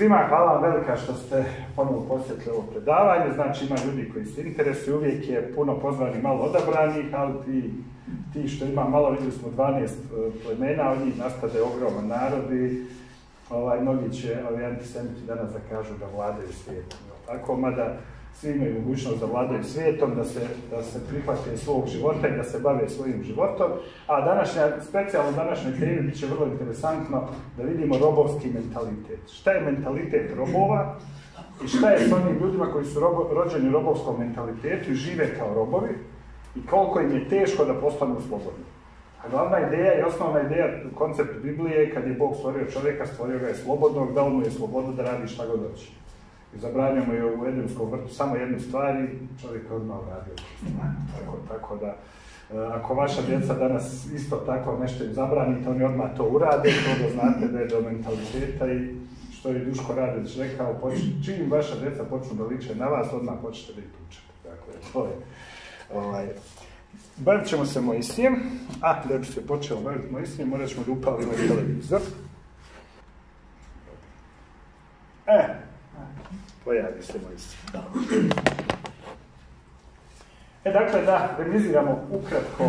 svima, hvala vam velika što ste ponovo posjetili ovo predavanje. Znači ima ljudi koji se interesuju, uvijek je puno pozvanih, malo odabranih, ali ti što ima malo, vidjeli smo 12 plemena, od njih nastade ogroman narod i mnogi će antisemiti danas da kažu da vladaju svijetom. Tako, mada svi imaju mogućnost da vladaju svijetom, da se prihvate svog života i da se bave svojim životom. A specijalno današnjoj temi bit će vrlo interesantno da vidimo robovski mentalitet. Šta je mentalitet robova i šta je s onim ljudima koji su rođeni u robovskom mentalitetu i žive kao robovi i koliko im je teško da postanu slobodni. A glavna ideja i osnovna ideja, koncept Biblije, kad je Bog stvorio čovjeka, stvorio ga je slobodnog, dao mu je slobodu da radi šta god hoće. I zabranjamo je u Edenskom vrtu samo jednu stvar i čovjek je odmah uradio. Tako da, ako vaša djeca danas isto tako nešto im zabranite, oni odmah to urade, to da znate da je do mentaliteta i što je Duško Radović rekao, čim vaša djeca počnu da liče na vas, odmah počnete da ih tučete. Dakle, to je. Bavit ćemo se Mojsijem, da bi se počelo baviti Mojsijem, morat ćemo da upalimo televizor. Pojavi se Mojsije. Dakle, da remiziramo ukratko,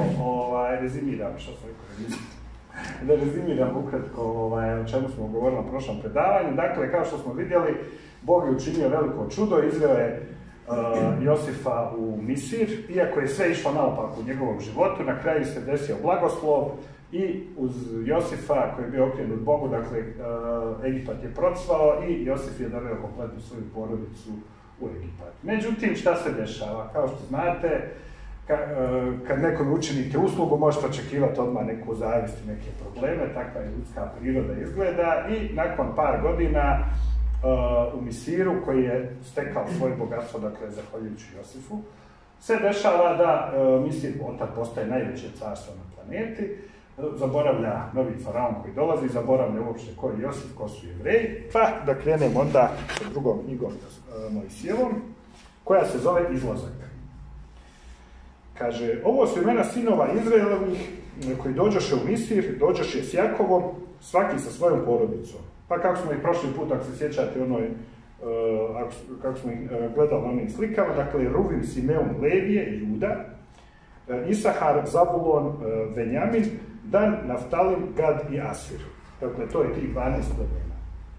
rezimiramo ukratko o čemu smo govorili na prošlom predavanju. Dakle, kao što smo vidjeli, Bog je učinio veliko čudo, izveo je Josifa u Misir, iako je sve išlo naopako u njegovom životu, na kraju se desio blagoslov i uz Josifa koji je bio okrenut Bogu, dakle Egipat je procvao i Josif je doveo kompletnu svoju porodicu u Egipat. Međutim, šta se dešava? Kao što znate, kad nekom učinite uslugu, možete očekivati odmah neku zavist i neke probleme, takva je ljudska priroda izgleda i nakon par godina u Misiru, koji je stekao svoje bogatstvo, dakle, zahvaljujući Josifu, se dešava da Misir otad postaje najveće carstvo na planeti, zaboravlja novi faraon koji dolazi, zaboravlja uopšte ko je Josif, ko su Jevreji, pa da krenemo onda sa drugom knjigom Mojsijevom, koja se zove Izlazak. Kaže, ovo su imena sinova Izraelovih koji dođoše u Misir, dođoše s Jakovom, svaki sa svojom porodicom. Pa kako smo ih prošli put, ako se sjećate kako smo ih gledali na onim slikama, dakle Ruvim, Simeon, Levije, Juda, Isahar, Zabulon, Venjamin, Dan, Naftalim, Gad i Asir. Dakle, to je tih 12 plemena.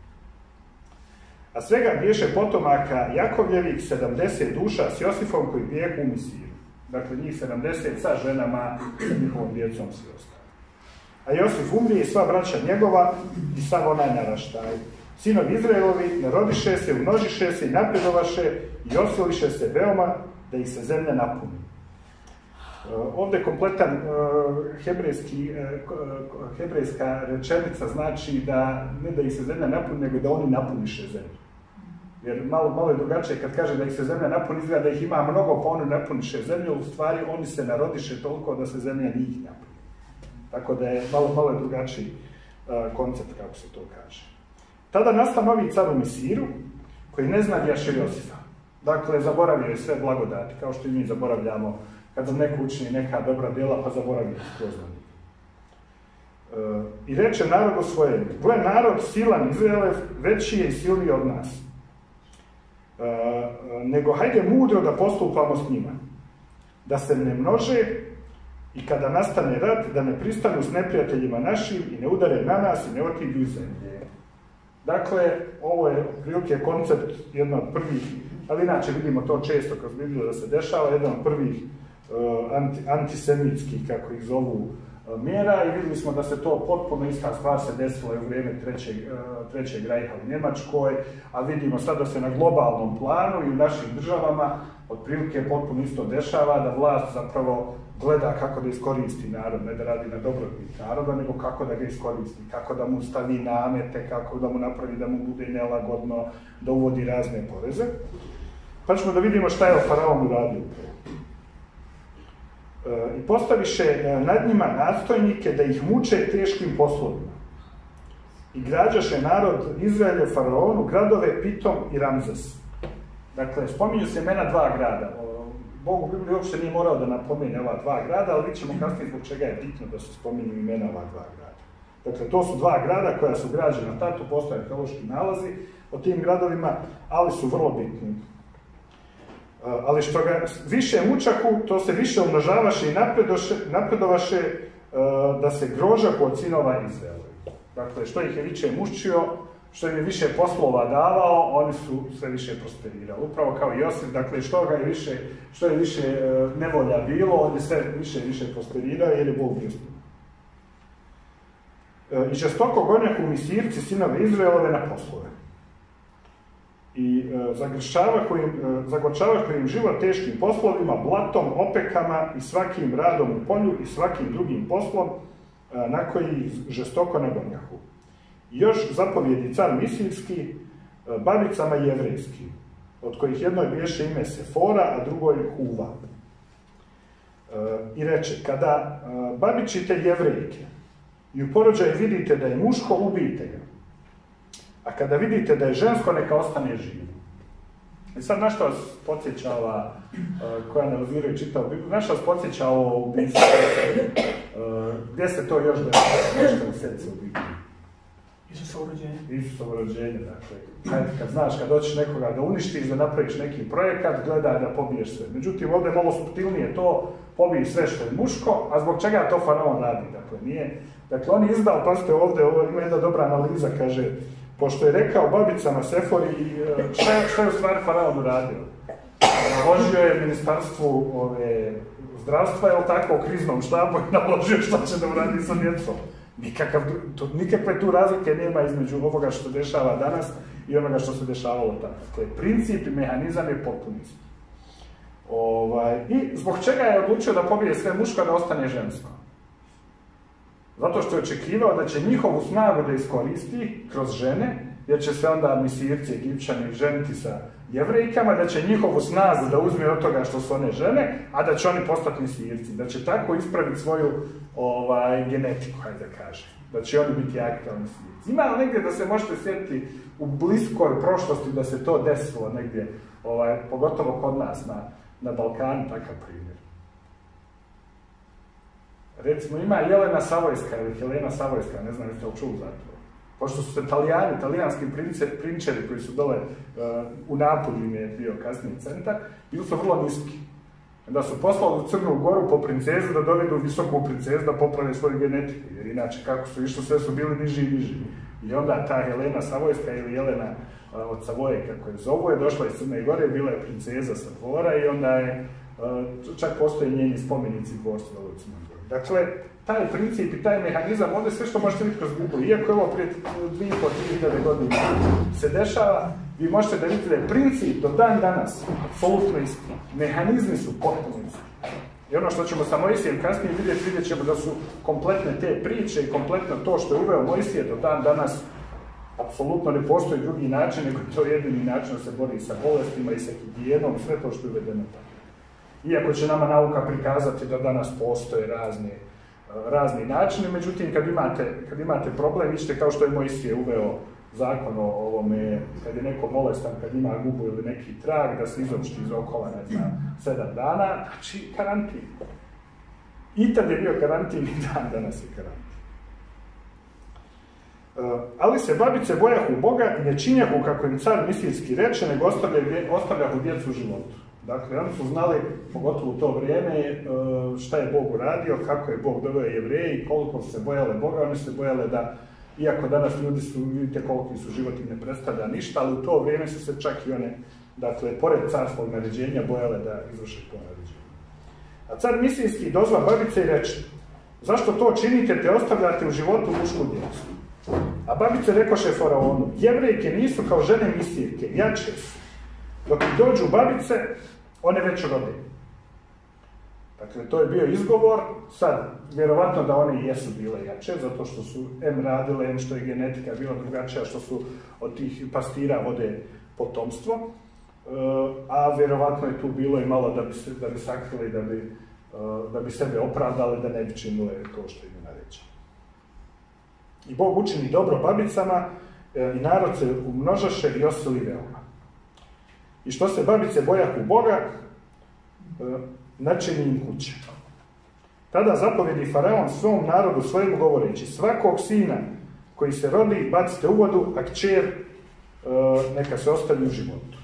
A svega biješe potomaka Jakovljevih 70 duša s Josifom koji bijehu u Misiru. Dakle, njih 70 sa ženama, sa njihovom djecom svi ostali. A Josif umrije i sva braća njegova i sav onaj naraštaj. Sinovi Izraelovi narodiše se, umnožiše se i napredovaše i osiliše se veoma da ih se zemlja napuni. Ovdje kompletan hebrejska rečenica znači da ne da ih se zemlja napuni, nego da oni napuniše zemlju. Jer malo je drugačije kad kaže da ih se zemlja napuni, izgleda da ih ima mnogo, pa oni napuniše zemlju, u stvari oni se narodiše toliko da se zemlja njih napuni. Tako da je malo je drugačiji koncept, kako se to kaže. Tada nasta novi car u Misiru, koji ne zna Jaše Josifa. Dakle, zaboravio je sve blagodati, kao što i mi zaboravljamo kada neko učini neka dobra djela, pa zaboravio skroz na njih. I reče narodu svojem, gle narod silan Izraelev, veći je i silniji od nas. Nego hajde mudro da postupamo s njima, da se ne množe i kada nastane rat, da ne pristanu s neprijateljima našim i ne udare na nas i ne otiđu iz zemlje. Dakle, ovo je otprilike koncept jedan od prvih, ali inače vidimo to često kroz Bibliju da se dešava, jedan od prvih antisemitskih, kako ih zovu, mjera i vidjeli smo da se to potpuno ista stvar se desila u vrijeme trećeg rajha u Njemačkoj, a vidimo sad da se na globalnom planu i u našim državama otprilike potpuno isto dešava, da vlast zapravo gleda kako da iskoristi narod, ne da radi na dobrobit naroda, nego kako da ga iskoristi, kako da mu stavi namete, kako da mu napravi da mu bude nelagodno, da uvodi razne poreze. Pa ćemo da vidimo šta je faraon uradio. I postaviše nad njima nadstojnike da ih muče teškim poslovima. I građaše narod Izraelju faraonu gradove Pitom i Ramzes. Dakle, spominju se imena dva grada. Bog u Bibliji uopšte nije morao da napomene ova dva grada, ali vidjet ćemo kasnije zbog čega je bitno da se spominju imena ova dva grada. Dakle, to su dva grada koja su građena tad, tu postoje arheološki nalazi, o tim gradovima, ali su vrlo bitni. Ali što ga više mučahu, to se više umnožavaše i napredovaše da se grožahu od sinova Izraela. Dakle, što ih je više mučio, što im je više poslova davao, oni su sve više prosperirali. Upravo kao Josif, dakle, što je više nevolja bilo, on je sve više prosperirao jer je Bog bio s njim. I žestoko gonjahu Misirci sinove Izraelove na poslove. I zagorčavahu im život teškim poslovima, blatom, opekama i svakim radom u polju i svakim drugim poslom na koji žestoko nagonjahu. Još zapovjedi car Misirski babicama jevrejskim, od kojih jednoj biješe ime Sefora, a drugoj Huva. I reče, kada babičite jevrejke i u porođaju vidite da je muško, ubijte ga. A kada vidite da je žensko, neka ostane živo. I sad na što vas podsjeća ova, koja analiziraju čitao Biblu, na što vas podsjeća ovo ubistvo? Gdje se to još nešto mjeseci u Bibliji? Isusovo rođenje. Isusovo rođenje, dakle. Kad znaš, kad hoćeš nekoga da uništiš, da napraviš neki projekat, gledaj da pobiješ sve. Međutim, ovdje je malo suptilnije to, pobiji sve što je muško, a zbog čega to faraon radi? Dakle, nije. Dakle, on je izdao, pazite ovdje, ovo ima jedna dobra analiza, kaže, pošto je rekao babicama Sefori, šta je u stvari faraon uradio? Naložio je ministarstvu zdravstva, je li tako, u kriznom štabu i naložio šta će da uradi sa djecom. Nikakve tu razlike nema između ovoga što se dešava danas i onoga što se dešavalo tada. Dakle, princip i mehanizam je potpuno isti. I zbog čega je odlučio da pobije sve muško, da ostane žensko? Zato što je očekivao da će njihovu snagu da iskoristi kroz žene, jer će se onda Misirci, Egipćani ženiti sa jevrejkama, da će njihovu snagu da uzme od toga što su one žene, a da će oni postati Misirci, da će tako ispraviti svoju genetiku, hajde da kaže, da će oni biti jaki kao Misirci. Ima li negdje da se možete sjetiti u bliskoj prošlosti da se to desilo negdje, pogotovo kod nas na Balkanu, takav primjer? Recimo, ima Jelena Savojska ili Helena Savojska, ne znam jeste li čuli za to. Pošto su se talijanski prinčeri koji su dole u Napolju im je bio kasniji centar, bili su vrlo niski. Da su poslali u Crnu Goru po princezu da dovedu visoku princezu da poprave svoju genetiku, jer inače kako su išli sve su bili niži i niži. I onda ta Helena Savojska ili Jelena od Savoje, kako je zovu, je došla iz Crne Gore, bila je princeza sa dvora i onda je, čak postoje njeni spomenici dvorstva u Crnoj Gori. Dakle, taj princip i taj mehanizam, ovdje sve što možete vidjeti kroz Biblu, iako je ovo prije 2.500 godina se dešava, vi možete da vidite da je princip do dan danas apsolutno isti. Mehanizmi su potpuno isti. I ono što ćemo sa Mojsijem kasnije vidjet ćemo da su kompletne te priče i kompletno to što je uveo Mojsije do dan danas apsolutno ne postoji drugi način, nego to je jedini način da se bori sa bolestima i sa higijenom, sve to što je uvedeno tako. Iako će nama nauka prikazati da danas postoje razni načini, međutim kad imate problem, ište kao što je Mojsije uveo zakon o ovome, kad je neko bolestan, kad ima gubu ili neki trag, da se izopšti iz okova, ne znam, 7 dana, znači karantin. I tad je bio karantin i dan danas je karantin. Ali se babice bojahu Boga i ne činjahu kako im car Misirski reče, nego ostavljahu djecu u životu. Dakle, oni su znali, pogotovo u to vrijeme, šta je Bog uradio, kako je Bog doveo Jevreji, koliko su se bojale Boga, oni su se bojale da, iako danas ljudi su, vidite koliko su životi ne predstavlja ništa, ali u to vrijeme su se čak i one, dakle, pored carskog naređenja, bojale da izvrše to naređenje. A car Misirski dozva babice i reče, zašto to činite te ostavljate u životu mušku djecu? A babice rekoše faraonu, Jevrejke nisu kao žene Misirke, jače su. Dok dođu babice, one već rode. Dakle, to je bio izgovor, sad, vjerovatno da one jesu bile jače, zato što su radile, što je genetika bila drugačija, što su od tih pastira vode potomstvo, a vjerovatno je tu bilo i malo da bi sakrili, da bi sebe opravdali, da ne bi činile to što im je naređeno. I Bog učini dobro babicama i narod se umnožaše i osili veoma. I što se babice bojahu Boga, načini im kuće. Tada zapovjedi faraon svom narodu svojemu govoreći, svakog sina koji se rodi bacite u vodu, a kćer neka se ostavi u životu.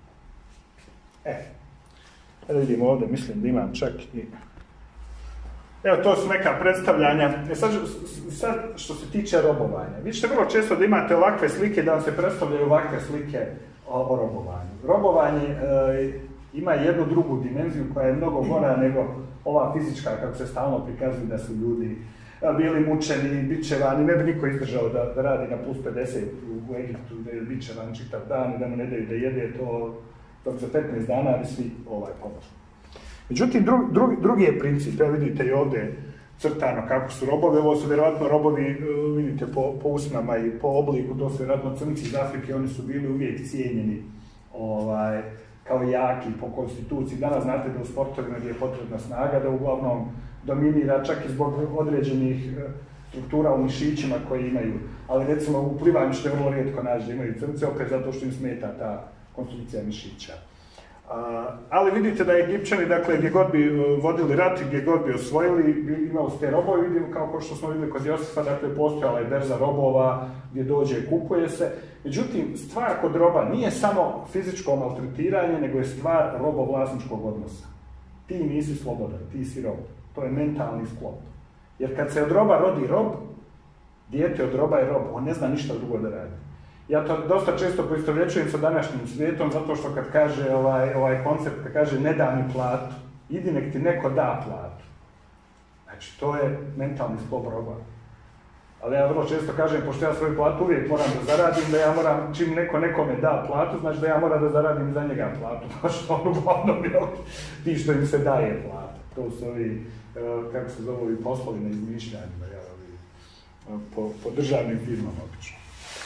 Da vidimo ovdje, mislim da imam čak i... Evo, to su neka predstavljanja. Sad što se tiče robovanja. Vidite vrlo često da imate ovakve slike, da vam se predstavljaju ovakve slike o robovanju. Robovanje ima jednu drugu dimenziju koja je mnogo gora nego ova fizička, kako se stalno prikazuju da su ljudi bili mučeni, bičevani, ne bi niko izdržao da radi na plus 50 u Egiptu, da je bičevan čitav dan i da mu ne daju da jede to, dok za 15 dana bi svi pomogli. Međutim, drugi je princip, evo vidite i ovdje crtano kako su robovi, ovo su vjerojatno robovi, vidite po usnama i po obliku, to su vjerojatno crnci iz Afrike, oni su bili uvijek cijenjeni kao jaki po konstituciji. Danas znate da u sportovima gdje je potrebna snaga, da uglavnom dominira čak i zbog određenih struktura u mišićima koje imaju. Ali recimo u plivanju ćete vrlo rijetko naći da imaju crnce, opet zato što im smeta ta konstrukcija mišića. Ali vidite da Egipćani, dakle, gdje god bi vodili rat i gdje god bi osvojili, imali ste robove, vidimo kao što smo vidjeli kod Josipa, dakle, postojala je berza robova gdje dođe i kupuje se. Međutim, stvar kod roba nije samo fizičko maltretiranje, nego je stvar robovlasničkog odnosa. Ti nisi slobodan, ti si rob. To je mentalni sklop. Jer kad se od roba rodi rob, dijete od roba je rob, on ne zna ništa drugo da radi. Ja to dosta često poistovjećujem sa današnjim svijetom, zato što kad kaže ovaj koncept, kad kaže ne da mi platu, idi nek ti neko da platu. Znači, to je mentalni sklop roba. Ali ja vrlo često kažem, pošto ja svoju platu uvijek moram da zaradim, da ja moram, čim neko nekome da platu, znači da ja moram da zaradim za njega platu. Znači, on uglavnom je ti što im se daje plata. To su ovi, kako se zove, ovi poslovi na izmišljanjima, po državnim firmama obično.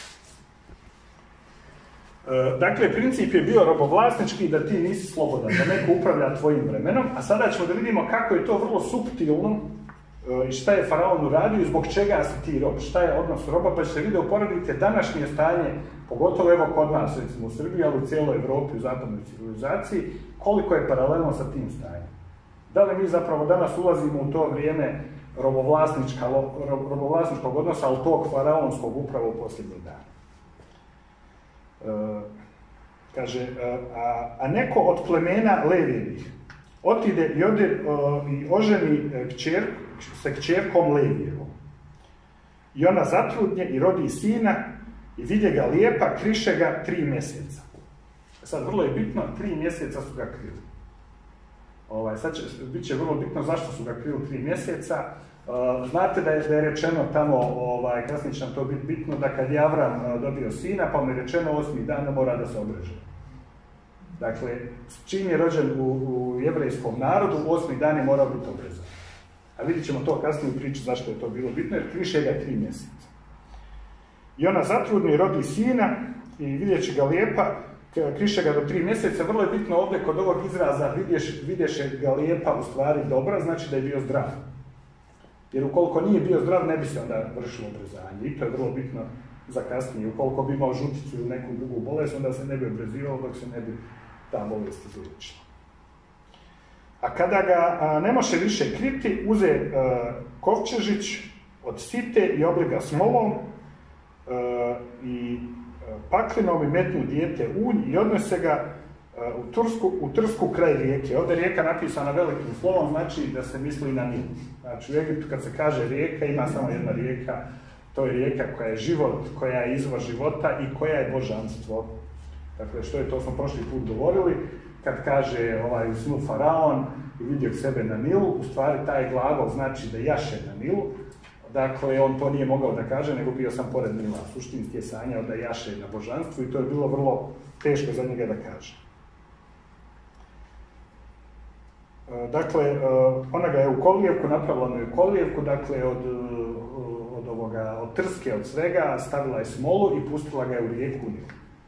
Dakle, princip je bio robovlasnički, da ti nisi slobodan, da neko upravlja tvojim vremenom, a sada ćemo da vidimo kako je to vrlo suptilno i šta je faraon uradio i zbog čega si ti rob, šta je odnos roba, pa ćete vidjeti, uporedite današnje stanje, pogotovo evo kod nas, recimo u Srbiji, ali u cijeloj Evropi, u zapadnoj civilizaciji, koliko je paralelno sa tim stanjem. Da li mi zapravo danas ulazimo u to vrijeme robovlasničkog odnosa, ali tog faraonskog upravo u posljednjih dana. Kaže, a neko od plemena Levijevih otide i oženi se kćerkom Levijevom. I ona zatrudnje i rodi sina i vidje ga lijepa, kriše ga 3 mjeseca. Sad, vrlo je bitno, 3 mjeseca su ga krili. Sad bit će vrlo bitno zašto su ga krili 3 mjeseca. Znate da je rečeno tamo, kasnije će nam to biti bitno, da kad je Avram dobio sina, pa mu je rečeno 8. dan mora da se obreže. Dakle, čim je rođen u jevrejskom narodu, 8. dan je morao biti obrezan. A vidjet ćemo to kasnije u priči zašto je to bilo bitno, jer kriše ga 3 mjeseca. I ona zatrudni rodi sina i vidjet će ga lijepa, kriše ga do 3 mjeseca. Vrlo je bitno ovdje kod ovog izraza vidješe ga lijepa u stvari dobra, znači da je bio zdrav. Jer ukoliko nije bio zdrav, ne bi se onda vršilo obrezanje. I to je vrlo bitno za kasnije. Ukoliko bi imao žuticu ili neku drugu bolest, onda se ne bi obrezivao dok se ne bi ta bolest izliječila. A kada ga ne može više kriti, uze kovčežić od site i obliga smolom i paklinom i metnu dijete unj i odnese ga u Trsku kraj rijeke. Ovdje je rijeka napisana velikim slovom, znači da se misli na Nil. Znači u Egiptu kad se kaže rijeka, ima samo jedna rijeka, to je rijeka koja je život, koja je izvor života i koja je božanstvo. Dakle, što je to smo prošli put govorili, kad kaže u snu faraon i vidio sebe na Nilu, u stvari taj glagol znači da jaše na Nilu. Dakle, on to nije mogao da kaže, nego bio sam pored Nila. Suštinski je sanjao da jaše na božanstvu i to je bilo vrlo teško za njega da kaže. Dakle, ona ga je u kolijevku, napravila mu je kolijevku, dakle, od trske, od svega, stavila je smolu i pustila ga je u rijeku Nil.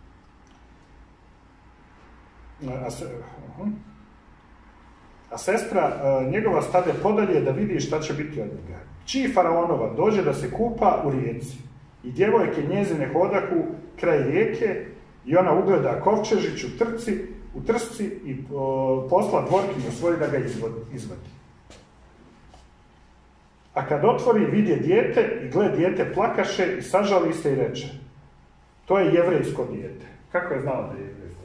A sestra njegova stade podalje da vidi šta će biti od njega. Čiji faraonova dođe da se kupa u rijeci i djevojke njezine hodahu kraj rijeke i ona ugleda kovčežić u trsci i posla dvorkinju svoju da ga izvadi. A kad otvori, vidje dijete i gled dijete plakaše i sažali se i reče: To je jevrejsko dijete. Kako je znao da je jevrejsko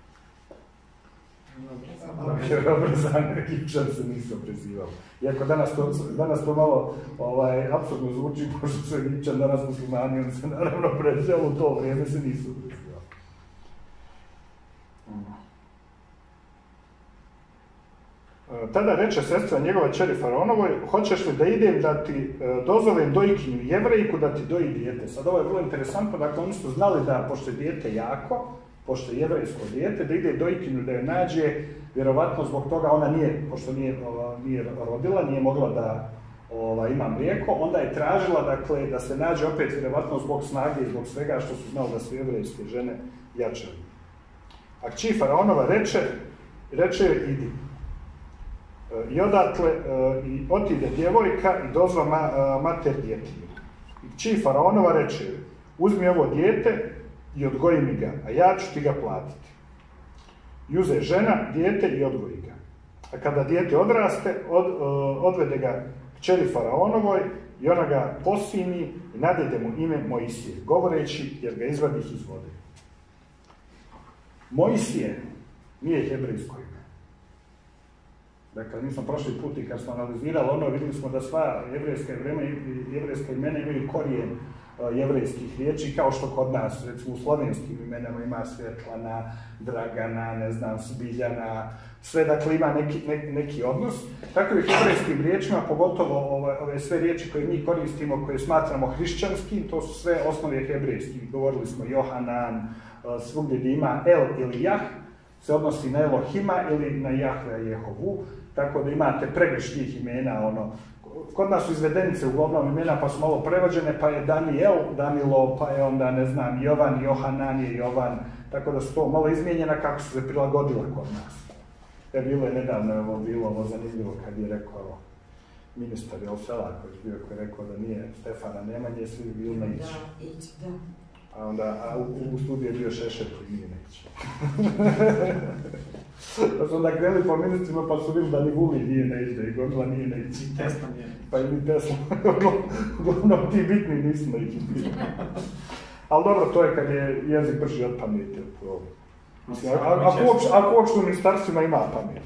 dijete? Jer obrazani Egipćan se nisu obrezivali. Iako danas to malo apsurdno zvuči, pošto su Egipćan danas muslimani, oni se naravno obrezivali, u to vrijeme se nisu obrezivali. Tada reče sestra njegova kćeri Faraonovoj, hoćeš li da idem da ti dozovem dojkinju Jevrejku da ti doji dijete? Sad ovo je vrlo interesantno, dakle oni su znali da, pošto je dijete jako, pošto je jevrejsko dijete, da ide dojkinju da je nađe, vjerovatno zbog toga ona nije, pošto nije rodila, nije mogla da ima mlijeko, onda je tražila, dakle, da se nađe opet, vjerovatno zbog snage i zbog svega što su znali da su jevrejske žene jače. A kći Faraonova reče idi. I odatle otide djevojka i dozva mater djetinju. I kći Faraonova reče, uzmi ovo dijete i odgoji mi ga, a ja ću ti ga platiti. I uze žena dijete i odgoji ga. A kada dijete odraste, odvede ga kćeri Faraonovoj i ona ga posimi i nadede mu ime Mojsije, govoreći jer ga izvadih iz vode. Mojsije nije hebrejsko ime. Dakle, mi smo prošli put i kad smo analizirali vidjeli smo da sva jevrejska imena imaju korijen jevrejskih riječi, kao što kod nas, recimo u slovenskim imenama ima Svetlana, Dragana, ne znam, Sbiljana, sve dakle ima neki odnos. Tako i u hebrejskim riječima, pogotovo ove sve riječi koje mi koristimo, koje smatramo hrišćanskim, to su sve osnove hebrejskih. Govorili smo Johanan, svugdje gdje ima El ili Jah, se odnosi na Elohima ili na Jahve Jehovu, tako da imate pregršt tih imena, kod nas su izvedenice uglavnom imena pa su malo prevođene, pa je Daniel, Danilo, pa je onda, ne znam, Jovan, Johanan je Jovan, tako da su to malo izmijenjena kako su se prilagodila kod nas. Bilo je nedavno bilo zanimljivo kad je rekao ministar Selaković bio koji je rekao da nije Stefana Nemanje, svi bili na ići. A onda u studiju je bio Šešelj koji nije neći. Pa su onda krenuli po ministrima pa su vidjeli da ni Vuli nije neći, da i Gomila nije neći. Tesla nije. Pa i mi Tesla. Uglavnom ti bitni nisu neći. Ali dobro, to je kad je jezik brži od pameti. Ako uopšte u ministarstvima ima pamet.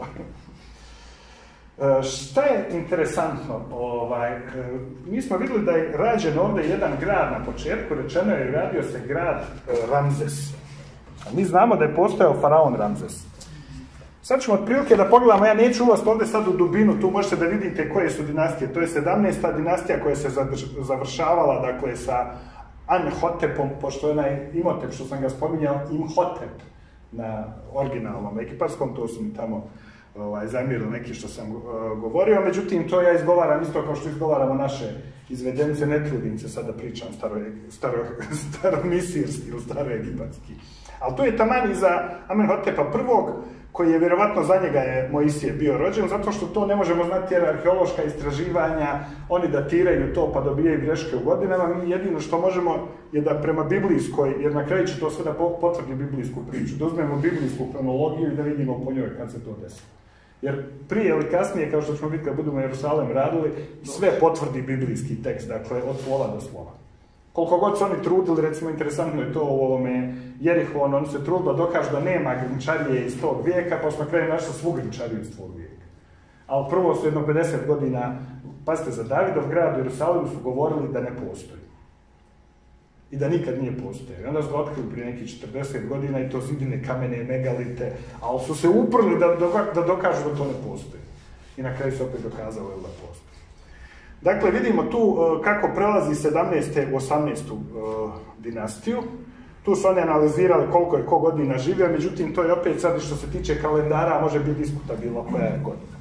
Šta je interesantno? Mi smo vidjeli da je rađen ovdje jedan grad na početku, rečeno je radio se grad Ramzes. A mi znamo da je postojao faraon Ramzes. Sad ćemo otprilike da pogledamo, ja neću ulaziti ovdje sad u dubinu, tu možete da vidite koje su dinastije. To je 17. dinastija koja se završavala, dakle, sa Anhotepom, pošto je onaj Imhotep, što sam ga spominjao, Imhotep na originalnom egipatskom, to su mi tamo zamjerili neki što sam govorio, međutim to ja izgovaram isto kao što izgovaramo naše izvedenice, ne trudim se sad da pričam staromisirski ili staroegipatski. Ali to je taman iza Amenhotepa I, koji je vjerovatno za njega je Mojsije bio rođen, zato što to ne možemo znati jer arheološka istraživanja, oni datiraju to pa dobijaju greške u godinama, mi jedino što možemo je da prema biblijskoj, jer na kraju će to sve da potvrdi biblijsku priču, da uzmemo biblijsku kronologiju i da vidimo po njoj kad se to desilo. Jer prije ili kasnije, kao što ćemo vidjeti kad budemo Jerusalem radili, sve potvrdi biblijski tekst, dakle od slova do slova. Koliko god se oni trudili, recimo interesantno je to u ovome Jerihonu, oni se trudili da dokažu da nema grnčarije iz tog vijeka, pa smo kraju našli svu grnčariju iz tog vijeka. Ali prvo su jedno 50 godina, pazite, za Davidov grad u Jerusalimu su govorili da ne postoji. I da nikad nije postojao. I onda su ga otkrili prije nekih 40 godina i to zidine, kamene, megalite, ali su se uprli da dokažu da to ne postoji. I na kraju se opet dokazalo da postoji. Dakle, vidimo tu kako prelazi 17. u 18. dinastiju. Tu su oni analizirali koliko je ko godina živio, međutim, to je opet sad što se tiče kalendara, može biti diskutabilno koja je godina.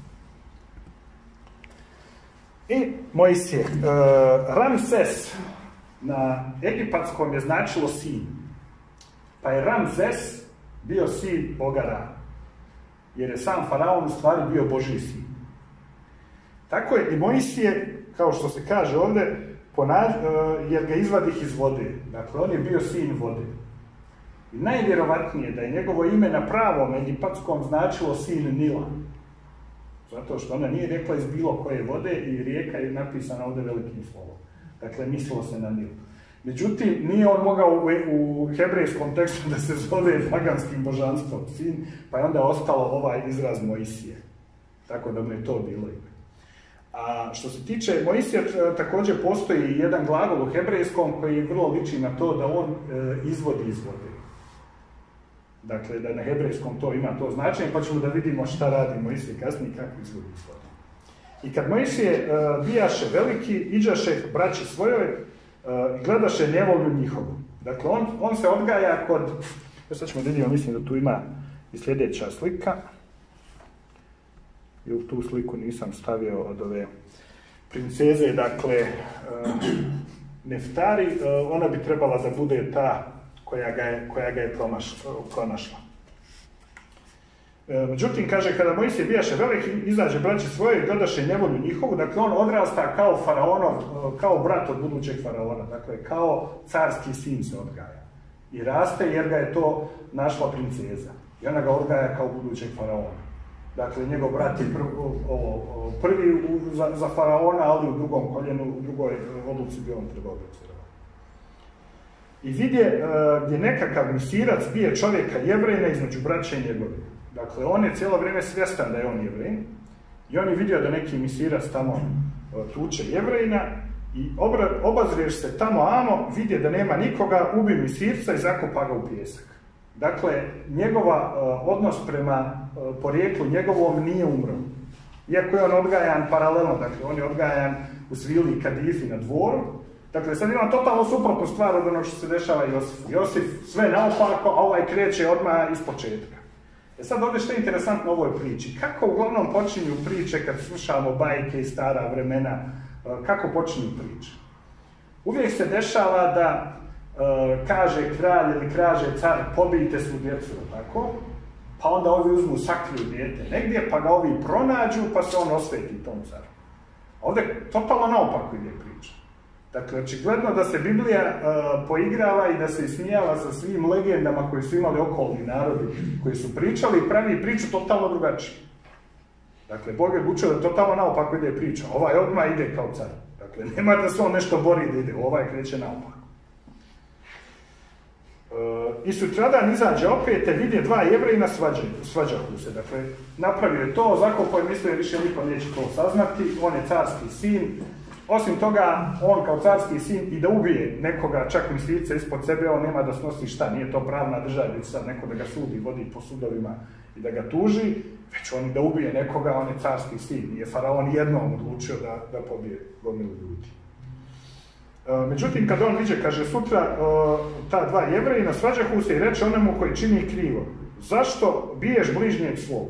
I Mojsije. Ramses na egipatskom je značilo sin. Pa je Ramzes bio sin boga Ra. Jer je sam faraon u stvari bio Božji sin. Tako je i Mojsije, kao što se kaže ovdje, jer ga izvadih iz vode. Dakle, on je bio sin vode. I najvjerovatnije da je njegovo ime na pravom egipatskom značilo sin Nila. Zato što ona nije rekla iz bilo koje vode i rijeka je napisana ovdje velikim slovom. Dakle, mislilo se na Nil. Međutim, nije on mogao u hebrejskom tekstu da se zove paganskim božanstvom sin, pa je onda ostalo ovaj izraz Mojsije. Tako da mu je to bilo ime. A što se tiče Mojsija, također postoji jedan glagol u hebrejskom koji vrlo liči na to da on izvodi iz vode. Dakle, da na hebrejskom to ima to značenje, pa ćemo da vidimo šta radi Mojsije kasnije i kako izvodi iz vode. I kad Mojsije bijaše veliki, iđaše braći svojoj i gledaše nevolju njihovu. Dakle, on se odgaja kod... Sad ćemo da vidimo, mislim da tu ima i sljedeća slika. I u tu sliku nisam stavio od ove princeze, dakle, Neftari, ona bi trebala da bude ta koja ga je pronašla. Međutim, kaže, kada Mojsije bijaše veliki, izađe braći svoje i gledaše nevolju njihovu, dakle, on odrasta kao faraonov, kao brat od budućeg faraona, dakle, kao carski sin se odgaja. I raste jer ga je to našla princeza. I ona ga odgaja kao budućeg faraona. Dakle, njegov brat je prvi za faraona, ali u drugom koljenu, u drugoj odluci bi on trebao biti faraon. I vidje gdje nekakav misirac bije čovjeka Jevrejna između braća i njegovi. Dakle, on je cijelo vrijeme svjestan da je on Jevrejn i on je vidio da neki misirac tamo tuče Jevrejna i obazriješ se tamo amo, vidje da nema nikoga, ubi misirca i zakopa ga u pijesak. Dakle, njegova odnos prema porijeklu njegovom nije umro. Iako je on odgajan paralelno, dakle, on je odgajan u svili i kadifi na dvoru. Dakle, sad ima totalno suprotnu stvar od ono što se dešava Josifu. Josif sve naopako, a ovaj kreće odmah iz početka. Sad ovdje što je interesantno u ovoj priči. Kako uglavnom počinju priče kad slušamo bajke i stara vremena, kako počinju priče? Uvijek se dešava da kaže kralj ili kaže car, pobijte svu djecu, tako? Pa onda ovi uzmu sakriju dijete negdje, pa ga ovi pronađu, pa se on osveti tom caru. Ovdje totalno naopako ide priča. Dakle, očigledno da se Biblija poigrava i da se ismijava sa svim legendama koji su imali okolni narodi, koji su pričali i pravi priču totalno drugačije. Dakle, Bog je odlučio da totalno naopako ide priča. Ovaj odmah ide kao car. Dakle, nema da se on nešto bori da ide, ovaj kreće naopako. I sutradan izađe opet, te vidje dva Jevrejna svađaju se. Dakle, napravio je to, zakopao je, mislio više niko neće to saznati, on je carski sin. Osim toga, on kao carski sin i da ubije nekoga, čak mislica ispod sebe, on nema da snosi šta, nije to pravna država, već sad neko da ga sudi, vodi po sudovima i da ga tuži, već on da ubije nekoga, on je carski sin. Nije faraon jednom odlučio da pobije gomilu ljudi. Međutim, kad on viđe, kaže, sutra ta dva Jevrejina svađahu se i reče onemu koji čini krivo, zašto biješ bližnjeg svog?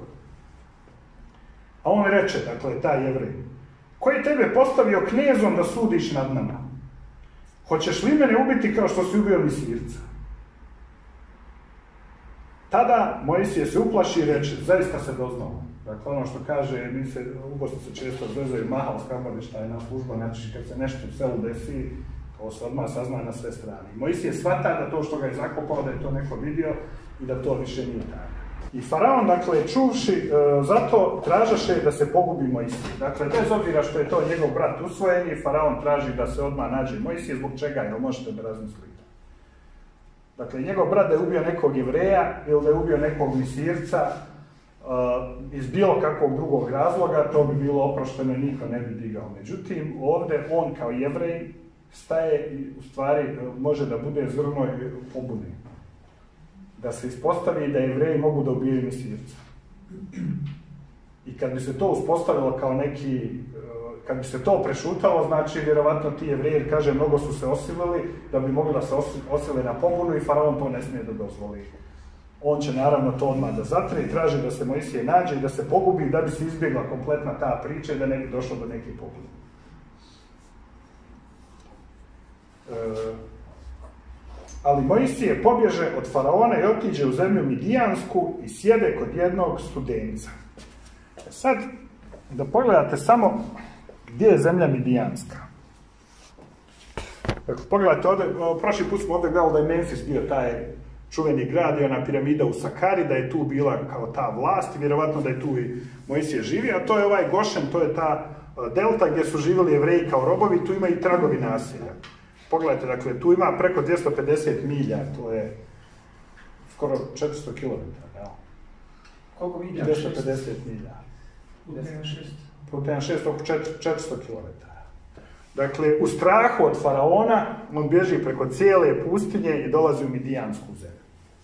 A on reče, dakle, taj Jevrej, ko je tebe postavio knezom da sudiš nad nama? Hoćeš li mene ubiti kao što si ubio misirca? Tada Mojsije se uplaši i reče, zaista se doznalo. Dakle, ono što kaže, mi se u Bosni se često zvezaju mahal skarbavještajna služba, znači kad se nešto u selu desi, to se odmah sazna na sve strane. Mojsije shvata da to što ga je zakopao, da je to neko vidio i da to više nije tako. I faraon, dakle, čuvši, zato tražaše da se pogubi Mojsije. Dakle, bez obzira što je to njegov brat usvojen, i faraon traži da se odmah nađe Mojsije, zbog čega, jel možete da razmislite. Dakle, njegov brat da je ubio nekog Jevreja ili da je ubio nekog misirca, iz bilo kakvog drugog razloga, to bi bilo oprošteno i niko ne bi digao. Međutim, ovdje on kao Jevrej staje i u stvari može da bude zrno pobune. Da se ispostavi da Jevreji mogu da ubijaju misirca. I kad bi se to uspostavilo kao neki, kad bi se to prešutalo, znači vjerovatno ti Jevreji, kaže, mnogo su se osilili da bi mogli da se osile na pobunu i faraon to ne smije da dozvoli. On će naravno to odmah da zatre i traži da se Mojsije nađe i da se pogubi da bi se izbjegla kompletna ta priča i da ne bi došlo do neke pobune. Ali Mojsije pobježe od faraona i otiđe u zemlju Midijansku i sjede kod jednog studenca. Sad, da pogledate samo gdje je zemlja Midijanska. Dakle, pogledajte ovdje, prošli put smo ovdje gledali da je Memfis bio taj čuveni grad i ona piramida u Sakari, da je tu bila kao ta vlast i vjerovatno da je tu i Mojsije živi, a to je ovaj Gošen, to je ta delta gdje su živjeli Jevreji kao robovi, tu ima i tragovi naselja. Pogledajte, dakle, tu ima preko 250 milja, to je skoro 400 km. Koliko milja? 250 milja. Putem 6 oko 400 km. Dakle, u strahu od faraona, on bježi preko cijele pustinje i dolazi u Midijansku zemlju.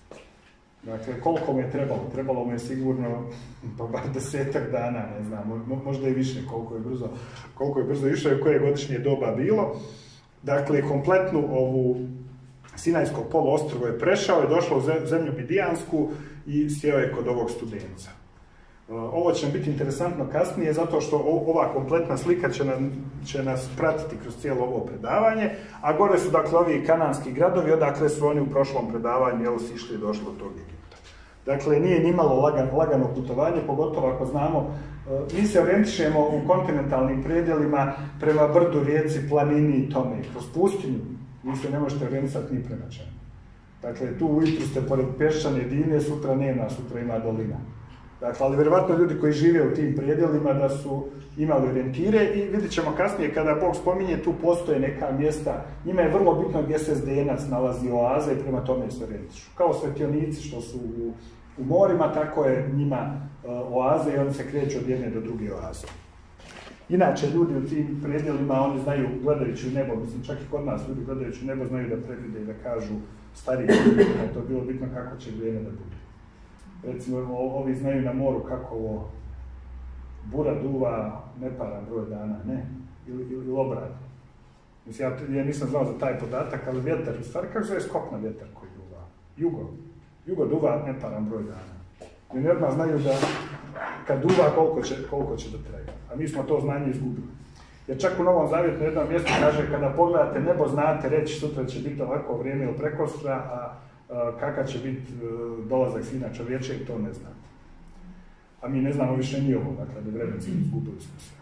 Dakle, koliko mu je trebalo? Trebalo mu je sigurno pa bar 10-ak dana, ne znam, možda i više koliko je brzo išao i koje godišnje doba bilo. Dakle, kompletnu ovu Sinajsko poluostrvo je prešao i došao u zemlju Midijansku i sjeo je kod ovog studenca. Ovo će nam biti interesantno kasnije, zato što ova kompletna slika će nas pratiti kroz cijelo ovo predavanje, a gore su, dakle, ovi kananski gradovi, odakle su oni u prošlom predavanju sišli i došli do tog Egipta. Dakle, nije nimalo lagano putovanje, pogotovo ako znamo, mi se orijentišemo u kontinentalnim predjelima prema brdu, rijeci, planini i tome. Kroz pustinju vi se ne možete orijentisati ni prema čemu. Dakle, tu ujutru ste pored pješčane dine, sutra nema, sutra ima dolina. Dakle, ali vjerovatno ljudi koji žive u tim predjelima da su imali orijentire i vidjet ćemo kasnije kada Bog spominje, tu postoje neka mjesta, njima je vrlo bitno gdje se zdenac nalazi, oaza i prema tome se orijentišu. Kao svetionici što su u morima, tako je njima oaze i oni se kreću od jedne do druge oaze. Inače, ljudi u tim predjelima, oni znaju, gledajući u nebo, mislim čak i kod nas ljudi gledajući u nebo znaju da predvide i da kažu stariji ljudi, da je to bilo bitno kako će vrijeme da bude. Recimo, ovi znaju na moru kako ovo bura duva neparan broj dana, ne? Ili obratno. Mislim, ja nisam znao za taj podatak, ali vjetar, u stvari kako zove skopna vjetar koji duva? Jugo duva neparan broj dana. I oni odmah znaju da kad duva koliko će da traje. A mi smo to znanje izgubili. Jer čak u Novom Zavjetu na jednom mjestu kaže kada pogledate nebo znate reći sutra će biti ovako vrijeme ili prekostra, a kakav će biti dolazak Sina čovječeg, to ne znate. A mi ne znamo više ni ovo, dakle, da vremenci izgubili smo se.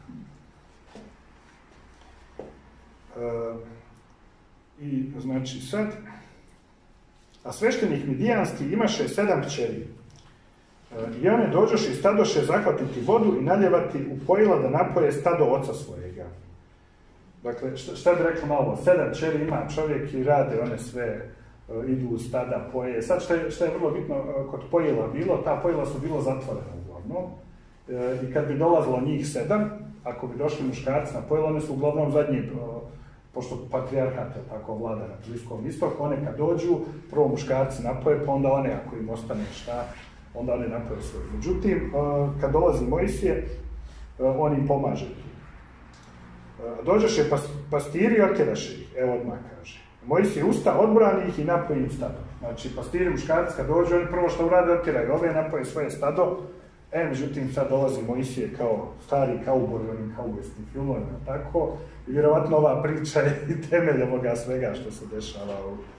I znači sad, a sveštenik Midijanski imaše 7 kćeri. I one dođoše i stadoše zahvatiti vodu i naljevati u pojila da napoje stado oca svojega. Dakle, šta bi rekli malo, 7 kćeri ima čovjek i rade one sve, idu u stada, poje. Sad šta je vrlo bitno kod pojila bilo, ta pojila su bilo zatvorena uglavnom. I kad bi dolazilo njih 7, ako bi došli muškarci na pojila, one su uglavnom zadnji, pošto patrijarhat je tako vlada na Bliskom istoku, one kad dođu, prvo muškarci napoje, pa onda one, ako im ostane šta, onda one napoje svoje. Međutim, kad dolazi Mojsije, on im pomaže tu. Dođeše pastiri i otjeraše ih, evo odmah kaže. Mojsije usta, odbrani ih i napoji im stado. Znači, pastiri muškarci kad dođu, oni prvo što urade, otjeraju ove, napoje svoje stado. Međutim, sad dolazi Mojsije kao stari kauboj, onim kaubojskim filmovima, tako. I vjerovatno ova priča je i temelj ovoga svega što se dešava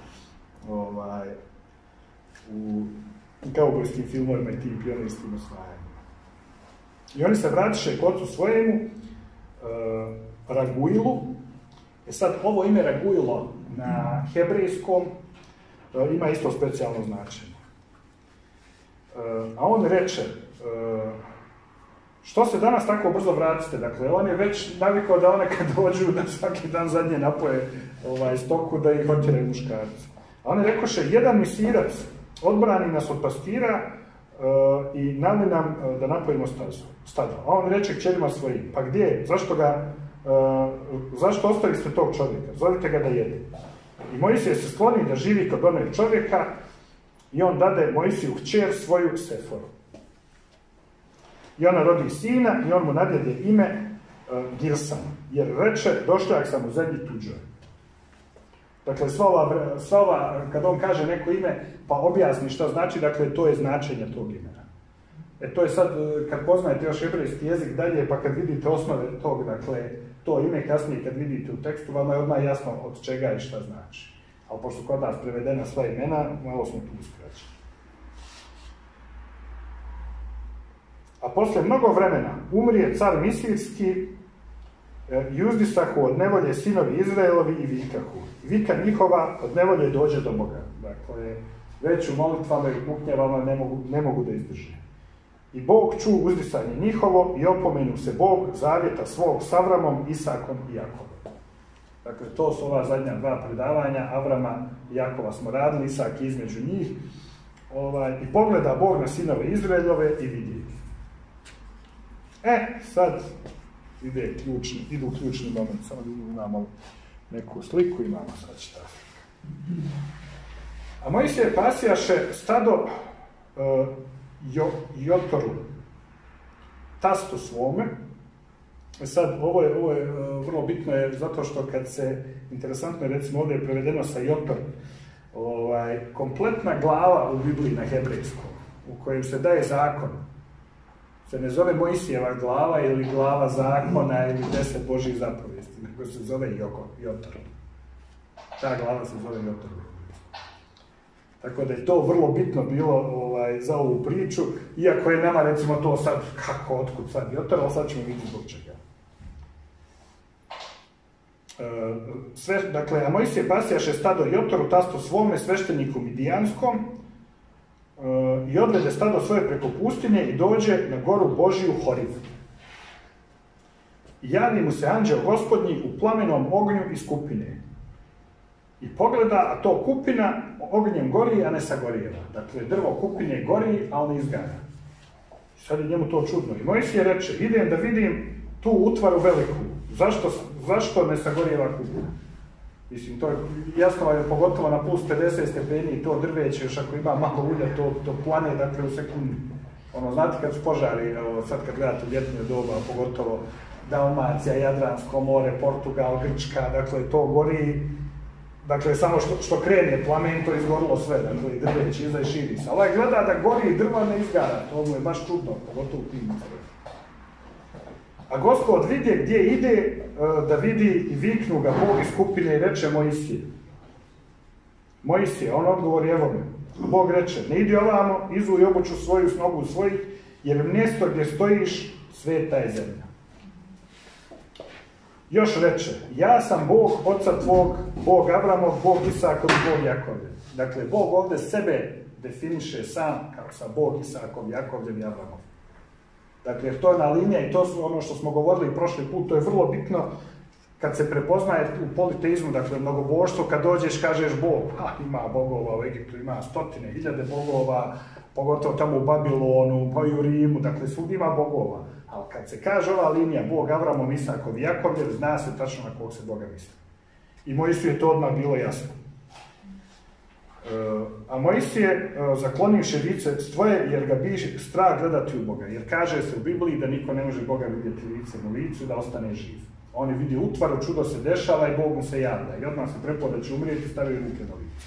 u kaubojskim filmovima i tim pionirskim osvajanjima. I oni se vratiše k ocu svojemu, Raguilu. Sad, ovo ime Raguilo na hebrejskom ima isto specijalno značenje. A on reče, što se danas tako brzo vratite? Dakle, on je već navikao da one kad dođu da svaki dan zadnje napoje stoku da ih otjeraju muškarci. A on je rekoše, jedan misirac odbrani nas od pastira i nali nam da napojimo stado. A on reče kćerima svojim, pa gdje? Zašto ostaviste tog čovjeka? Zovite ga da jede. I Mojsije se skloni da živi kod onog čovjeka i on dade Mojsiju kćer svoju Seforu. I ona rodi sina i on mu nadjede ime Gilsan, jer reče, došljak sam u zemlji tuđoj. Dakle, sva ova, kad on kaže neko ime, pa objasni šta znači, dakle, to je značenje tog imena. To je sad, kad poznajete još hebrejski jezik dalje, pa kad vidite osnove tog, dakle, to ime kasnije kad vidite u tekstu, vama je odmah jasno od čega i šta znači. Ali pošto kod nas prevedena sva imena, malo smo tu uskraćeni. A posle mnogo vremena umrije car Misirski i uzdisahu od nevolje sinovi Izraelovi i vikahu. Vika njihova od nevolje dođe do Boga. Dakle, već u molitvama i kuknjavama ne mogu da izdrže. I Bog ču uzdisanje njihovo i opomenu se Bog zavjeta svog s Avramom, Isakom i Jakovom. Dakle, to su ova zadnja dva predavanja, Avrama i Jakova smo radili, Isak između njih. I pogleda Bog na sinove Izraeljove i vidi ih. Sad idu ključni moment, samo da imamo neku sliku, imamo sad šta. A Mojsije pasijaše stado Jotoru, tastu svome. Sad, ovo je vrlo bitno je zato što kad se, interesantno je recimo ovdje je prevedeno sa Jotor, kompletna glava u Bibliji na hebrejskom, u kojem se daje zakon, se ne zove Mojsijeva glava ili glava zakona ili 10 Božjih zapovijesti, nego se zove Jotor. Ta glava se zove Jotor. Tako da je to vrlo bitno bilo za ovu priču, iako je nama recimo to sad, otkud sad Jotor, ali sad ćemo vidjeti zbog čega. Dakle, a Mojsije pasijaše stado Jotoru, tastu svome, svešteniku Midijanskom, i odvede stado svoje preko pustinje i dođe na goru Božiju Horiv. I javi mu se anđeo Gospodnji u plamenom ognju iz kupine. I pogleda, a to kupina ognjem gori, a ne sagorijeva. Dakle, drvo kupine gori, a on izgara. Sad je njemu to čudno. I Mojsije reče, idem da vidim tu utvaru veliku. Zašto ne sagorijeva kupina? Mislim, to je jasno, je pogotovo na plus 50 stepeni i to drveće, još ako ima malo ulja, to plane, dakle, u sekundi. Znate kad su požari, sad kad gledate u ljetnje doba, pogotovo Dalmacija, Jadransko more, Portugal, Grčka, dakle, to gori, dakle, samo što krene plamen, to je izgorilo sve, dakle, i drveće iza i širi se. Ovaj gleda da gori i drva ne izgara, to mu je baš čudno, pogotovo u tim stvarima. A Gospod vidje gdje ide, da vidi i viknu ga Bog iz skupine i reče Mojsije, on odgovori evo me. Bog reče, ne idi ovamo, izuj obuću svoju s nogu svojih, jer mjesto gdje stojiš, sveta je zemlja. Još reče, ja sam Bog oca tvog, Bog Avramov, Bog Isakov i Bog Jakovljev. Dakle, Bog ovdje sebe definiše sam kao sa Bog Isakov, Jakovljev i Avramov. Dakle, to je ona linija i to su ono što smo govorili prošli put, to je vrlo bitno kad se prepoznaje u politeizmu, dakle, mnogoboštvo, kad dođeš, kažeš Bog, ima bogova u Egiptu, ima stotine, hiljade bogova, pogotovo tamo u Babilonu, pa i u Rimu, dakle, svugdje ima bogova. Ali kad se kaže ova linija, Bog Avramov, Isakov i Jakovljev, zna se tačno na kog se Boga misli. I Mojsiju je to odmah bilo jasno. A Mojsije zaklonivše lice svoje, jer ga biše strah gledati u Boga. Jer kaže se u Bibliji da niko ne može Boga vidjeti licem u licu, da ostane živ. On je vidio utvaru, čudo se dešava i Bog mu se javlja. I odmah se prepao da će umrijeti i stavio ruke na lice.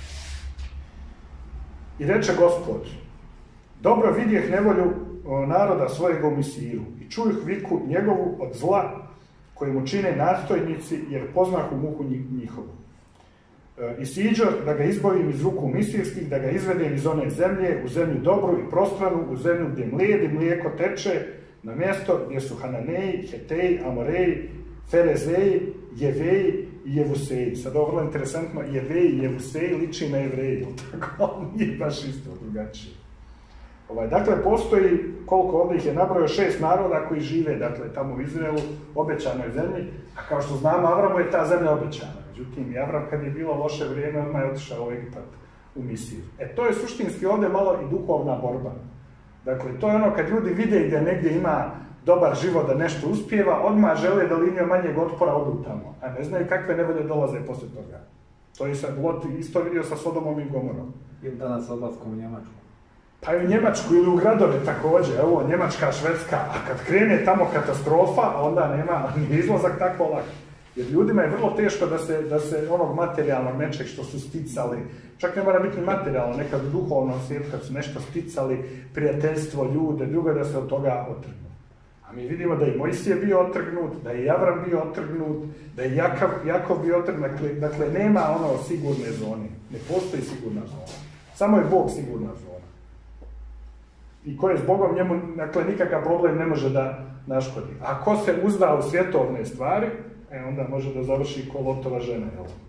I reče Gospod, dobro vidjeh nevolju naroda svojega u Misiru i čujuh viku njegovu od zla koje mu čine nastojnici, jer poznahu muku njihovu. I siđo da ga izbavim iz ruku misirskih, da ga izvedem iz one zemlje, u zemlju dobru i prostranu, u zemlju gdje mlijed i mlijeko teče, na mjesto gdje su Hananeji, Heteji, Amoreji, Ferezeji, Jeveji i Jevuseji. Sad ovo vrlo interesantno, Jeveji i Jevuseji liči na Jevreji, tako nije baš isto drugačije. Dakle, postoji, koliko ovdje ih je nabrojao, 6 naroda koji žive, dakle, tamo u Izraelu, obećanoj zemlji, a kao što znamo, Avramu je ta zemlja obećana. Međutim, i Avram, kad je bilo loše vrijeme, odmah je otišao u Egipat, u misiju. To je suštinski ovdje malo i duhovna borba. Dakle, to je ono kad ljudi vide gdje negdje ima dobar život da nešto uspijeva, odmah žele da linijom manjeg otpora odu tamo, a ne znaju kakve nevolje dolaze poslije toga. To je sad Lot isto vidio sa Sodomom i Gomorom. Ili danas odlaskom u Njemačku. Pa i u Njemačku ili u gradove također, evo, Njemačka, Švedska, a kad krene tamo katastrofa, onda nema ni izlazak tako lak. Jer ljudima je vrlo teško da se onog materijalnog nečeg što su sticali, čak ne mora biti ni materijalno, nekad u duhovnom svijetu kad su nešto sticali, prijateljstvo, ljude, drugo da se od toga otrgnu. A mi vidimo da je Mojsije bio otrgnut, da je Avram bio otrgnut, da je Jakov bio otrgnut, dakle nema ono sigurne zone, ne postoji sigurna zona, samo je Bog sigurna zona. I ko je s Bogom, njemu dakle, nikakav problem ne može da naškodi. A ko se uzda u svjetovne stvari, onda može da završi ko Lotova žena.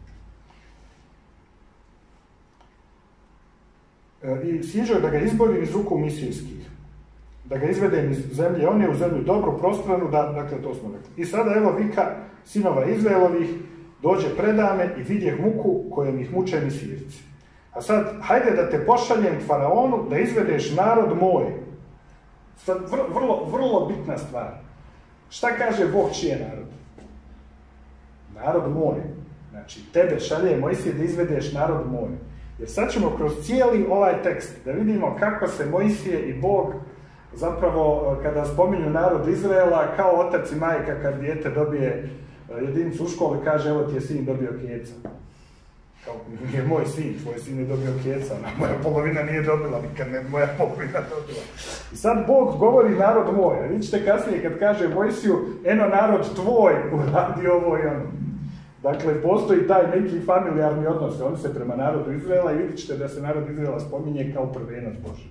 I siđo da ga izbavim iz ruku misijskih, da ga izvedem iz zemlje, on je u zemlju dobru, prostranu, dakle to smo rekli. I sada evo vika sinova Izraelovih, Dođe predame i vidjeh muku kojom ih muče Misirci. A sad, hajde da te pošaljem faraonu da izvedeš narod moj. Sad, vrlo bitna stvar. Šta kaže Bog čiji je narod? Narod moj. Znači, tebe šalje Mojsije da izvedeš narod moj. Jer sad ćemo kroz cijeli ovaj tekst da vidimo kako se Mojsije i Bog zapravo, kada spominju narod Izraela, kao otac i majka kad dijete dobije jedinicu u školi, kaže evo ti je sin dobio keca. Kao, nije moj sin, tvoj sin je dobio keca, moja polovina nije dobila, nikad ne moja polovina dobila. I sad Bog govori narod moj, a vidite kasnije kad kaže Mojsiju, eno narod tvoj uradi ovo i ono. Dakle, postoji taj neki familijarni odnos, oni se prema narodu Izraela i vidit ćete da se narod Izraela spominje kao prvenac Božji.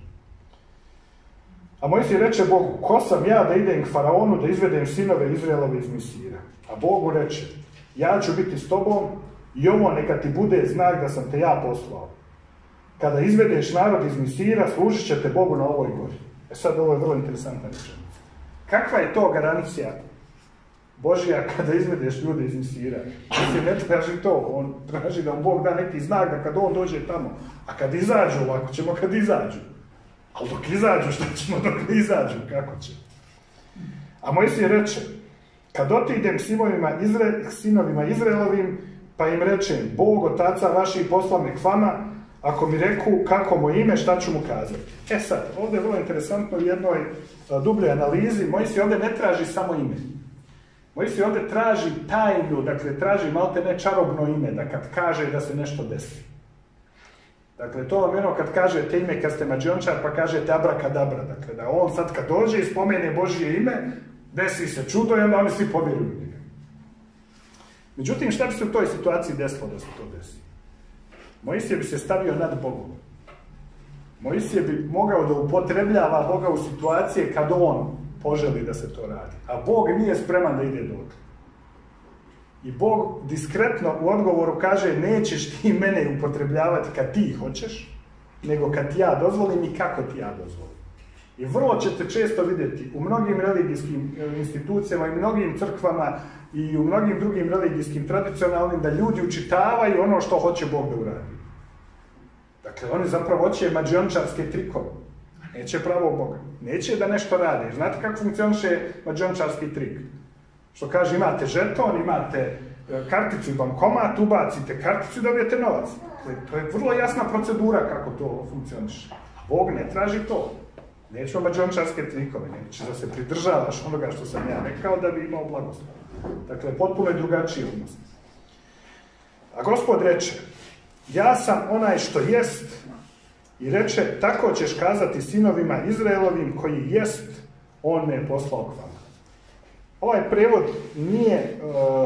A Mojsije reče Bogu, ko sam ja da idem k faraonu da izvedem sinove Izraelove iz Misira? A Bog mu reče, ja ću biti s tobom i ovo neka ti bude znak da sam te ja poslao. Kada izvedeš narod iz Misira, služit ćete Bogu na ovoj gori. E sad, ovo je vrlo interesantna rečenica. Kakva je to garancija Božja kada izvedeš ljude iz Misira? Mislim, ne traži to, on traži da mu Bog da neki znak da kad on dođe tamo. A kad izađu, ovako ćemo kad izađu. Ali dok izađu, šta ćemo dok ne izađu, kako će? A Mojsije reče, kad otidem sinovima Izraelovim, pa im rečem, Bog otaca vaših posla me k vama, ako mi reku kako mu ime, šta ću mu kazati? E sad, ovdje je vrlo interesantno u jednoj dubljoj analizi, Mojsije ovdje ne traži samo ime. Mojsije ovdje traži tajnu, dakle traži malte ne čarobno ime, da kad kaže da se nešto desi. Dakle, to vam je ono kad kažete ime, kad ste mađiončar, pa kažete abrakadabra. Dakle, da on sad kad dođe i spomene Božje ime, desi se čudo i onda oni svi povjeruju njega. Međutim, šta bi se u toj situaciji desilo da se to desi? Mojsije bi se stavio nad Bogom. Mojsije bi mogao da upotrebljava Boga u situacije kad on poželi da se to radi. A Bog nije spreman da ide dotle. I Bog diskretno u odgovoru kaže, nećeš ti mene upotrebljavati kad ti hoćeš, nego kad ti ja dozvolim i kako ti ja dozvolim. I vrlo ćete često vidjeti u mnogim religijskim institucijama i mnogim crkvama i u mnogim drugim religijskim tradicionalnim da ljudi učitavaju ono što hoće Bog da uradi. Dakle, oni zapravo hoće mađiončarske trikove, a neće pravo Boga. Neće da nešto rade. Znate kako funkcioniše mađiončarski trik? Što kaže, imate žeton, imate karticu i bankomat, ubacite karticu i dobijete novac. To je vrlo jasna procedura kako to funkcioniše. A Bog ne traži to. Nećemo mađiončarske trikove, neće da se pridržavaš onoga što sam ja rekao da bi imao blagoslov. Dakle, potpuno je drugačiji odnos. A Gospod reče, ja sam onaj što jest, i reče, tako ćeš kazati sinovima Izraelovim koji jest, on me je poslao k vama. Ovaj prevod nije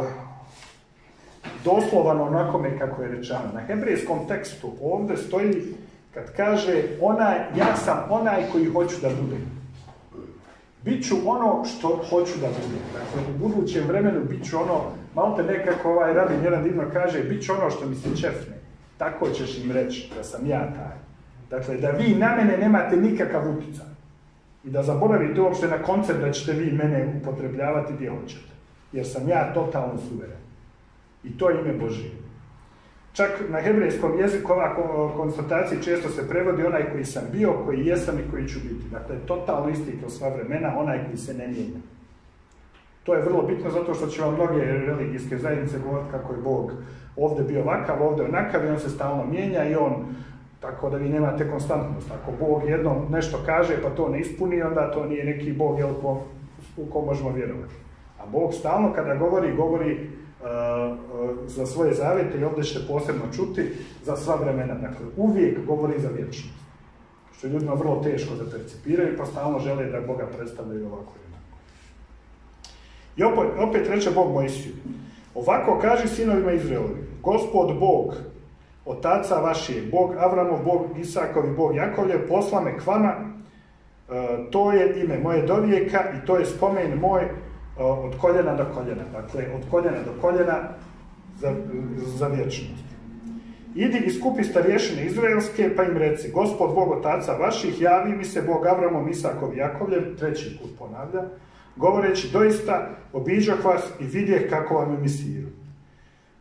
doslovan onakome kako je rečeno. Na hebrejskom tekstu ovdje stoji kad kaže ja sam onaj koji hoću da budem. Biću ono što hoću da budem. Dakle, u budućem vremenu biću ono, malo te nekako ovaj rabin jedan divno kaže, biću ono što mi se čefne. Tako ćeš im reći da sam ja taj. Dakle, da vi na mene nemate nikakav utjecaj. I da zaboravite uopšte na koncept da ćete vi mene upotrebljavati gdje hoćete. Jer sam ja totalno suveren. I to je ime Božije. Čak na hebrejskom jeziku ova konstatacija često se prevodi onaj koji sam bio, koji jesam i koji ću biti. Dakle, totalno isti kroz sva vremena, onaj koji se ne mijenja. To je vrlo bitno zato što će vam mnoge religijske zajednice govoriti kako je Bog ovdje bio ovakav, ovdje onakav i on se stalno mijenja i on, tako da vi nemate konstantnost. Ako Bog jednom nešto kaže pa to ne ispuni, onda to nije neki Bog u ko možemo vjerovati. A Bog stalno kada govori za svoje zavjete i ovdje ćete posebno čuti za sva vremena. Dakle, uvijek govori za vječnost. Što je ljudima vrlo teško da percipiraju pa stalno žele da Boga predstavljaju ovako i onako. I opet reče Bog Mojsiju, ovako kaži sinovima Izraelovi, Gospod Bog, otaca vaših, Bog Avramov, Bog Isakov i Bog Jakovljev, posla me k vama, to je ime moje dovijeka i to je spomen moj od koljena do koljena. Dakle, od koljena do koljena za vječnost. Idi i skupi starješine izraelske, pa im reci, Gospod Bog otaca vaših, javi mi se Bog Avramov, Isakov i Jakovljev, treći put ponavlja, govoreći, doista obiđoh vas i vidjeh kako vam je Misiru.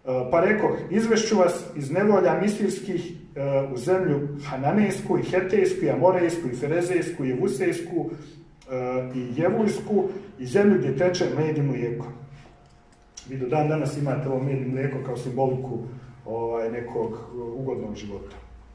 Pa rekoh, izvešću vas iz nevolja misirskih u zemlju Hananejsku i Hetejsku i Amorejsku i Ferezejsku i Jevusejsku i Jevujsku i zemlju gdje teče med i mlijeko. Vi do dan danas imate ovo med i mlijeko kao simboliku nekog ugodnog života.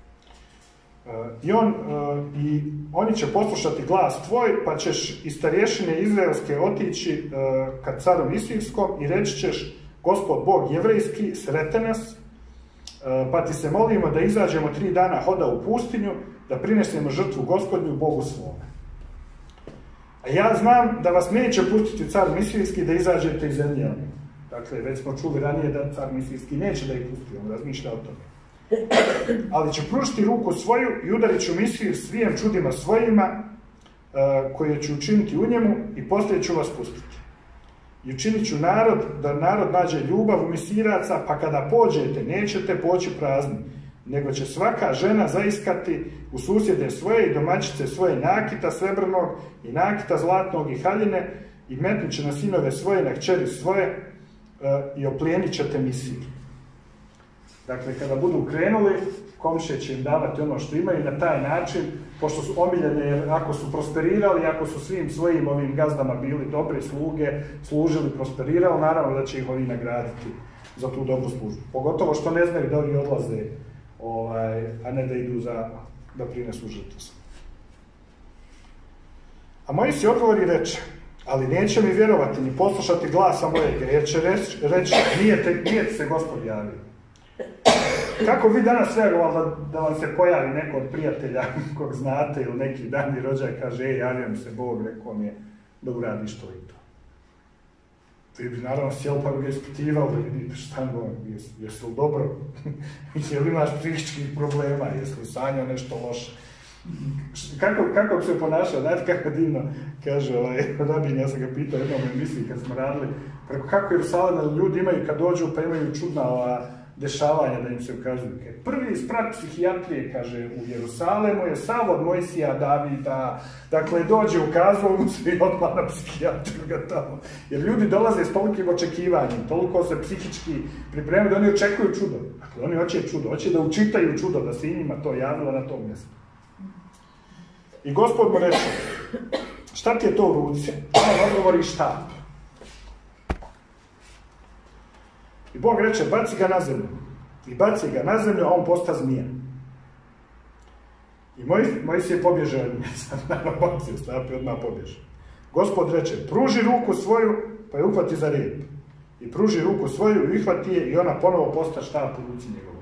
I oni će poslušati glas tvoj, pa ćeš iz starješine izraelske otići ka caru Misirskom i reći ćeš: Gospod Bog jevrejski, srete nas, pa ti se molimo da izađemo 3 dana hoda u pustinju, da prinesemo žrtvu Gospodnju Bogu svome. A ja znam da vas neće pustiti car Misirski da izađete iz zemlje. Dakle, već smo čuli ranije da car Misirski neće da ih pusti, on razmišlja o tome. Ali će pružiti ruku svoju i udarit ću Misir svijem čudima svojima, koje ću učiniti u njemu, i poslije ću vas pustiti. I učinit ću da narod nađe ljubav u Misiraca, pa kada pođete, nećete poći prazni, nego će svaka žena zaiskati u susjede svoje i domaćice svoje nakita srebrnog i nakita zlatnog i haljine, i metnut će na sinove svoje, na kćeri svoje, i oplijenit ćete Misir. Dakle, kada budu krenuli, komšije će im davati ono što imaju, na taj način, pošto su omiljene, jer ako su prosperirali, ako su svim svojim ovim gazdama bili dobre sluge, služili, prosperirali, naravno da će ih ovi nagraditi za tu dobru službu. Pogotovo što ne znaju da oni odlaze, a ne da idu da prinesu žrtvu. A Mojsije odgovori i reče: ali neće mi vjerovati ni poslušati glasa mojega, jer će reći: nije se Gospod javio. Kako vi danas reagovali da vam se pojavi neko od prijatelja kog znate ili neki dani rođaj kaže: javio mi se Bog, rekao mi je da uradiš to i to. Vi bi naravno sjeli pa bi ga ispitivali, da vidite šta jesi li dobro, jel imaš psihičkih problema, jesi li sanjao nešto loše. Kako bi se ponašao, znate kako divno, kaže Rabin, ja sam ga pitao jednom u emisiji kad smo radili, preko kako Jerusalem ljudi imaju kad dođu pa imaju čudna dešavanja da im se ukazuju. Prvi sprat psihijatrije, kaže, u Jerusalemu je sav od Mojsija, Davida, dakle dođe ukazao mu se i odmah na psihijatriju ga tamo. Jer ljudi dolaze s tolikim očekivanjem, toliko se psihički pripremaju da oni očekuju čudo. Dakle, oni hoće čudo, hoće da učitaju čudo, da se i njima to javilo na tom mjestu. I Gospod mu reče: šta ti je to u ruci? On odgovori: štap. I Bog reče: baci ga na zemlju. I baci ga na zemlju, a on posta zmija. I Mojsije pobježe od mjesta. Naravno, bacio štap i odmah pobježe. Gospod reče: pruži ruku svoju, pa je uhvati za rep. I pruži ruku svoju i uhvati je, i ona ponovo posta štap u ruci njegovom.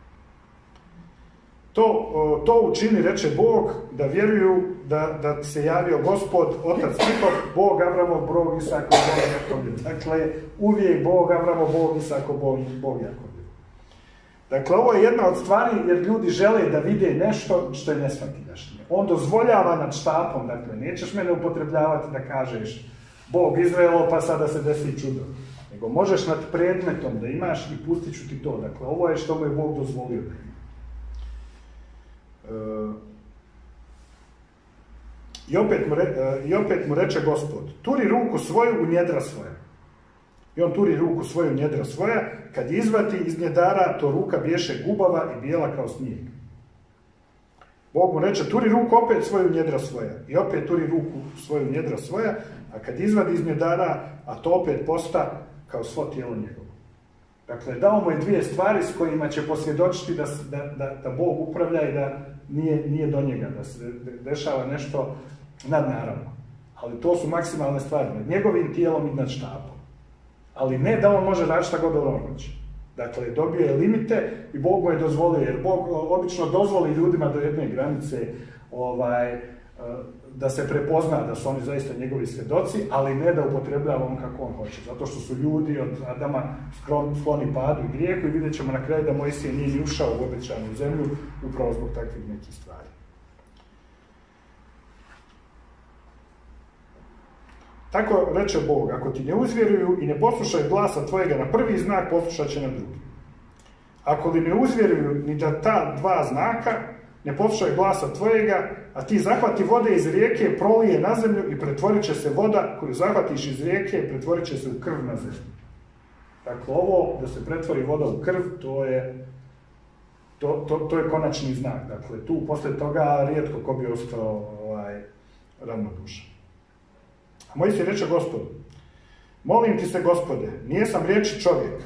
To učini, reče Bog, da vjeruju da se javio Gospod, Otac njihov, Bog Avramov, Bog Isakov, Bog Jakovljev. Dakle, uvijek Bog Avramov, Bog Isakov, Bog Jakovljev. Dakle, ovo je jedna od stvari jer ljudi žele da vide nešto što je nesvakidašnje. On dozvoljava nad štapom, dakle, nećeš mene upotrebljavati da kažeš Bog Izraelo pa sada se desi čudo. Nego možeš nad predmetom da imaš i pustit ću ti to. Dakle, ovo je što mu je Bog dozvolio da ima. I opet mu reče Gospod: turi ruku svoju u njedra svoja. I on turi ruku svoju u njedra svoja, kad izvati iz njedara, to ruka biješe gubava i bijela kao snijeg. Bog mu reče: turi ruku opet svoju u njedra svoja. I opet turi ruku svoju u njedra svoja, a kad izvadi iz njedara, a to opet posta kao svo tijelo njegovo. Dakle, dao mu je dvije stvari s kojima će posvjedočiti da Bog upravlja i da nije do njega, da se dešava nešto nadnaravno. Ali to su maksimalne stvari, nad njegovim tijelom i nad štapom. Ali ne da on može raditi šta god on hoće. Dakle, dobio je limite i Bog mu je dozvolio, jer Bog obično dozvoli ljudima do jedne granice da se prepozna da su oni zaista njegovi svjedoci, ali ne da upotrebljava on kako on hoće. Zato što su ljudi od Adama skloni padu i grijehu i vidjet ćemo na kraju da Mojsije nije ni ušao u obećanu zemlju upravo zbog takvih nekih stvari. Tako reče Bog: ako ti ne uzvjeruju i ne poslušaju glasa tvojega na prvi znak, poslušat će na drugi. Ako li ne uzvjeruju ni da ta dva znaka, ne poslušaju glasa tvojega, a ti zahvati vode iz rijeke, prolije na zemlju i pretvorit će se voda koju zahvatiš iz rijeke, pretvorit će se u krv na zemlju. Dakle, ovo da se pretvori voda u krv, to je konačni znak. Dakle, tu posle toga rijetko ko bi ostao ravnodušan. A Mojsije reče Gospodu: molim ti se, Gospode, nijesam riječi čovjek,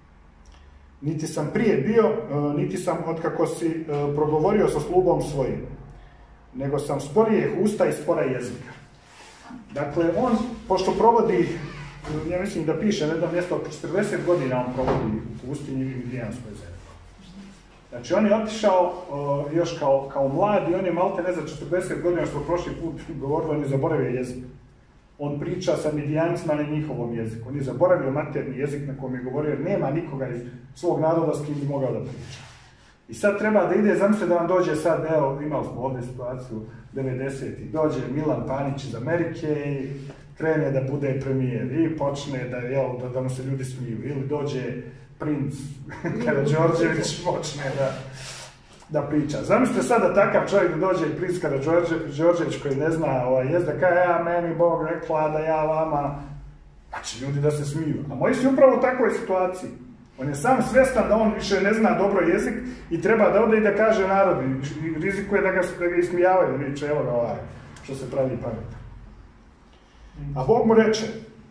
niti sam prije bio, niti sam otkako si progovorio sa slugom svojim, nego sam sporijeh usta i spora jezika. Dakle, on, pošto provodi, ja mislim da piše na jednom mjestu, oko 40 godina on provodi u pustinji i Midijanskoj zemlji. Znači, on je otišao još kao mlad i on je malte ne za 40 godina, što prošli put govorio, on je zaboravio jezik. On priča sa Midijancima na njihovom jeziku. On je zaboravio materni jezik na kojem je govorio, jer nema nikoga iz svog naroda s kim bi mogao da priča. I sad treba da ide, zamislite da vam dođe sad, evo, imali smo ovdje situaciju 90-ih, dođe Milan Panić iz Amerike i krene da bude premijer i počne da mu se ljudi smiju. Ili dođe princ Karađorđević počne da priča. Zamislite sad da takav čovjek da dođe princ Karađorđević koji ne zna jezda, ja meni Bog rekla da ja vama, znači ljudi da se smiju. A Mojsije upravo u takvoj situaciji. On je sam svjestan da on više ne zna dobro jezik i treba da ode i da kaže narodu. I rizikuje da ga ismijavaju, da viče, evo ga što se pravi pametan. A Bog mu reče: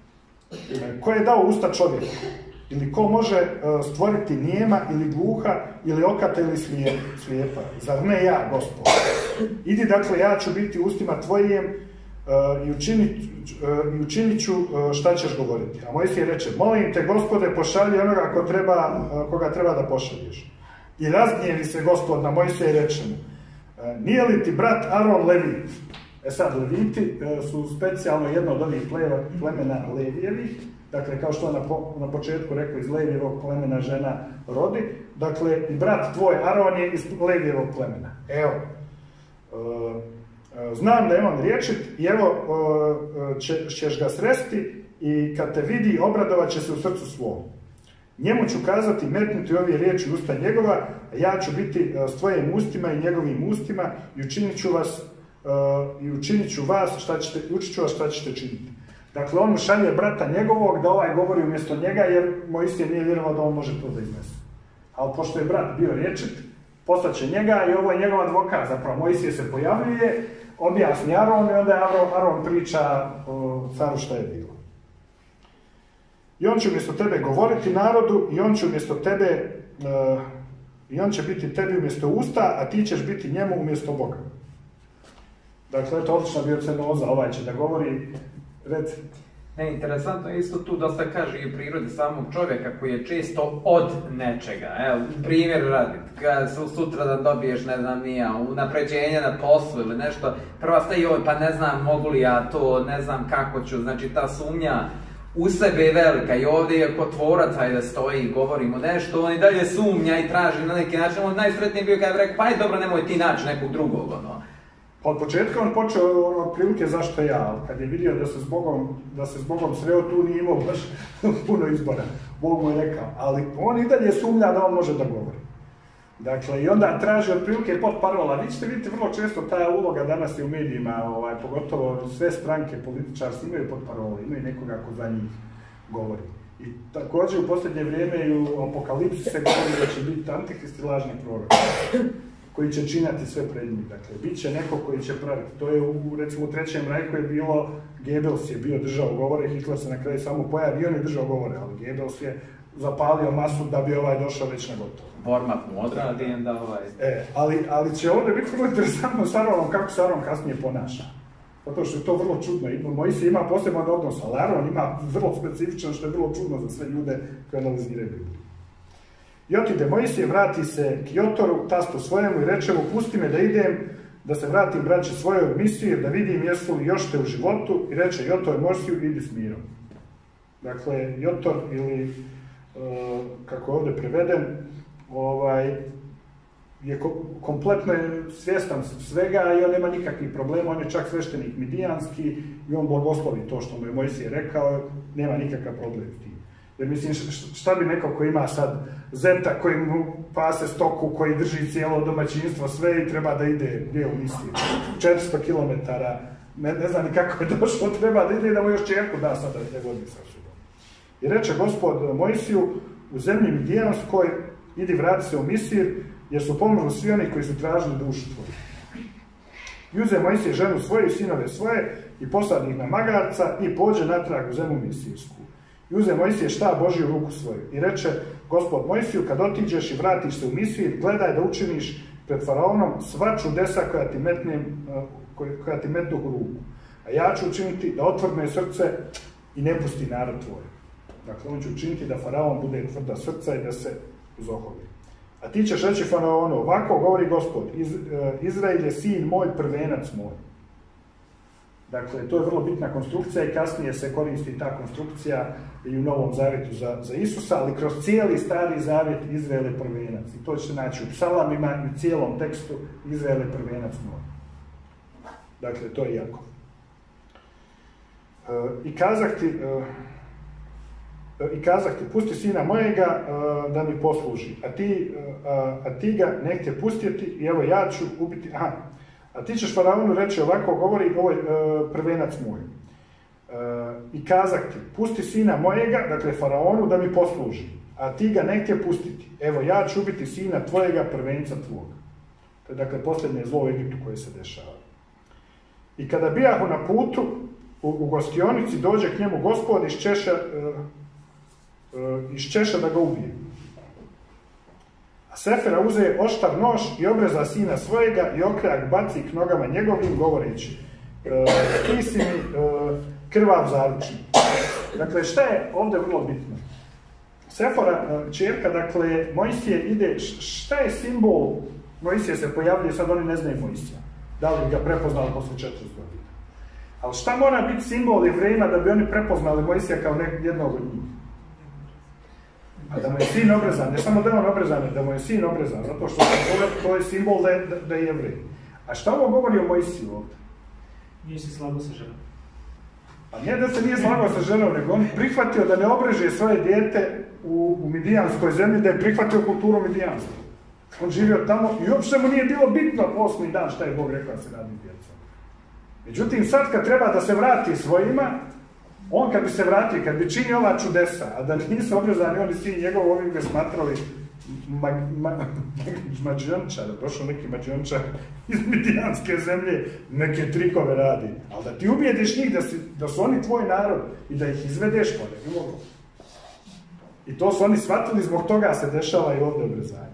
ko je dao usta čovjeku? Ili ko može stvoriti nijema ili gluha ili okata ili slijepa? Zar ne ja, Gospod? Idi, dakle, ja ću biti ustima tvojim i učinit ću šta ćeš govoriti. A Mojsije reče: molim te, Gospode, pošalji onoga koga treba da pošalješ. I razgnjevi se Gospod na Mojsija i reče mu: nije li ti brat Aron Levit? Sad, Leviti su specijalno jedno od ovih plemena Levijevih. Dakle, kao što na početku rekao, iz Levijevog plemena žena rodi. Dakle, i brat tvoj Aron je iz Levijevog plemena. Evo, znam da je on rječit i evo ćeš ga sresti i kad te vidi obradovat će se u srcu svom. Njemu ću kazati metnuti ove riječi usta njegova, a ja ću biti s tvojim ustima i njegovim ustima i učit ću vas šta ćete činiti. Dakle, on mu šalje brata njegovog da govori umjesto njega, jer Mojsije nije vjerovao da on može to da iznese. Ali pošto je brat bio rječit, poslaće njega i ovo je njegov advokat. Zapravo, Mojsije se pojavljuje, objasni Aron i onda Aron priča caru šta je bilo. I on će umjesto tebe govoriti narodu i on će umjesto tebe, i on će biti tebi umjesto usta, a ti ćeš biti njemu umjesto Boga. Dakle, to je odlična biocenoza, ovaj će da govori, reci. Interesantno je isto tu dosta kaže i u prirodi samog čovjeka koji je često od nečega. Evo, primjer radi, kad sutra da dobiješ, ne znam nija, unapređenje na poslu ili nešto, prva staje pa ne znam mogu li ja to, ne znam kako ću, znači ta sumnja u sebe je velika i ovdje je kod tvoraca da stoji i govorimo nešto, on i dalje sumnja i traži na neki način, on najsretniji bio kada je rekao, pa je dobro, nemoj ti naći nekog drugog, Od početka on počeo otprilike zašto ja, ali kad je vidio da se s Bogom sreo, tu nije imao baš puno izbora. Bog mu je rekao, ali on i dalje sumnja da on može da govori. Dakle, i onda traži otprilike potparola. Vi ćete vidjeti vrlo često ta uloga danas i u medijima, pogotovo sve stranke političarske imaju potparole, imaju nekoga ko za njih govori. I također u posljednje vrijeme i u Apokalipsi se govori da će biti antikrist i lažni prorok, koji će činjati sve pred njih. Dakle, bit će neko koji će praviti. To je, recimo, u Trećem rajku je bilo, Goebbels je bio držao govore, Hitler se na kraju samo pojavi, on je držao govore, ali Goebbels je zapalio masu da bi došao već na gotovo. Format mu odradi, onda ali će ovdje biti vrlo interesantno s Aronom, kako se Aron kasnije ponaša. Zato što je to vrlo čudno. Mojsije ima poseban odnos, ali Aron ima vrlo specifičan, što je vrlo čudno za sve ljude koji analiziraju Bibliju. I otide Mojsije, vrati se k Jotoru, tastu svojemu i reče mu, pusti me da idem, da se vratim braći svojoj misiji, da vidim jesu li još te u životu, i reče Jotor Mojsiju, idi s mirom. Dakle, Jotor ili, kako je ovdje preveden, je kompletno svjestan svega i on nema nikakvih problema, on je čak sveštenik midijanski i on blagoslovi to što mu je Mojsije rekao, nema nikakav problem s tim. Jer mislim, šta bi neko ko ima sad zeta koji mu pase stoku, koji drži cijelo domaćinstvo, sve i treba da ide gdje u misiju, 400 km, ne znam ni kako je došlo, treba da ide da mu još čerku da sada da vodi sa sobom. I reče Gospod Mojsiju, u zemlji Midijanskoj idi vrati se u Misir, jer su pomrli svi oni koji su tražili dušu tvoju. I uze Mojsije ženu svoju i sinove svoje i posadi ih na magarca i pođe natrag u zemlju Misirsku. I uze Mojsije štab Božji u ruku svoju. I reče Gospod Mojsiju, kad otiđeš i vratiš se u Misir, gledaj da učiniš pred faraonom sva čudesa koja ti metnu u ruku. A ja ću učiniti da otvrdne srce i ne pusti narod tvoj. Dakle, on će učiniti da faraon bude tvrda srca i da se uzoholi. A ti ćeš reći faraonu, ovako govori Gospod, Izrael je sin moj, prvenac moj. Dakle, to je vrlo bitna konstrukcija i kasnije se koristi ta konstrukcija i u Novom Zavjetu za Isusa, ali kroz cijeli Stari Zavjet Izrael je prvenac. I to će se naći u psalamima i u cijelom tekstu Izrael je prvenac moj. Dakle, to je jako. I kazah ti, pusti sina mojega da mi posluži, a ti ga nehtje pustiti i evo ja ću ubiti, a ti ćeš faraonu reći ovako, govori ovo prvenac moj. I kazah ti, pusti sina mojega, dakle faraonu da mi posluži, a ti ga nehtje pustiti, evo ja ću ubiti sina tvojega, prvenca tvoga. To je dakle posljednje zlo u Egiptu koje se dešava. I kada bijahu na putu, u gostionici dođe k njemu Gospod iščeša da ga ubije. A Sefera uze oštar nož i obreza sina svojega i okrak baci k nogama njegovim, govoreći ti si mi krvav zaručnik. Dakle, šta je ovdje vrlo bitno? Sefora, čerka, dakle, Mojsije ide, šta je simbol? Mojsije se pojavljuje, sad oni ne znaju Mojsija. Da li ga prepoznali posle 4 godina? Ali šta mora biti simbol Jevrejima da bi oni prepoznali Mojsija kao jednog od njih? A da mu je sin obrezan, ne samo da je on obrezan, da mu je sin obrezan, zato što to je simbol da je Jevrej. A šta ovo govori o Mojsiju ovdje? Nije se slago sa ženom. Pa nije da se nije slagao sa ženom, nego on prihvatio da ne obreže svoje dijete u Midijanskoj zemlji, da je prihvatio kulturu Midijansku. On živio tamo i uopšte mu nije bilo bitno 8. dan šta je Bog rekao da se radi djecom. Međutim, sad kad treba da se vrati svojima, on kad bi se vratio, kad bi činio ova čudesa, a da nisu obrezani, oni svi njegov ovim ga smatrali mađiončar, došao neki mađiončar iz Midijanske zemlje, neke trikove radi. Ali da ti ubijediš njih da su oni tvoj narod i da ih izvedeš, pa ne mogu. I to su oni shvatili, zbog toga se dešava i ovdje obrezanje.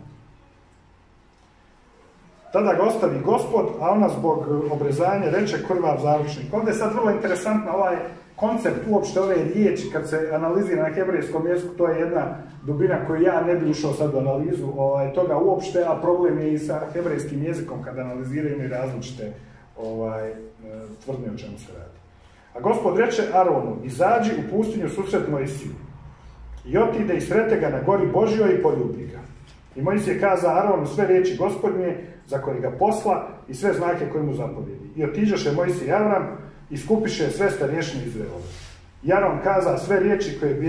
Tada ga ostavi Gospod, a ona zbog obrezanja reče krvav zaručnik. Ovdje je sad vrlo interesantno ovaj koncept uopšte ove riječi, kad se analizira na hebrejskom jeziku, to je jedna dubina koju ja ne bi ušao sad u analizu toga uopšte, a problem je i sa hebrejskim jezikom kad analiziraju i različite tvrdnje o čemu se radi. A Gospod reče Aronu, izađi u pustinju susret Mojsiju i otide i srete ga na gori Božjoj i poljubi ga. I Mojsije kaza Aronu sve riječi Gospodnje za koje ga posla i sve znake koje mu zapovjedi. I otiđeše Mojsije i Avram i skupiše sve starješine Izraelove. I Aron kaza sve riječi koje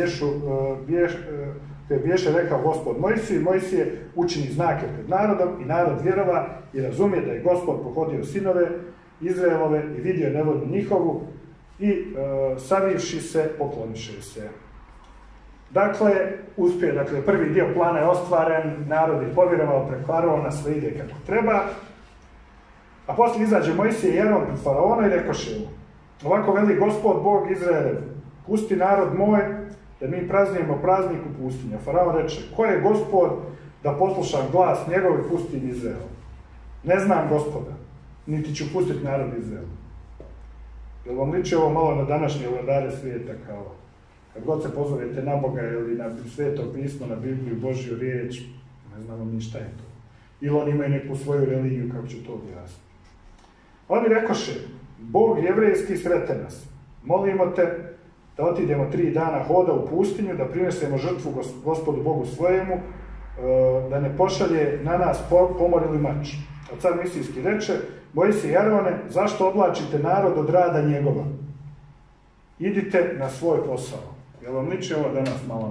biješe rekao Gospod Mojsiju i Mojsije učini znake pred narodom i narod vjerova i razumije da je Gospod pohodio sinove Izraelove i vidio nevolju njihovu i savivši se, pokloniše se. Dakle, uspije, prvi dio plana je ostvaren, narod je povjerovao preko Arona, sve ide kako treba, a poslije izađe Mojsije i Aron pred faraona i rekoše mu, ovako veli Gospod Bog Izraelev, pusti narod moj da mi praznujemo praznik u pustinji. A faraon reče, ko je Gospod da poslušam glas njegov i pustim Izrael? Ne znam Gospoda, niti ću pustiti narod Izrael. Jel vam liči ovo malo na današnje vladare svijeta, kao kad god se pozovete na Boga ili na Sveto pismo, na Bibliju, Božju riječ, ne znamo ni šta je to. Ili oni imaju neku svoju religiju, kako ću to objasniti. Oni rekoše, Bog jevrejski srete nas. Molimo te da otidemo 3 dana hoda u pustinju, da prinesemo žrtvu Gospodu Bogu svojemu, da ne pošalje na nas pomor ili mač. A car Misijski reče, Mojsije i Arone, zašto odvlačite narod od rada njegova? Idite na svoj posao. Jel vam liči ovo danas malo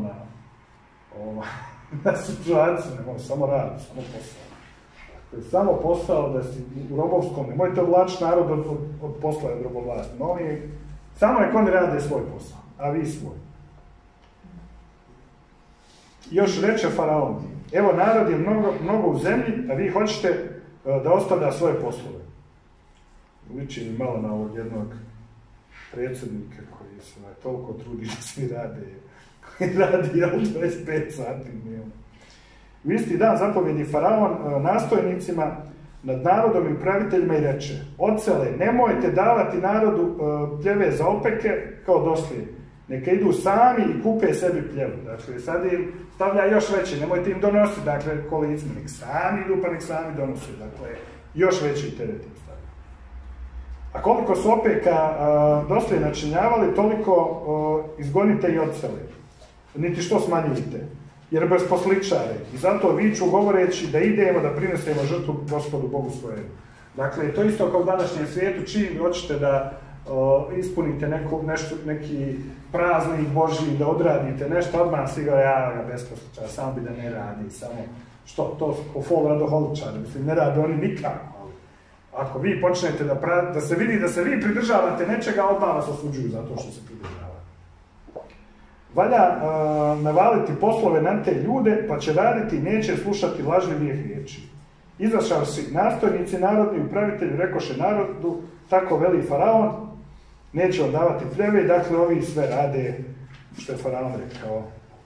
na situaciju, ne samo rad, samo posao. To je samo posao da si u robovskom, nemojte odvlačiti narod od posla od robovlasti. No, samo nek oni rade svoj posao, a vi svoj. još reče faraon, evo narod je mnogo u zemlji, a vi hoćete da ostavlja svoje poslove. Liči mi malo na ovog jednog predsjednika koji se toliko trudi da svi radi 25 sati dnevno. U isti dan zapovjedi faraon nastojnicima nad narodom i upraviteljima i reče, ocele, nemojte davati narodu pljeve za opeke kao doslije. Neka idu sami i kupe sebi pljevu. Dakle, sad im stavlja još veće, nemojte im donositi, dakle, kolicima, nek sami idu pa nek sami donose. Dakle, još veći teret im stavlja. A koliko su opeka doslije načinjavali, toliko izgonite i ocele. Niti što smanjujte, jer bez posličare. I zato viču govoreći da idemo da prinesemo žrtvu Gospodu Bogu svojemu. Dakle, to isto kao u današnjem svijetu, čim hoćete da ispunite neki praznik Božji, da odradite nešto, odmah svi ga bez posličara, samo bi da ne radi, samo što, to ko fol radoholičari, mislim, ne rade oni nikako, ali ako vi počnete da se vidi da se vi pridržavate nečega, odmah vas osuđuju zato što se pridržavate. Valja navaliti poslove na te ljude, pa će raditi i neće slušati lažljivih riječi. Izašavši nastojnici narodni upravitelji rekoše narodu, tako veli faraon, neće vam davati pljeve, dakle ovi sve rade što je faraon rekao.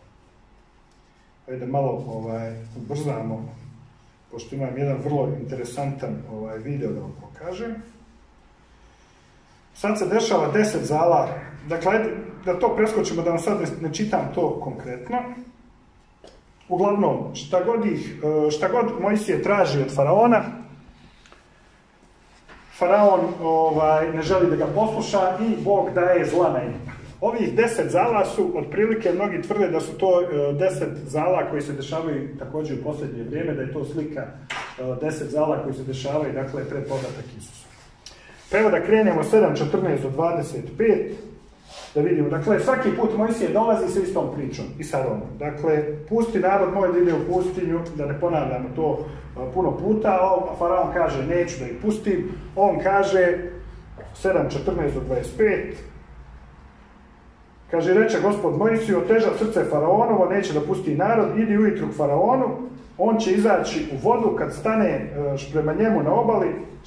Ajde malo ubrzamo, pošto imam jedan vrlo interesantan video da vam pokažem. Sad se dešava 10 zala, dakle ajde da to preskočimo, da vam sad ne čitam to konkretno. Uglavnom, šta god Mojsije traži od faraona, faraon ne želi da ga posluša i Bog daje zla na njih. Ovih 10 zala su, otprilike, mnogi tvrde da su to 10 zala koji se dešavaju također u posljednje vrijeme, da je to slika 10 zala koji se dešavaju, dakle, pred povratak Isusa. Pa evo da krenemo 7.14 do 25, da vidimo. Dakle, svaki put Mojsije dolazi sa istom pričom i sa Aronom. Dakle, pusti narod moj da ide u pustinju, da ne ponavljamo to puno puta, a faraon kaže neću da ih pustim, on kaže 7.14 do 25, kaže, reče Gospod Mojsiju, oteža srce faraonovo, neće da pusti narod, idi ujutru k faraonu, on će izaći u vodu, kad stane prema njemu na obali,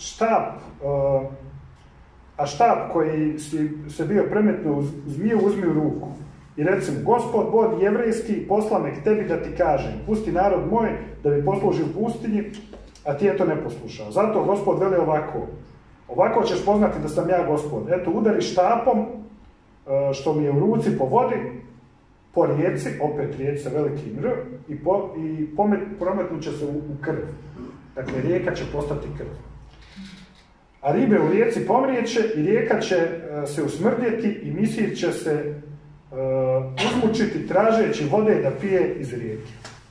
a štap koji se bio premetno u zmiju uzmi u ruku. I recimo, Gospod Bog jevrejski posla me k tebi da ti kažem, pusti narod moj da bi posluži u pustinji, a ti je to ne poslušao. Zato Gospod veli ovako ćeš poznati da sam ja Gospod. Eto, udari štapom što mi je u ruci po vodi, po rijeci, opet rijeci velikim R, i prometnut će se u krv. Dakle, rijeka će postati krv. A ribe u rijeci pomrijeće i rijeka će se usmrdjeti i misir će se uzmučiti tražeći vode da pije iz rijeke.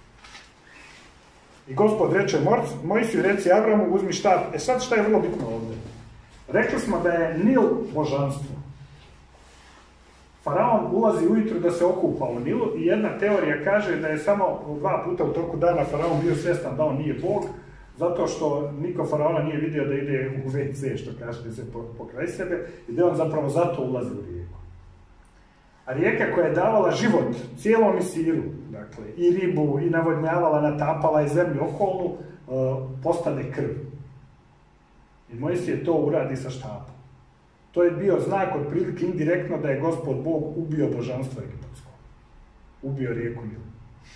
I Gospod reče Mojsiju, reci Avramu, uzmi štap. E sad šta je vrlo bitno ovdje? Rekli smo da je Nil božanstvo. Faraon ulazi ujutru da se okupa u Nilu i jedna teorija kaže da je samo 2 puta u toku dana faraon bio svjestan da on nije Bog, zato što niko faraona nije vidio da ide u WC, što kaže, da se pokraj sebe, i da on zapravo zato ulazi u rijeku. A rijeka koja je davala život cijelom Misiru, dakle, i ribu, i navodnjavala, natapala i zemlju okolnu, postane krv. I Mojsije to uradi sa štapom. To je bio znak otprilike indirektno da je Gospod Bog ubio božanstvo egipatsko. Ubio rijeku Nilu.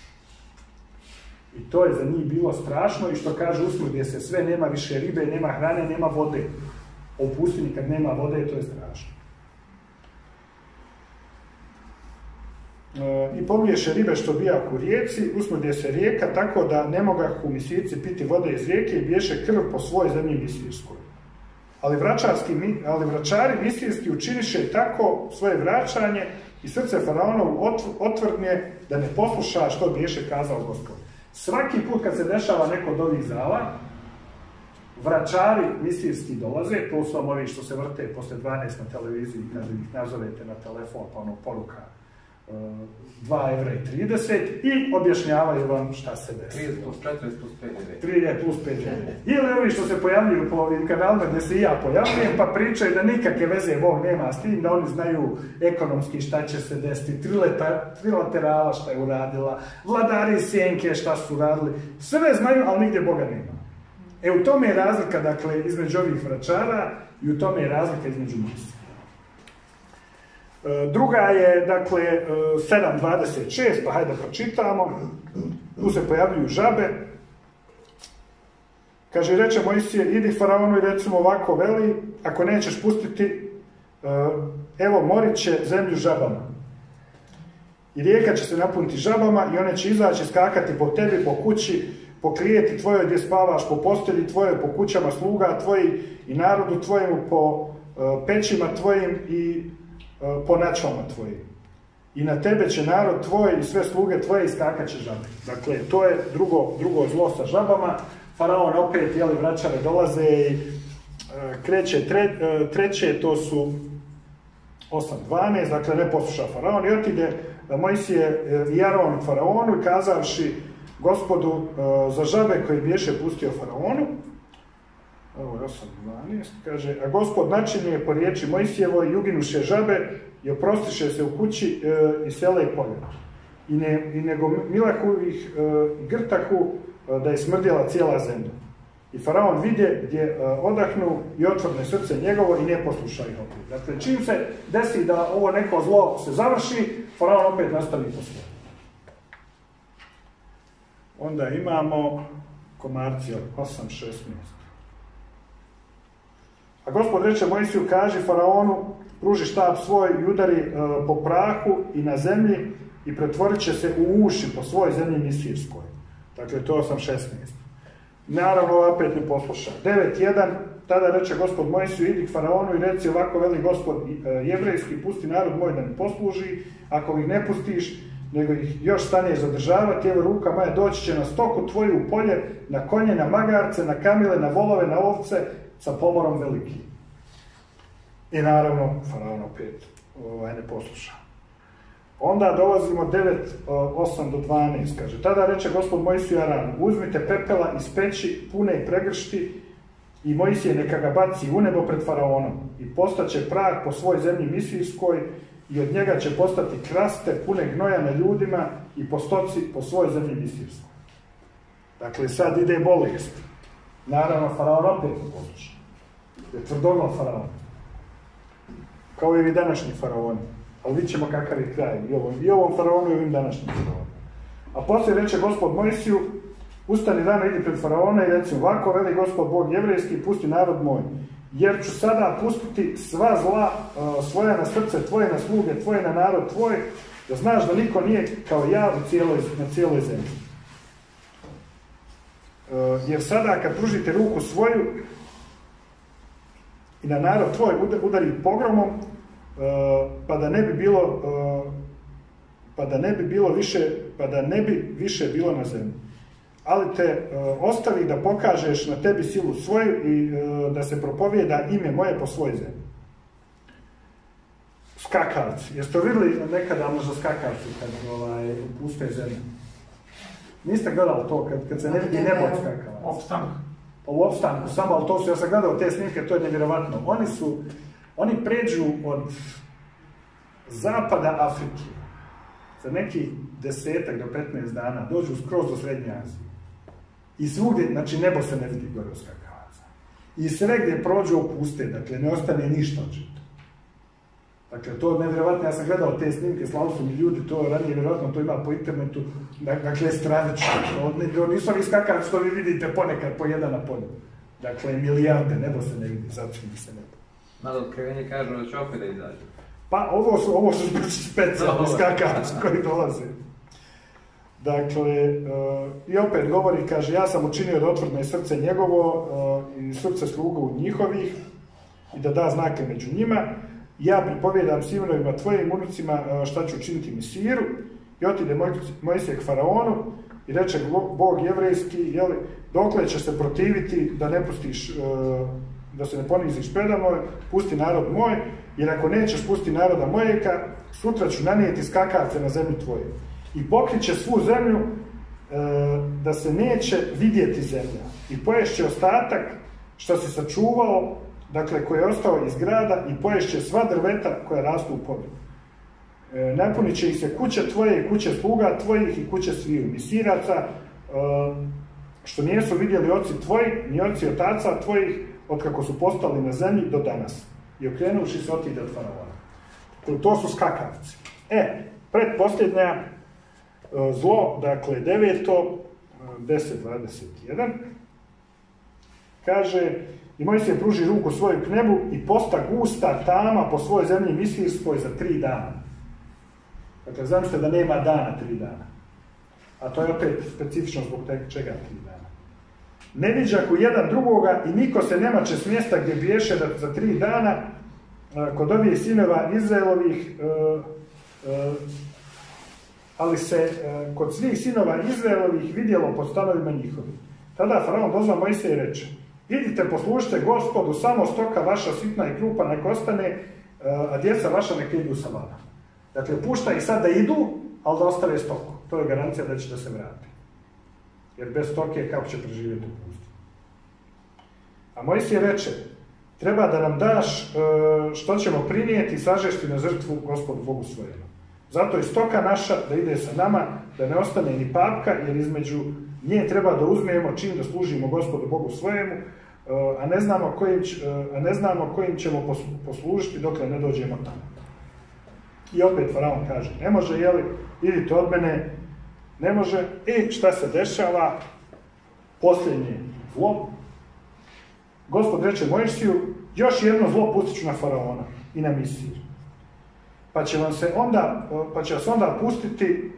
I to je za njih bilo strašno i što kaže usmrdje se sve, nema više ribe, nema hrane, nema vode. A u pustinji kad nema vode, to je strašno. I pomriješe ribe što bijak u rijeci, usmrdje se rijeka tako da ne mogahu Misirci piti vode iz rijeke i biješe krv po svoj zemlji Misirskoj. Ali vračari misirski učiniše tako svoje vraćanje i srce faraonovu otvrdnje da ne posluša što biješe kazao Gospod. Svaki put kad se dešava neko od ovih zala, vračari misirski dolaze, to su vam ovi što se vrte posle 12 na televiziji, kad ih nazovete na telefon, pa ono poruka 2 evra i 30 i objašnjavaju vam šta se desi. 30 plus 40 plus 5 3 plus 5 Ili ovi što se pojavljuju po ovim kanalima gdje se i ja pojavljujem, pa pričaju da nikakve veze Bog nema s tim, da oni znaju ekonomski šta će se desiti, trilaterala šta je uradila, vladari sjenke šta su uradili, sve znaju, ali nigdje Boga nema. U tome je razlika, dakle, između ovih vračara i u tome je razlika između nas. Druga je, dakle, 7.26, pa hajde pročitamo. Tu se pojavljuju žabe. Kaže, reče Mojsije, idi faraonu i recimo ovako veli, ako nećeš pustiti, evo morit će zemlju žabama. I rijeka će se napuniti žabama i one će izaći, skakati po tebi, po kući, po klijeti tvojoj gdje spavaš, po postelji tvojoj, po kućama sluga tvoji i narodu tvojemu, po pećima tvojim i po načalama tvojim. I na tebe će narod tvoj i sve sluge tvoje iskakat će žabe. Dakle, to je drugo zlo sa žabama. Faraon opet, vraćare dolaze i kreće treće, to su 8.12, dakle ne posluša faraon i otide Mojsije i Aron faraonu i kazavši Gospodu za žabe koje biješe pustio faraonu. Ovo je 8.12, kaže, a Gospod načinje po riječi Mojsijevoj i uginuše žabe i oprostiše se u kući i sela i polja. I nego milahu ih i grtahu da je smrdjela cijela zemlja. I faraon vidje gdje odahnu i otvorne srce njegovo i ne posluša ih opet. Dakle, čim se desi da ovo neko zlo se završi, faraon opet nastavi po svoje. Onda imamo komarci 8.16. A Gospod reče Mojsiju, kaži faraonu, pruži štap svoj i udari po prahu i na zemlji i pretvorit će se u uši po svoj zemlji misirskoj. Dakle, to je 8.16. Naravno, opet ne posluša. 9.1. Tada reče Gospod Mojsiju, idi k faraonu i reci ovako veli Gospod jevrejski, pusti narod moj da mi posluži, ako ih ne pustiš, nego ih još staneš zadržavati, evo ruka moja doći će na stoku tvoju u polje, na konje, na magarce, na kamile, na volove, na ovce, sa pomorom veliki. I naravno, faraon opet ne posluša. Onda dolazimo 9.8 do 12, kaže, tada reče Gospod Mojsiju i Aranu, uzmite pepela iz peći, pune i pregršti, i Mojsije neka ga baci u nebo pred faraonom, i postaće prah po svoj zemlji misirskoj, i od njega će postati kraste pune gnoja na ljudima i po stoci po svoj zemlji misirskoj. Dakle, sad ide bolest. Naravno, faraon opet posluša. Je tvrdoglav faraon. Kao i današnji faraoni. Ali vidit ćemo kakav je kraj. I ovom faraonu i ovim današnjim faraonom. A poslije reče Gospod Mojsiju, ustani rano, idi pred faraona i reci ovako, veli Gospod Bog jevrejski, pusti narod moj. Jer ću sada pustiti sva zla svoja na srce tvoje, na sluge tvoje, na narod tvoj, da znaš da niko nije kao ja na cijeloj zemlji. Jer sada kad pružite ruku svoju i na narod tvoj udari pogromom, pa da ne bi više bilo na zemlji. Ali te ostavi da pokažeš na tebi silu svoju i da se propovijeda ime moje po svoj zemlji. Skakavci. Jeste vidjeli nekada možda skakavci kad puste zemlje? Niste gledali to kad se ne vidi nebo od skakavaca? Opstanku. U opstanku, samo, ali to su, ja sam gledao te snimke, to je nevjerovatno. Oni pređu od zapada Afrike za neki 10 do 15 dana, dođu skroz do Srednje Azije. I svugdje, znači nebo se ne vidi gore od skakavaca. I sve gdje prođu opuste, dakle ne ostane ništa očito. Dakle, to je nevjerovatno, ja sam gledao te snimke, slali su mi ljudi, to je ranije nevjerovatno, to ima po internetu, dakle, stravično. Nisu ovi skakavci što vi vidite ponekad po jedan na polju. Dakle, milijarde, nebo se ne vidi, začini se nebo. Malo otkrivenje kažu da će opet da izađu. Pa, ovo su specijalni skakavci koji dolaze. Dakle, i opet govori, kaže, ja sam učinio da otvrdne srce njegovo i srce slugu njihovih i da da znake među njima. Ja pripovjedam sinovima tvojim unucima šta ću učiniti Misiru. I otide Mojsije k faraonu i reče Bog jevrejski, dokle će se protiviti da ne pustiš, da se ne poniziš predamno, pusti narod moj. jer ako nećeš pustiti naroda mojega, sutra ću nanijeti skakavce na zemlju tvoju. I pokriće svu zemlju da se neće vidjeti zemlja. I poješće ostatak što si sačuvao, dakle koji je ostao iz grada, i poješće sva drveta koja rastu u polju. Napunit će ih se kuće tvoje i kuće sluga tvojih i kuće sviju misiraca, što nijesu vidjeli oci tvoji, ni oci otaca tvojih, otkako su postali na zemlji do danas. I okrenuši se otide od faraona. To su skakavci. Predposljednja zlo, dakle 9. 10.21, kaže: i Mojsije pruži ruku svoju k nebu i posta gusta tama po svojoj zemlji misirskoj za 3 dana. Dakle, zamislite da nema dana 3 dana. A to je opet specifično zbog čega 3 dana. Ne viđaku jedan drugoga i niko se nemače s mjesta gdje biješe za 3 dana kod ovih sinova Izraelovih, ali se kod svih sinova Izraelovih vidjelo po stanovima njihovih. Tada faraon dozva Mojsija i reče: idite, poslužite Gospodu, samo stoka vaša sitna i krupa nek ostane, a djeca vaša nek idu sa vama. Dakle, pušta ih sad da idu, ali da ostave stoku. To je garancija da će da se vrati. Jer bez stoke kako će preživjeti u pustinji? A Mojsije reče: treba da nam daš što ćemo prinijeti i sažešti na žrtvu Gospodu Bogu svojemu. Zato i stoka naša da ide sa nama, da ne ostane ni papka, jer između nje treba da uzmemo čim da služimo Gospodu Bogu svojemu, a ne znamo kojim ćemo poslužiti dokle ne dođemo tamo. I opet faraon kaže: ne može, jeli, idite od mene, ne može. I šta se dešava? Posljednje zlo. Gospod reče Mojsiju: još jedno zlo pustit ću na faraona i na Misir. Pa će vas onda pustiti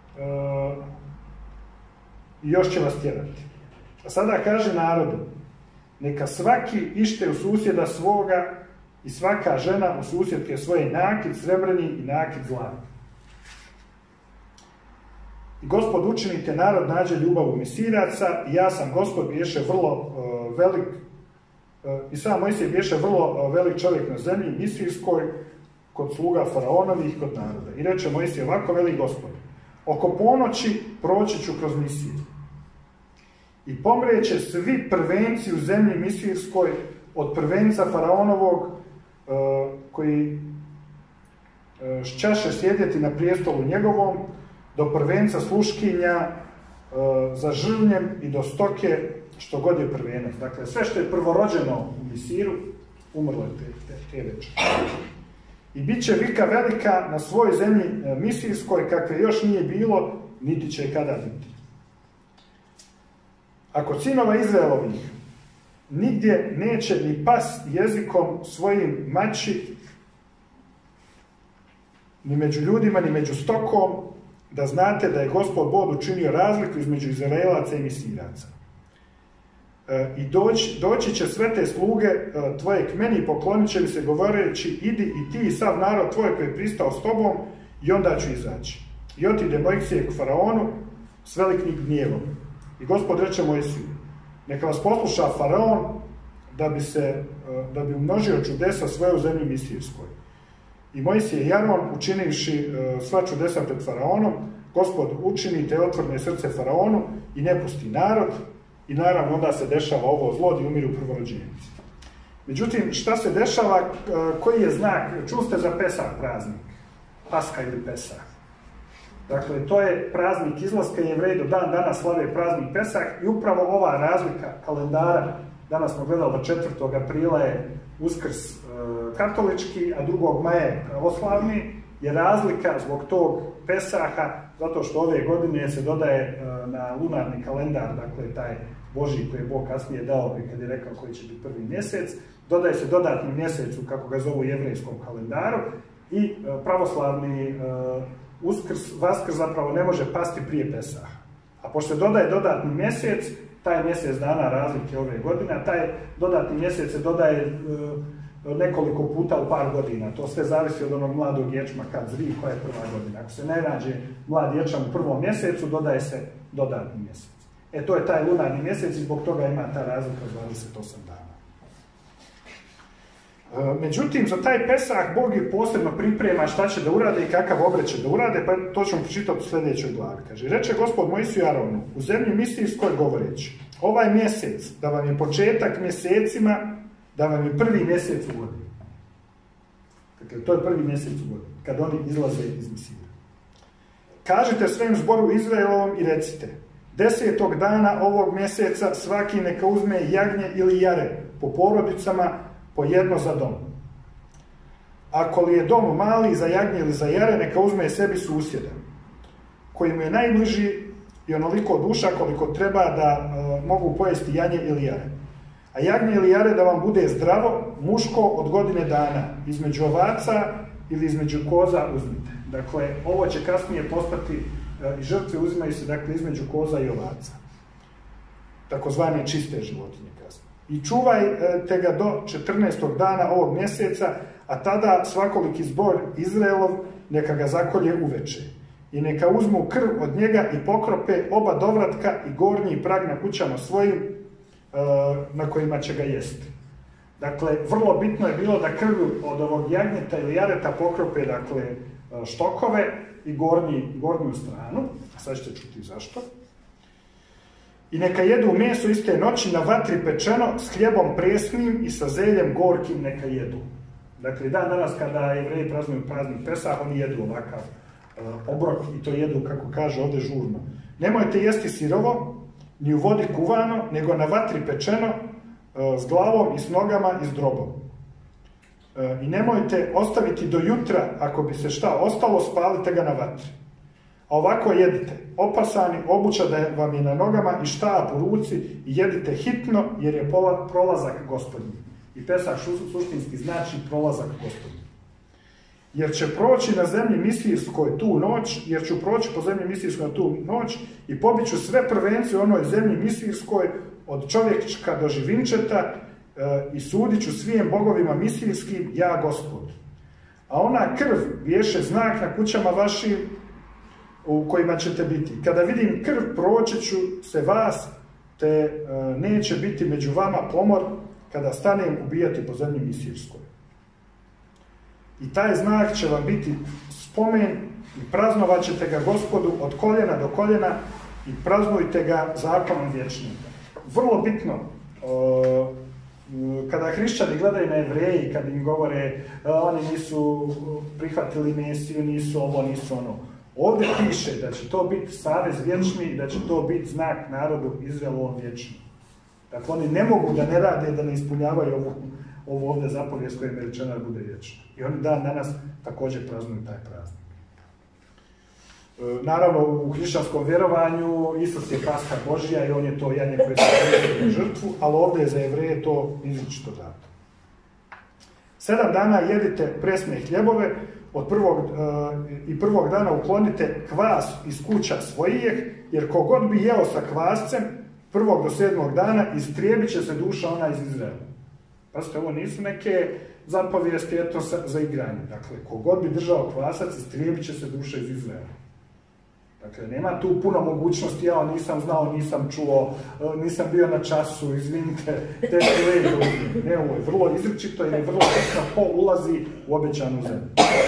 i još će vas tjerati. A sada kaže narodu: neka svaki ište u susjeda svoga i svaka žena u susjedke svoje nakit srebrni i nakit zlati. I Gospod učinite narod nađe ljubav u Misiraca, i ja sam Gospod biješe vrlo velik, i sam Mojsije biješe vrlo velik čovjek na zemlji Misirskoj, kod sluga faraonovih i kod naroda. I reče Mojsije ovako, veli Gospod: oko ponoći proći ću kroz Misir. I pomrijeće svi prvenci u zemlji Misirskoj, od prvenca faraonovog, koji šćaše sjedjeti na prijestolu njegovom, do prvenca sluškinja za žrvnjem i do stoke što god je prvenac. Dakle, sve što je prvorođeno u Misiru, umrlo je te večeri. I bit će vika velika na svojoj zemlji Misirskoj, kakve još nije bilo, niti će kada biti. Ako sinova Izraelovih nigdje neće ni pas jezikom svojim mači, ni među ljudima, ni među stokom, da znate da je Gospod Bog učinio razliku između Izraelaca i Misiraca. I doći će sve te sluge tvoje k meni i poklonit će mi se govoreći: idi i ti i sav narod tvoj koji je pristao s tobom, i onda ću izaći. I otide Mojsije k faraonu s velikim gnjevom. I Gospod reče Mojsiju: neka vas posluša faraon, da bi umnožio čudesa svoje u zemlji Misirskoj. I Mojsije i Aron, učinivši sva čudesa pred faraonom, Gospod učini te otvorne srce faraonu i ne pusti narod. I naravno onda se dešava ovo zlo i umiru prvorođenci. Međutim, šta se dešava, koji je znak? Čuste za Pesah praznik, Paska ili Pesah. Dakle, to je praznik izlaska, Jevreji do dan danas slave praznik Pesah, i upravo ova razlika kalendara, danas smo gledali da 4. aprila je Uskrs katolički, a 2. maja je pravoslavni, je razlika zbog tog Pesaha, zato što ove godine se dodaje na lunarni kalendar, dakle taj Božji koji je Bog kasnije dao i kad je rekao koji će biti prvi mjesec, dodaje se dodatni mjesec, kako ga zovu u jevrejskom kalendaru, i pravoslavni Vaskrs zapravo ne može pasti prije Pesaha. A pošto se dodaje dodatni mjesec, taj mjesec dana razlike ove godine, a taj dodatni mjesec se dodaje nekoliko puta u par godina. To sve zavisi od onog mladog ječma kad zri, koja je prva godina. Ako se ne nađe mlad ječam u prvom mjesecu, dodaje se dodatni mjesec. To je taj lunarni mjesec i zbog toga ima ta razlika od 28 dana. Međutim, za taj Pesah Bog je posebno priprema šta će da urade i kakav obred će da urade, pa to ćemo pročitati u sljedećoj glavi. Kaže, reče Gospod Mojsiju i Aronu, u zemlji Misrijskoj govoreći, ovaj mjesec, da vam je početak mjesecima, da vam je prvi mjesec u godini. Dakle, to je prvi mjesec u godini, kad oni izlaze iz Misije. Kažite svem zboru Izraelovom i recite, 10. dana ovog mjeseca svaki neka uzme jagnje ili jare po porodicama, po jedno za dom. Ako li je dom mali za jagnje ili za jare, neka uzme sebi susjeda, koji mu je najbliži i onoliko duša koliko treba da mogu pojesti janje ili jare. A jagnje ili jare da vam bude zdravo, muško od godine dana, između ovaca ili između koza uzmite. Dakle, ovo će kasnije postati, i žrtve uzimaju se dakle, između koza i ovaca. Takozvane čiste životinje kasnije. I čuvajte ga do 14. dana ovog mjeseca, a tada svakoliki zbor Izraelov neka ga zakolje uveče. I neka uzmu krv od njega i pokrope oba dovratka i gornji prag na kućama svojim na kojima će ga jesti. Dakle, vrlo bitno je bilo da krv od ovog jagnjeta ili jareta pokrope dakle, štokove i gornju stranu. A sad ćete čuti zašto. I neka jedu meso iste noći na vatri pečeno s hljebom presnim i sa zeljem gorkim neka jedu. Dakle, danas kada Jevreji praznuju praznik Pesah, oni jedu ovakav obrok i to jedu, kako kaže ovdje, žurno. Nemojte jesti sirovo, ni u vodi kuvano, nego na vatri pečeno, s glavom i s nogama i s drobom. I nemojte ostaviti do jutra, ako bi se šta ostalo, spalite ga na vatri. A ovako jedite, opasani, obuća da vam je na nogama i štap u ruci i jedite hitno, jer je prolazak Gospodnji. I Pesah suštinski znači prolazak Gospodnji. Jer će proći na zemlji Misrijskoj tu noć, jer ću proći po zemlji Misrijskoj tu noć i pobiću sve prvence u onoj zemlji Misrijskoj, od čovječka do živinčeta, i sudit ću svijem bogovima misrijskim, ja Gospod. A ona krv biješe znak na kućama vašim u kojima ćete biti. Kada vidim krv, proći ću se vas, te neće biti među vama pomor kada stanem ubijati po zemlji misijskoj. I taj znak će vam biti spomen i praznovat ćete ga Gospodu od koljena do koljena i praznujte ga zakonom vječnim. Vrlo bitno, kada hrišćani gledaju na Jevreji, kad im govore oni nisu prihvatili Mesiju, nisu ovo, nisu ono. Ovdje piše da će to biti savez vječni i da će to biti znak narodu Izraelovom vječni. Dakle, oni ne mogu da ne rade, da ne ispunjavaju ovo ovdje zapovijest kojim je rečeno da bude vječno. I oni danas također praznuju taj praznik. Naravno, u hrišćanskom vjerovanju Isus je Pasha Božja i on je to janje koje se koristio na žrtvu, ali ovdje je za Jevreje to izričito dato. 7 dana jedite presne hljebove, prvog dana uklonite kvas iz kuća svojih, jer kogod bi jeo sa kvascem 1. do 7. dana, istrijebit će se duša ona iz Izraela. Pazite, ovo nisu neke zapovijesti eto za igranje. Dakle, kogod bi držao kvasac, istrijebit će se duša iz Izraela. Dakle, nema tu puno mogućnosti, ja nisam znao, nisam čuo, nisam bio na času, izvinite, ne, ovo je vrlo izričito jer je vrlo jasno ko ulazi u obećanu zemlju.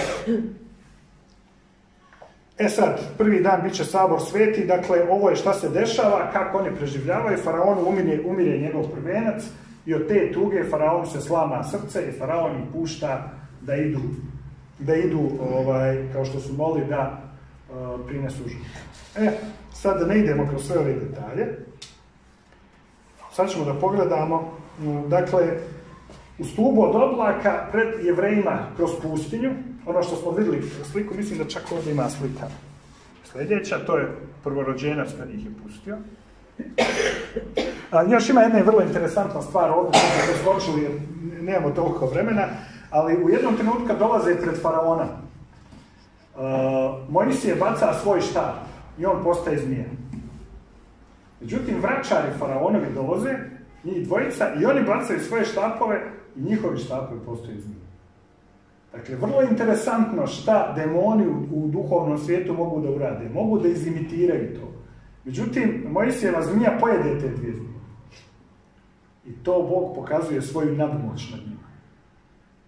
Sad, prvi dan bit će sabor sveti, dakle, ovo je šta se dešava, kako oni preživljavaju, faraonu umire njegov prvenac i od te tuge faraonu se slama srce i faraon ih pušta da idu kao što su molili da prinesu žrtvu. Sad da ne idemo kroz sve ove detalje, sad ćemo da pogledamo, dakle, u stubu od oblaka pred Jevrejima kroz pustinju, ono što smo vidjeli sliku, mislim da čak ovdje ima slika sljedeća, to je prvorođenac kad ih je pustio. Još ima jedna vrlo interesantna stvar ovdje, što smo skočili jer nemamo toliko vremena, ali u jednom trenutku kad dolaze pred faraona, Mojsije baca svoj štap i on postaje zmija. Međutim, vračari faraonovi dolaze, njih dvojica, i oni bacaju svoje štapove i njihovi štapovi postaju zmije. Dakle, vrlo interesantno šta demoni u duhovnom svijetu mogu da urade. Mogu da izimitiraju to. Međutim, Mojsijeva zmija pojede te dvije zmije. I to Bog pokazuje svoju nadmoć nad njima.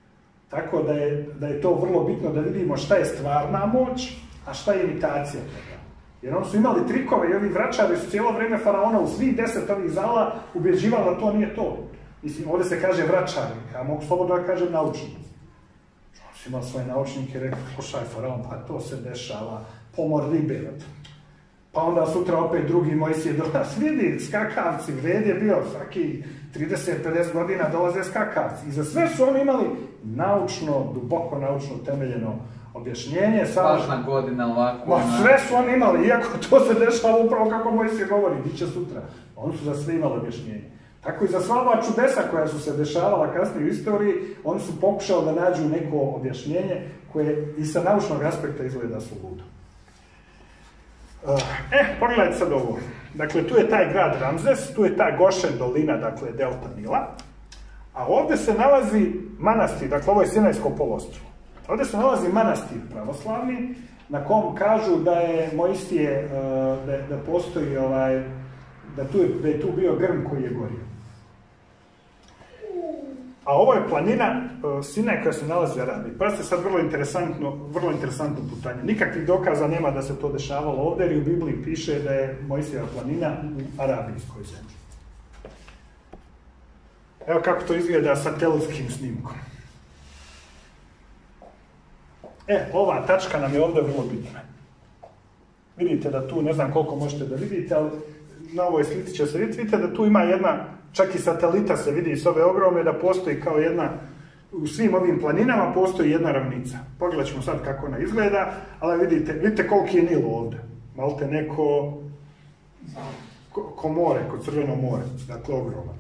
Tako da je to vrlo bitno da vidimo šta je stvarna moć, a šta je imitacija toga. Jer oni su imali trikove i ovi vračari su cijelo vrijeme faraona u svih 10 ovih zala ubjeđivali da to nije to. Mislim, ovdje se kaže vračari, a mogu slobodno da kažem naučnici. Oni su imali svoje naučnike i rekli, slušaj faraon, pa to se dešava, pomor ribe. Pa onda sutra opet drugi Mojsije dolazi, vidi, skakavci, red je bio, svaki 30-50 godina dolaze skakavci. I za sve su oni imali naučno, duboko naučno temeljeno objašnjenje. Važna godina ovako. Ma sve su oni imali, iako to se dešava upravo kako Mojsije govori, bit će sutra. Oni su za sve imali objašnjenje. Tako i za sva ova čudesa koja su se dešavala kasnije u istoriji, oni su pokušali da nađu neko objašnjenje koje i sa naučnog aspekta izgleda su ludo. Pogledajte sad ovo. Dakle, tu je taj grad Ramzes, tu je ta Gošen dolina, dakle, delta Nila, a ovdje se nalazi manastir, dakle, ovo je Sinajsko poluostrvo. Ovdje se nalazi manastir pravoslavni, na kom kažu da je Mojsije, da postoji da je tu bio grm koji je gorio. A ovo je planina Sinaj koja se nalazi u Arabiji. Pazite sad vrlo interesantno putanje. Nikakvih dokaza nema da se to dešavalo ovdje, jer u Bibliji piše da je Mojsijeva planina u arabijskoj zemlji. Evo kako to izgleda satelitskim snimkom. Ova tačka nam je ovdje vrlo bitna. Vidite da tu, ne znam koliko možete da vidite, ali na ovoj slici će se vidjeti, vidite da tu ima jedna, čak i satelita se vidi s ove ogromne, da postoji kao jedna, u svim ovim planinama postoji jedna ravnica. Pogledat ćemo sad kako ona izgleda, ali vidite koliki je Nil ovdje. Malte neko ko more, ko Crveno more, dakle ogroman.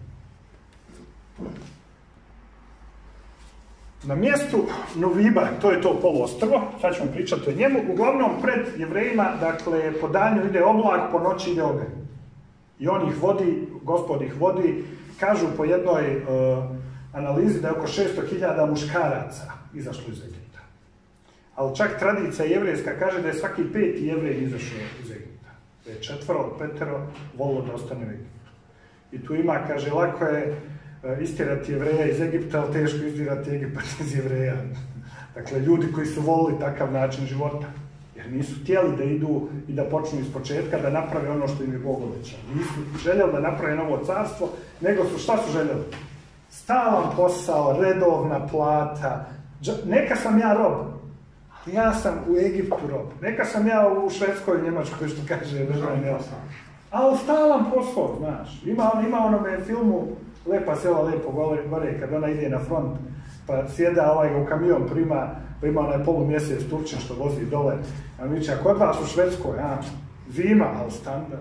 Na mjestu Nuviba, to je to poluostrvo, sad ćemo pričati o njemu, uglavnom pred Jevrejima, dakle, po danju ide oblak, po noći ide oganj. I on ih vodi, Gospod ih vodi, kažu po jednoj analizi da je oko 600.000 muškaraca izašlo iz Egipta. Ali čak tradicija jevrejska kaže da je svaki 5. Jevrej izašao iz Egipta. Da je 4 od 5 volilo da ostane u Egiptu. I tu ima, kaže, lako je istirati Jevreja iz Egipta, ali teško istirati Egipat iz Jevreja. Dakle, ljudi koji su volili takav način života. Jer nisu htjeli da idu i da počnu iz početka, da naprave ono što im je Bog obećao. Nisu željeli da naprave novo carstvo, nego šta su željeli? Stalan posao, redovna plata. Neka sam ja rob, ali ja sam u Egiptu rob. Neka sam ja u Švedskoj, Njemačkoj, što kaže državni posao. Ali stalan posao, znaš. Ima onome filmu Lepa sela, lepo gore, kad ona ide na front, pa sjeda u kamion pa ima onaj polumjesec Turčin što vozi dole, a mi će, kod vas u Švedskoj, zima, ali standard.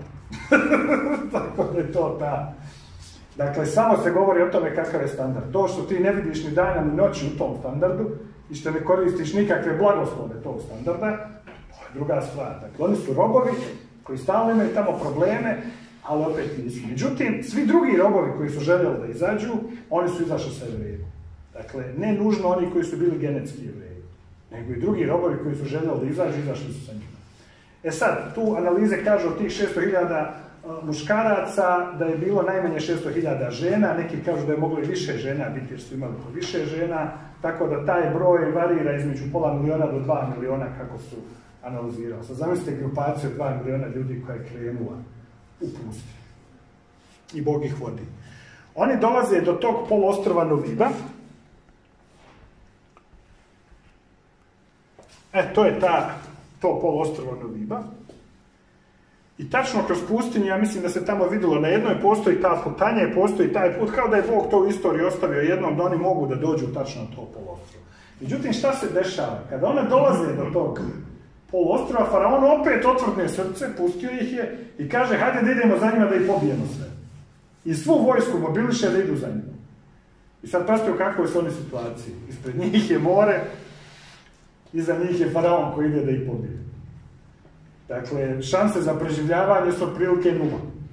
Tako da je to ta. Dakle, samo se govori o tome kakav je standard. To što ti ne vidiš ni dana ni noći u tom standardu i što ne koristiš nikakve blagoslove tog standarda, to je druga stvar. Dakle, oni su robovi koji stalno imaju tamo probleme, ali opet nisu. Međutim, svi drugi robovi koji su željeli da izađu, oni su izašli sa Jevrejima. Dakle, ne nužno oni koji su bili genetski Jevreji, nego i drugi robovi koji su željeli da izađu, izašli su sa njima. Sad, tu analize kažu od tih 600.000 muškaraca da je bilo najmanje 600.000 žena, neki kažu da je moglo i više žena biti jer su imali po više žena, tako da taj broj varira između pola miliona do 2 miliona kako su analizirali. Sad zamislite grupaciju od 2 miliona ljudi koja je krenula u pusti. I Bog ih vodi. Oni dolaze do tog poluostrva Nuviba. To je to poluostrvo Nuviba. I tačno kroz pustinju, ja mislim da se tamo vidjelo, na jednoj postoji ta putanja i postoji taj put, kao da je Bog to u istoriji ostavio jednom, da oni mogu da dođu tačno na to poluostrvo. Međutim, šta se dešava? Kada one dolaze do tog poluostrva, faraon opet otvrdne srce, pustio ih je i kaže, hajde da idemo za njima da ih pobijemo sve. I svu vojsku mobiliše da idu za njima. I sad pazite u kakvoj su oni situaciji. Ispred njih je more, iza njih je faraon koji ide da ih pobije. Dakle, šanse za preživljavanje su otprilike 0.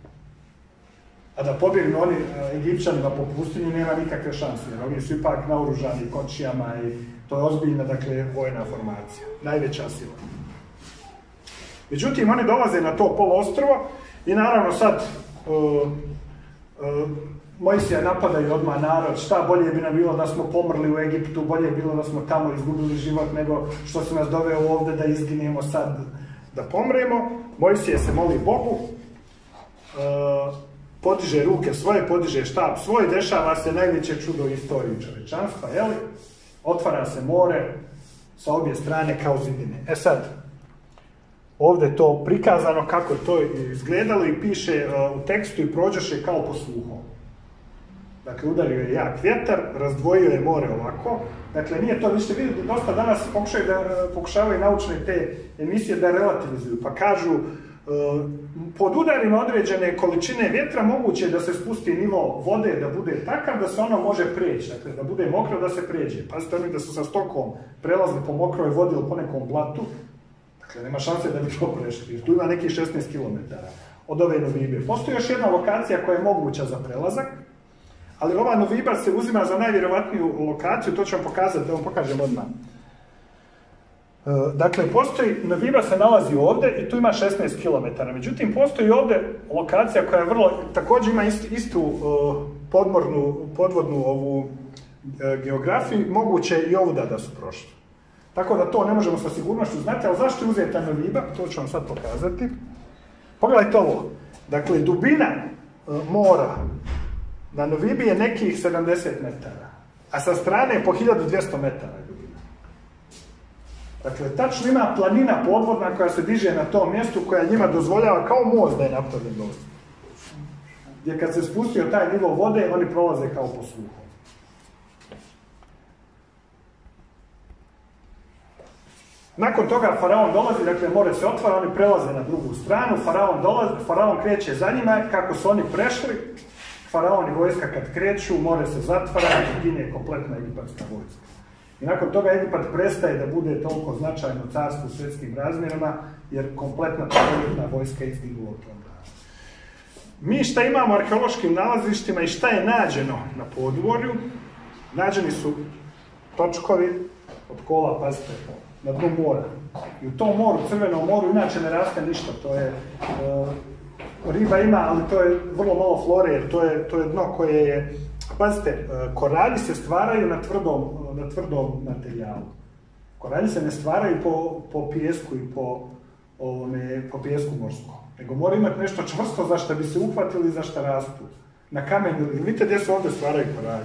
A da pobjegnu oni Egipćanima po pustinji nema nikakve šanse, jer oni su ipak naoružani kočijama i to je ozbiljna, dakle, vojna formacija. Najveća sila. Međutim, oni dolaze na to poluostrvo i naravno sad Mojsija napadaju odmah narod, šta bolje bi nam bilo da smo pomrli u Egiptu, bolje bi bilo da smo tamo izgubili život nego što se nas doveo ovdje da izginemo sad, da pomremo. Mojsije se moli Bogu, podiže ruke svoje, podiže štab svoj, dešava se najveće čudo u istoriji čovječanstva, jeli? Otvara se more sa obje strane kao zidine. E sad, ovdje je to prikazano kako je to izgledalo i piše u tekstu i prođoše kao posluhom. Dakle, udario je jak vjetar, razdvojio je more ovako. Dakle, nije to, vi ćete vidjeti, dosta danas pokušavaju naučne te emisije da relativizuju, pa kažu pod udarima određene količine vjetra moguće je da se spusti nivo vode, da bude takav da se ono može prijeći, dakle, da bude mokro da se prijeđe. Pazite, oni da su sa stokom prelazili po mokroj vodi ili po nekom blatu, dakle, nema šanse da bi to prešli, jer tu ima nekih 16 km od ove Novibe. Postoji još jedna lokacija koja je moguća za prelazak, ali ova Noviba se uzima za najvjerovatniju lokaciju, to ću vam pokazati, da vam pokažem odmah. Dakle, Noviba se nalazi ovdje i tu ima 16 km, međutim, postoji ovdje lokacija koja je također ima istu podvodnu ovu geografiju, moguće i ovuda da su prošli. Tako da to ne možemo sa sigurnošću znati, ali zašto je uzeta Noviba, to ću vam sad pokazati. Pogledajte ovo, dakle, dubina mora na Novibi je nekih 70 metara, a sa strane je po 1200 metara dubina. Dakle, tačno ima planina podvodna koja se diže na tom mjestu, koja njima dozvoljava kao most da je napravljen dole. Gdje kad se spustio taj nivo vode, oni prolaze kao po suhom. Nakon toga faraon dolazi, dakle more se otvara, oni prelaze na drugu stranu, faraon kreće za njima, kako su oni prešli, faraon i vojska kad kreću, more se zatvara i gine kompletna egipatska vojska. I nakon toga Egipat prestaje da bude toliko značajno carstvo u svjetskim razmjerima, jer kompletna prvobitna vojska izdigla od toga. Mi šta imamo u arheološkim nalazištima i šta je nađeno na podvorju, nađeni su točkovi od kola, pazite, na dnu mora. I u tom moru, Crvenom moru, inače ne raste ništa, to je... riba ima, ali to je vrlo malo flore, jer to je dno koje je... Pazite, koralji se stvaraju na tvrdom materijalu. Koralji se ne stvaraju po pijesku i po pijesku morskom. Nego mora imati nešto čvrsto za što bi se uhvatili i za što rastu. Na kamenju. Vidite gdje se ovdje stvaraju koralji?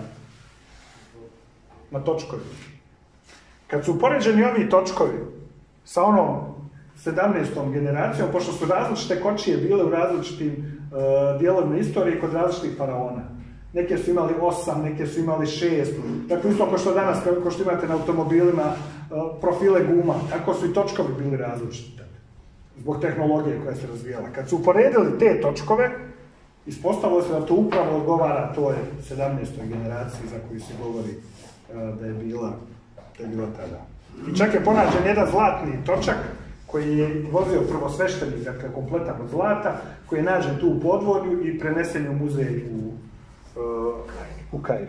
Na točkovi. Kad su upoređeni ovi točkovi sa onom 17. generacijom, pošto su različite kočije bile u različitim dijelovima istorije kod različitih faraona. Neke su imali 8, neke su imali 6. Dakle, isto kao što danas, kao što imate na automobilima, profile guma, tako su i točkovi bili različiti. Zbog tehnologije koja se razvijala. Kad su uporedili te točkove, ispostavilo se da to upravo odgovara toj 17. generaciji za koju se govori da je bila tada. I čak je ponađen jedan zlatni točak koji je vozio prvosveštenik, dakle kompletan od zlata, koji je nađen tu u podvorju i prenesen u muzej u Kairu.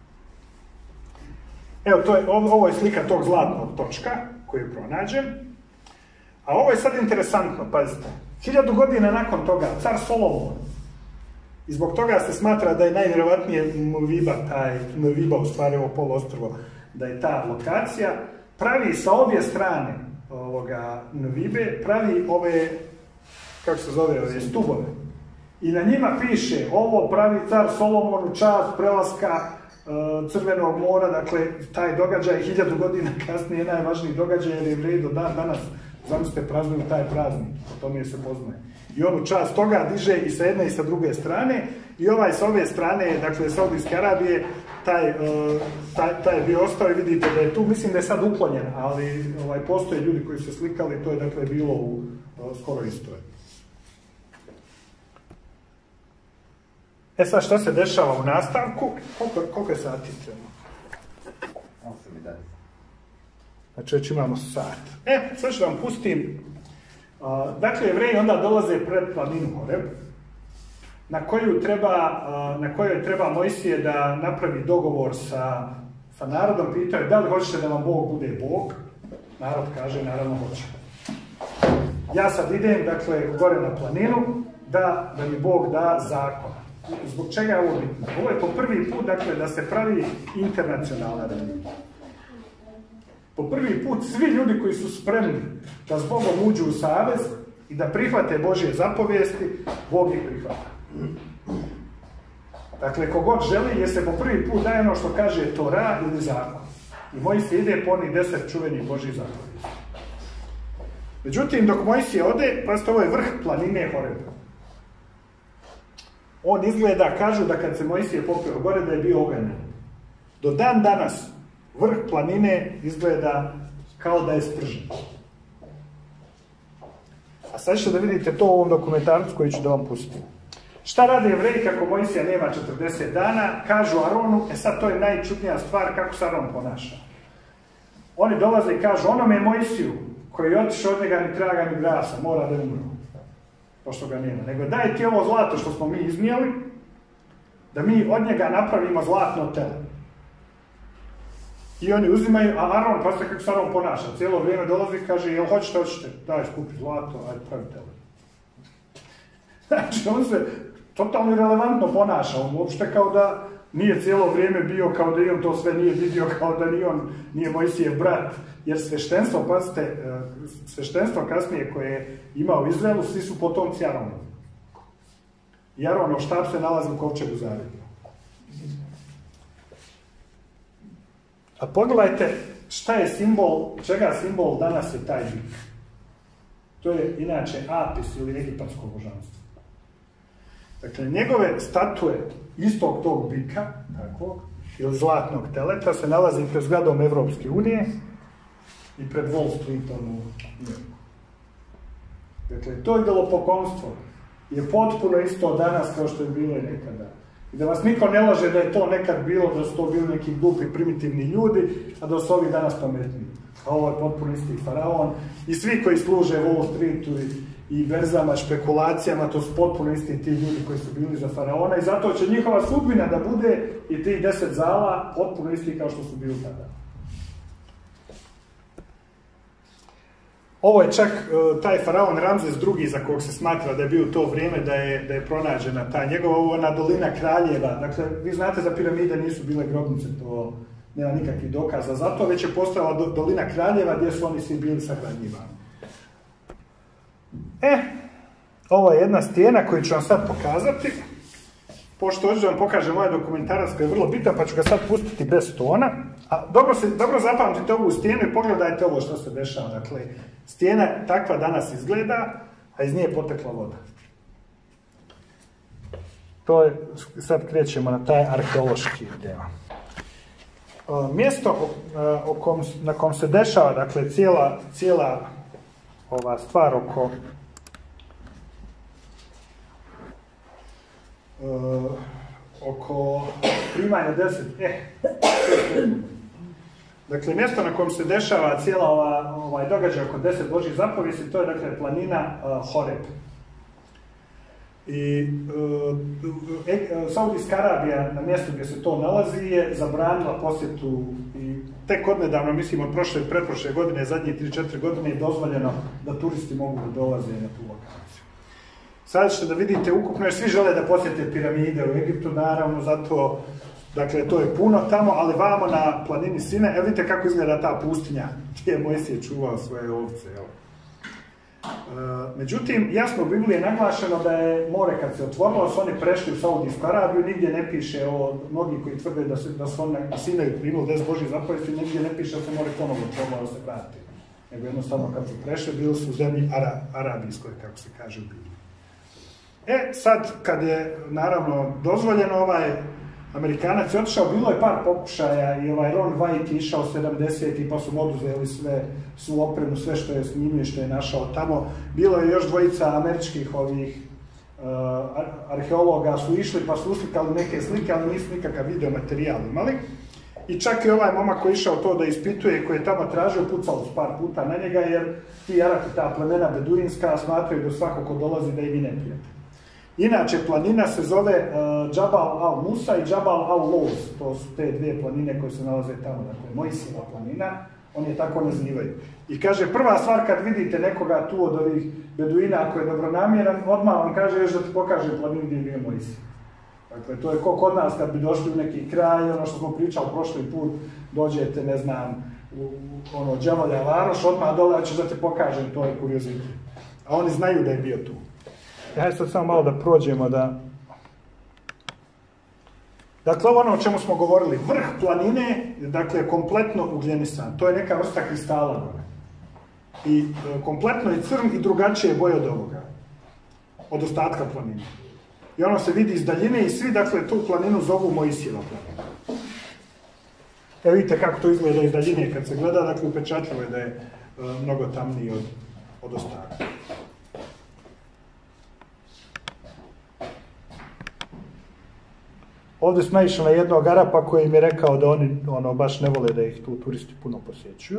Evo, ovo je slika tog zlatnog točka koji je pronađen. A ovo je sad interesantno, pazite. 1000 godina nakon toga, car Solomon, i zbog toga se smatra da je najvjerovatnije Noviba, u stvari ovo poluostrvo, da je ta lokacija, pravi sa obje strane Novibe, pravi ove, kako se zove, ove stubove. I na njima piše, ovo pravi car Solomon u čast prelaska Crvenog mora, dakle, taj događaj 1000 godina kasnije je najvažniji događaj, jer je Jevreji do danas, zamislite, praznuju taj praznik, to mi se poznaje. I on u čast toga diže i sa jedne i sa druge strane, i ovaj sa ove strane, dakle, Saudijske Arabije, taj je bio ostao i vidite da je tu, mislim da je sad uklonjen, ali postoje ljudi koji su slikali, to je dakle bilo u skoro istoj. E sad, šta se dešava u nastavku? Koliko je sati trenutno? 8:11. Znači, već imamo sat. Sad ću vam pustim. Dakle, Jevreji onda dolaze pred planinu Horeb, na kojoj treba Mojsije da napravi dogovor sa narodom, pitaju da li hoćete da vam Bog bude Bog. Narod kaže, naravno hoće. Ja sad idem, dakle, gore na planinu, da mi Bog da zakon. Zbog čega je ovo bitno? Ovo je po prvi put, dakle, da se pravi internacionalna religija. Po prvi put svi ljudi koji su spremni da s Bogom uđu u savez i da prihvate Božje zapovijesti, Bog ih prihvata. Dakle, kogod želi, jer se po prvi put daje ono što kaže Tora ili zakon. I Mojsije ide po onih 10 čuvenih Božjih zapovijesti. Međutim, dok Mojsije ode, pazite, ovo je vrh planine Horeb. On izgleda, kažu da kad se Mojsije popeo gore, da je bio oganjan. Do dan danas, vrh planine izgleda kao da je spržen. A sad ćete da vidite to u ovom dokumentarcu koji ću da vam pustim. Šta rade Jevreji kako Mojsija nema 40 dana? Kažu Aronu, sad to je najčudnija stvar kako se Aron ponaša. Oni dolaze i kažu, onome Mojsiju koji je otišao od njega ni traga ni glasa, mora da umru, pošto ga nema. Nego daj ti ovo zlato što smo mi iznijeli, da mi od njega napravimo zlatno telo. I oni uzimaju, a Aron, pa kako se Aron ponaša, cijelo vrijeme dolazi i kaže, jel hoćete, daj skupi zlato, ajde pravi telo. Znači, on se totalno irelevantno ponaša, on uopšte kao da nije cijelo vrijeme bio, kao da i on to sve nije vidio, kao da nije Mojsijev brat. Jer sveštenstvo, pazite, sveštenstvo kasnije koje je imao u Izraelu, svi su potomci Arona. I Aronov štab se nalazi u kovčegu zavjeta. A pogledajte šta je simbol, čega simbol danas je taj bik. To je inače Apis ili egipatsko božanstvo. Dakle, njegove statue istog tog bika, takvog, ili zlatnog teleta, se nalazi pred zgradom Evropske unije i pred Wall Streetom u Njujorku. Dakle, to idolopoklonstvo je potpuno isto danas kao što je bilo i nekada. I da vas niko ne laže da je to nekad bilo, da su to bili neki glupi, primitivni ljudi, a da su ovi danas pametni. A ovo je potpuno isti faraon. I svi koji služe Wall Streetu i berzama, špekulacijama, to su potpuno isti ti ljudi koji su bili za faraona i zato će njihova sudbina da bude i tih 10 zala potpuno isti kao što su bili tada. Ovo je čak taj faraon Ramzes II, za kog se smatra da je bio u to vrijeme da je pronađena ta njegova dolina kraljeva. Dakle, vi znate da piramide nisu bile grobnice, to nema nikakvih dokaza za to, već je postojala dolina kraljeva gdje su oni svi bili sahranjivani. Ovo je jedna stijena koju ću vam sad pokazati. Pošto hoću da vam pokažem ovaj dokumentarac koji je vrlo bitan, pa ću ga sad pustiti bez tona. A dobro zapamtite ovu stijenu i pogledajte ovo što se dešava. Dakle, stijena takva danas izgleda, a iz nje je potekla voda. To je, sad krećemo na taj arheološki deo. Mjesto na kom se dešava, dakle, cijela ova stvar oko primanja 10. Dakle, mjesto na kojem se dešava cijela ovaj događaj oko 10 Božjih zapovijesti, to je, dakle, planina Horeb. I Saudijska Arabija, na mjestu gdje se to nalazi, je zabranila posjetu i tek odnedavno, mislim od pretprošle godine, zadnje 3-4 godine je dozvoljeno da turisti mogu da dolaze na tu lokaciju. Sada ćete da vidite ukupno, jer svi žele da posjete piramide u Egiptu, naravno, zato, dakle, to je puno tamo, ali vamo na planini Sina, vidite kako izgleda ta pustinja gdje je Mojsije čuvao svoje ovce, jel? Međutim, jasno u Bibliji je naglašeno da je more kad se otvorilo, su oni prešli u Saudijsku Arabiju, nigdje ne piše o mnogi koji tvrde da su oni na Sinaju primili 10 Božjih zapovijesti, nigdje ne piše da se more ponovno otvorilo da se vrati. Nego jednostavno kad su prešli, bili su u zemlji arabijskoj, kako se kaže u Bibliji. Sad, kad je naravno dozvoljeno, Amerikanac je otišao, bilo je par pokušaja i Ron White je išao 70 pa su mu oduzeli svu opremu, sve što je snimio i što je našao tamo. Bilo je još dvojica američkih arheologa su išli pa su uslikali neke slike, ali nisu nikakav video materijal imali. I čak i ovaj momak koji je išao to da ispituje, koji je tamo tražio, pucali su par puta na njega, jer ti Arapi, ta plemena beduinska, smatraju da svako ko dolazi da im i neprijatelj. Inače, planina se zove Džabal al-Musa i Džabal al-Luz. To su te dvije planine koje se nalaze tamo. Dakle, Mojsijeva planina, oni je tako nazivaju. I kaže, prva stvar kad vidite nekoga tu od ovih beduina, ako je dobronamjeran, odmah vam kaže još da ti pokaže planinu gdje je bio Mojsije. Dakle, to je ko kod nas kad bi došli u neki kraj, ono što smo pričali prošli put, dođete, ne znam, u Đavolja Varoš, odmah dole, ću da te pokažem, to je kuriozitet. A oni znaju da je bio tu. Hajde sad samo malo da prođemo da... Dakle, ono o čemu smo govorili, vrh planine, dakle, kompletno ugljenisan. To je neka vrsta kristala gore. I kompletno je crn i drugačije boje od ovoga. Od ostatka planine. I ono se vidi iz daljine i svi, dakle, tu planinu zovu Mojsijeva planina. Evo vidite kako to izgleda iz daljine kad se gleda, dakle, upečatljivo je da je mnogo tamniji od ostatka. Ovdje smo naišli na jednog Arapa koji im je rekao da oni baš ne vole da ih tu turisti puno posjećuju.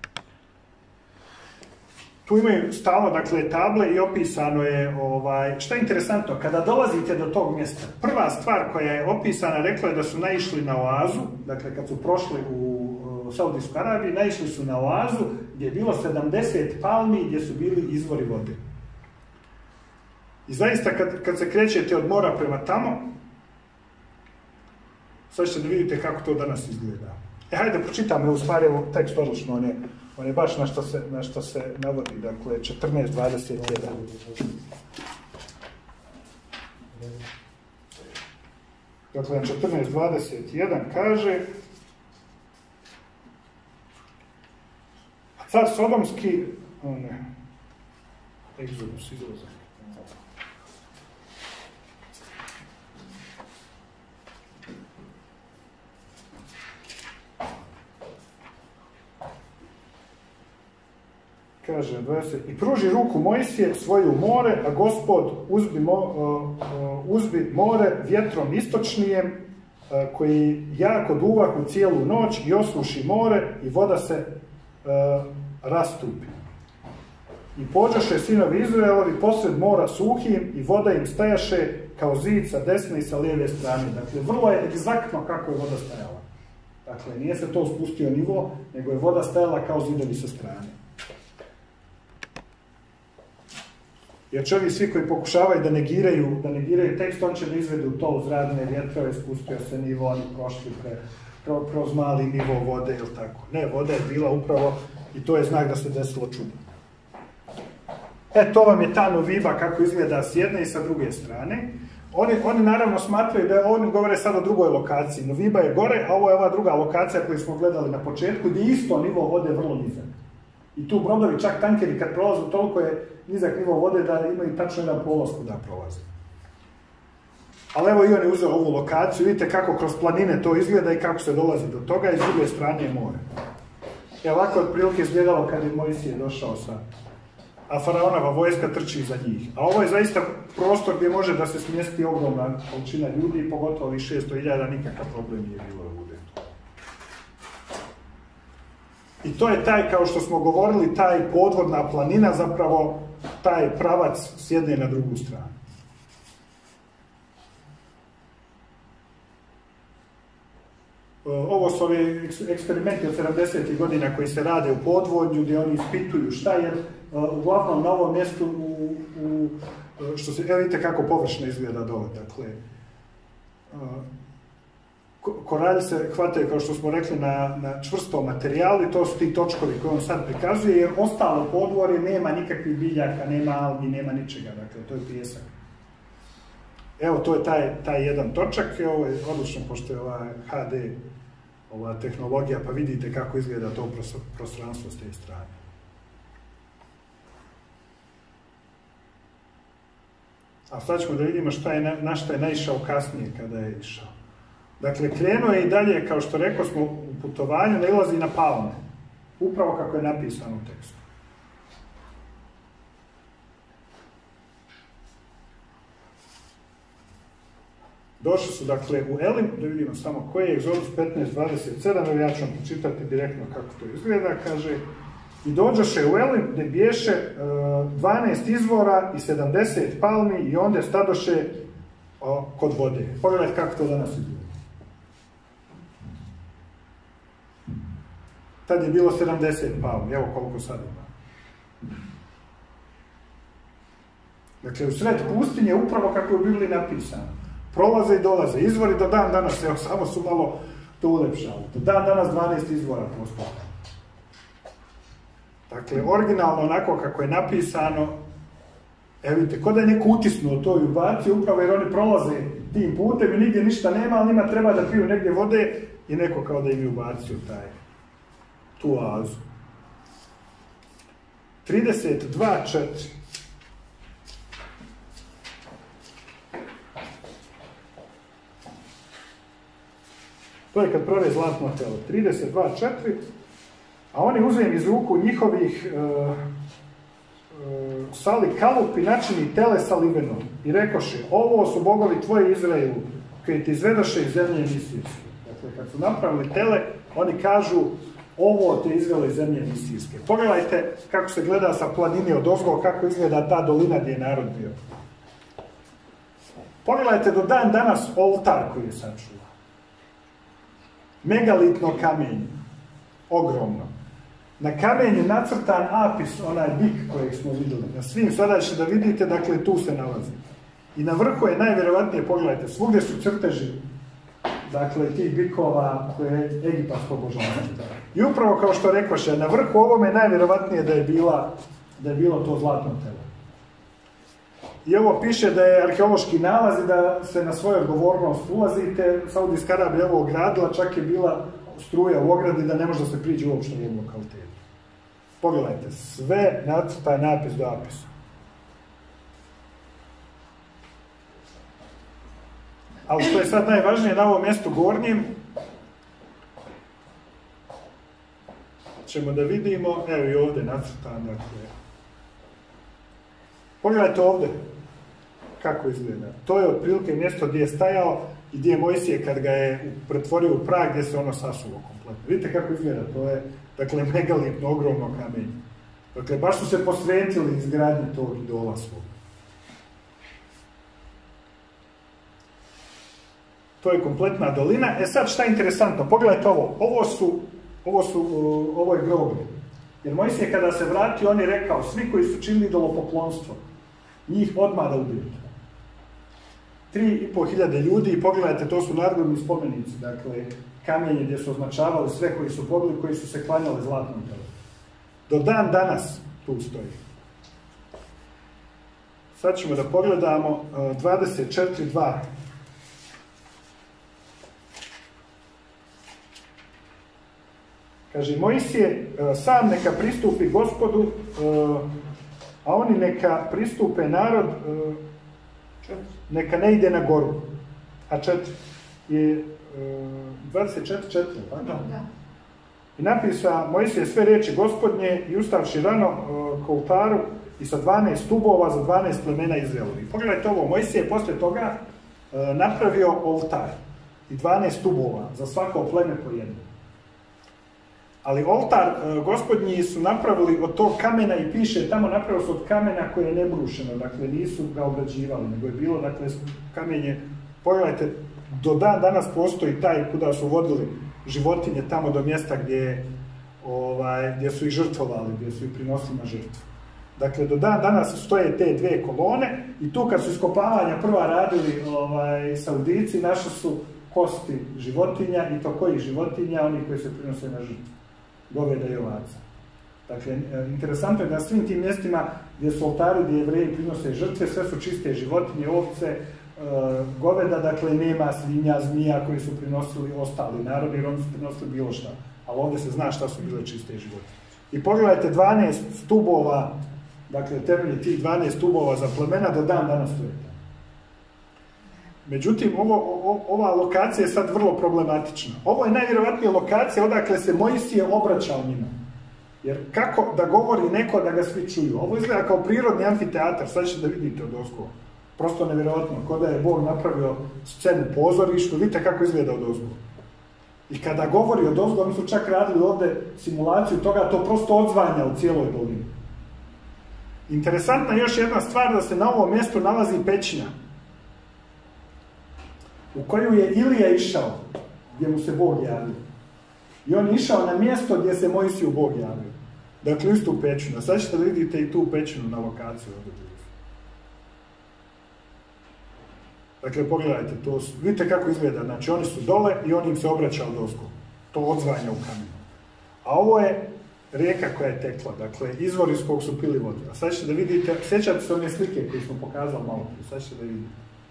Tu imaju stalno, dakle, table i opisano je, šta je interesantno, kada dolazite do tog mjesta, prva stvar koja je opisana, rekla je da su naišli na oazu, dakle, kad su prošli u Saudijsku Arabiju, naišli su na oazu gdje je bilo 70 palmi gdje su bili izvori vode. I zaista, kad se krećete od mora prema tamo, sad ćete da vidite kako to danas izgleda. Hajde da pročitam, u stvari, tekst odlično, on je baš na što se navodi, dakle, 14.21. Dakle, 14.21 kaže: car Sodomski, Egzodus, izlazak. Kaže, 20, i pruži ruku Mojsije svoju u more, a Gospod uzbi more vjetrom istočnijem, koji jako duvah u cijelu noć i osuši more i voda se rastupi. I pođoše sinovi Izraelovi posred mora suhim i voda im stajaše kao zid sa desne i sa lijeve strane. Dakle, vrlo je egzaktno kako je voda stajala. Dakle, nije se to spustio nivo, nego je voda stajala kao zidovi sa strane. Jer čovjek svi koji pokušavaju da negiraju tekst, on će da izvedu to uz radne vjetrove, spustio se nivo, oni prošli kroz mali nivo vode, ili tako. Ne, voda je bila upravo, i to je znak da se desilo čudo. To vam je ta Noviba kako izgleda s jedne i sa druge strane. Oni naravno smatraju da oni govore sad o drugoj lokaciji. Noviba je gore, a ovo je ova druga lokacija koju smo gledali na početku, gdje isto nivo vode vrlo nizak. I tu brodovi, čak tankeri, kad prolazu, toliko je nizak nivo vode da imaju tačno jedan polaz kuda prolaze. Ali evo i on je uzeo ovu lokaciju, vidite kako kroz planine to izgleda i kako se dolazi do toga, i s druge strane je more. Ovako je otprilike izgledalo kad je Mojsije došao a faraonova vojska trči iza njih. A ovo je zaista prostor gdje može da se smjesti ogromna količina ljudi, pogotovo ovih 600.000, nikakav problem nije bilo da bude to. I to je taj, kao što smo govorili, taj podvodna planina, zapravo taj pravac s jedne na drugu stranu. Ovo su ovi eksperimenti od 70. godina koji se rade u podvodnju, gdje oni ispituju šta je, uglavnom na ovom mjestu, što se, evo vidite kako površno izgleda dole, dakle, koralji se hvataju, kao što smo rekli, na čvrstom materijalu, i to su ti točkovi koje on sad prikazuje, jer ostalo podvorje nema nikakvih biljaka, nema algi, nema ničega, dakle, to je pijesak. Evo, to je taj jedan točak, ovo je odlično, pošto je ova HD, ova tehnologija, pa vidite kako izgleda to prostranstvo s te strane. A sad ćemo da vidimo na šta je naišao kasnije kada je išao. Dakle, krenuo je i dalje, kao što rekao smo, u putovanju nailazi na palme. Upravo kako je napisano u tekstu. Došli su, dakle, u Elim, da vidimo samo koji je Egzodus 15.27, ja ću vam počitati direktno kako to izgleda, kaže: i dođoše u Elim, gdje biješe 12 izvora i 70 palmi, i onda stadoše kod vode. Pogledajte kako to danas izgleda. Tad je bilo 70 palmi, evo koliko sad ima. Dakle, u sred pustinje, upravo kako je u Bibliji napisano. Prolaze i dolaze. Izvori do dan danas, evo, samo su malo to ulepšali. Do dan danas 12 izvora postoje. Dakle, originalno onako kako je napisano, evo vidite, kod da je neko utisnuo to i ubacio, upravo jer oni prolaze tim putem i nigdje ništa nema, ali njima treba da piju negdje vode i neko kao da im je ubacio tu oazu. 32.4. To je kad prave zlatno telo. 32.4. A oni uzem iz ruku njihovih sali kalup i načini tele sa livenom. I rekoše, ovo su bogovi tvoji Izraelu, koji ti izvedoše iz zemlje misijske. Dakle, kad su napravili tele, oni kažu, ovo te izvele iz zemlje misijske. Pogledajte kako se gleda sa planine od ozgo, kako izgleda ta dolina gdje je narod bio. Pogledajte do dan danas oltar koji je sačuvan. Megalitno kamenje. Ogromno. Na kamenju je nacrtan apis, onaj bik kojeg smo vidjeli. Na svim sada ćete da vidite, dakle tu se nalazi. I na vrhu je najvjerovatnije, pogledajte, svugdje su crteži, dakle, tih bikova koje je egipatsko božanstvo. I upravo kao što rekoše, na vrhu ovome je najvjerovatnije da je bilo to zlatno telo. I ovo piše da je arheološki nalaz i da se na svoju odgovornost ulazite. Saudijska Arabija je ovo ogradila, čak je bila struja u ogradi da ne može da se priđe uopšte u ovom lokalitetu. Pogledajte, sve nacrtaj napis do apisa. Ali što je sad najvažnije na ovom mjestu gornjim, ćemo da vidimo, evo i ovdje nacrtan, dakle. Pogledajte ovdje kako izgleda. To je otprilike mjesto gdje je stajao i gdje je Mojsije kad ga je pretvorio u prah, gdje se ono sasulo kompletno. Vidite kako izgleda, to je, dakle, megalitno, ogromno kamenje. Dakle, baš su se posvetili izgradnji tog idola svog. To je kompletna dolina. E sad, šta je interesantno? Pogledajte ovo. Ovo je groblje. Jer Mojsije kada se vratio, on je rekao, svi koji su činili idolopoklonstvo, njih odmah da ubijete. 3.500 ljudi i pogledajte, to su nadgrobni spomenici, dakle, kamenje gdje su označavali sve koji su pobili, koji su se klanjali zlatnom telu. Do dan danas tu stoji. Sad ćemo da pogledamo 24.2. Kaže, Mojsije sam neka pristupi Gospodu, a oni neka pristupe narod, neka ne ide na goru. A 4 je 24.4. Da. I napisa Mojsije sve riječi Gospodnje i ustavši rano k oltaru i sa 12 stubova za 12 plemena Izraelovi. Pogledajte ovo, Mojsije je poslije toga napravio oltar i 12 stubova za svako pleme po jedno. Ali oltar Gospodnji su napravili od tog kamena i piše tamo napravili su od kamena koje je nebrušeno, dakle nisu ga obrađivali, nego je bilo, dakle, kamenje, pogledajte, do dan danas postoji taj kuda su vodili životinje tamo do mjesta gdje su ih žrtvovali, gdje su ih prinosili na žrtvu. Dakle, do dan danas stoje te dvije kolone i tu kad su iskopavanja prva radili Saudici, našli su kosti životinja i to kojih životinja, oni koji se prinose na žrtvu. Goveda i ovaca. Dakle, interesantno je da na svim tim mjestima gdje su oltari, gdje Jevreji prinose žrtve, sve su čiste životinje, ovce, goveda, dakle nema svinja, zmija koji su prinosili ostali narodi, jer oni su prinosili bilo šta. Ali ovdje se zna šta su bile čiste životinje. I pogledajte 12 stubova, dakle temelji tih 12 stubova za plemena do dan danas stoje. Međutim, ova lokacija je sad vrlo problematična. Ovo je najvjerovatnija lokacija odakle se Mojsije obraćao njima. Jer kako da govori neko da ga svi čuju? Ovo izgleda kao prirodni amfiteatar, sad ćete da vidite od ozgo. Prosto nevjerovatno, kao da je Bog napravio scenu pozorištu, vidite kako izgleda od ozgo. I kada govori od ozgo, oni su čak radili ovdje simulaciju toga, to prosto odzvanja u cijeloj dolini. Interesantna još jedna stvar, da se na ovom mjestu nalazi pećina u koju je Ilija išao, gdje mu se Bog javio. I on je išao na mjesto gdje se Mojsiju Bog javio. Dakle, istu pećinu. A sad ćete da vidite i tu pećinu na lokaciju. Dakle, pogledajte, vidite kako izgleda, znači oni su dole i on im se obraća od ozgo. To odzvanja u kamenu. A ovo je rijeka koja je tekla, dakle, izvor iz kog su pili vodu. A sad ćete da vidite, sjećate se one slike koje smo pokazali malo prije, sad ćete da vidite.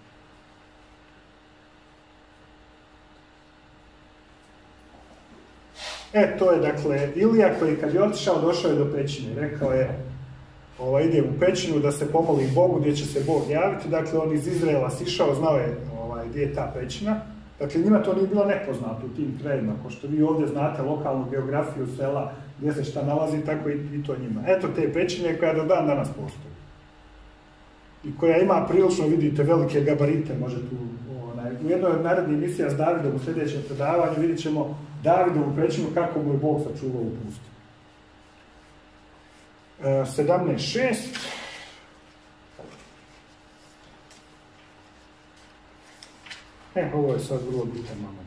To je, dakle, Ilija koji kad je otišao, došao je do pećine. Rekao je, idem u pećinu da se pomolim Bogu gdje će se Bog javiti. Dakle, on iz Izraela sišao, znao je gdje je ta pećina. Dakle, njima to nije bilo nepoznato u tim krajevima, ko što vi ovdje znate lokalnu geografiju sela, gdje se šta nalazi, tako i to njima. Eto te pećine koja do dan danas postoji. I koja ima prilično, vidite, velike gabarite. U jednoj od narednih emisija s Davidom u sljedećem predavanju vidjet ćemo Davidovu pećinu kako mu je Bog sačuvao u pusti. 17.6. Ovo je sad vrlo bitan moment.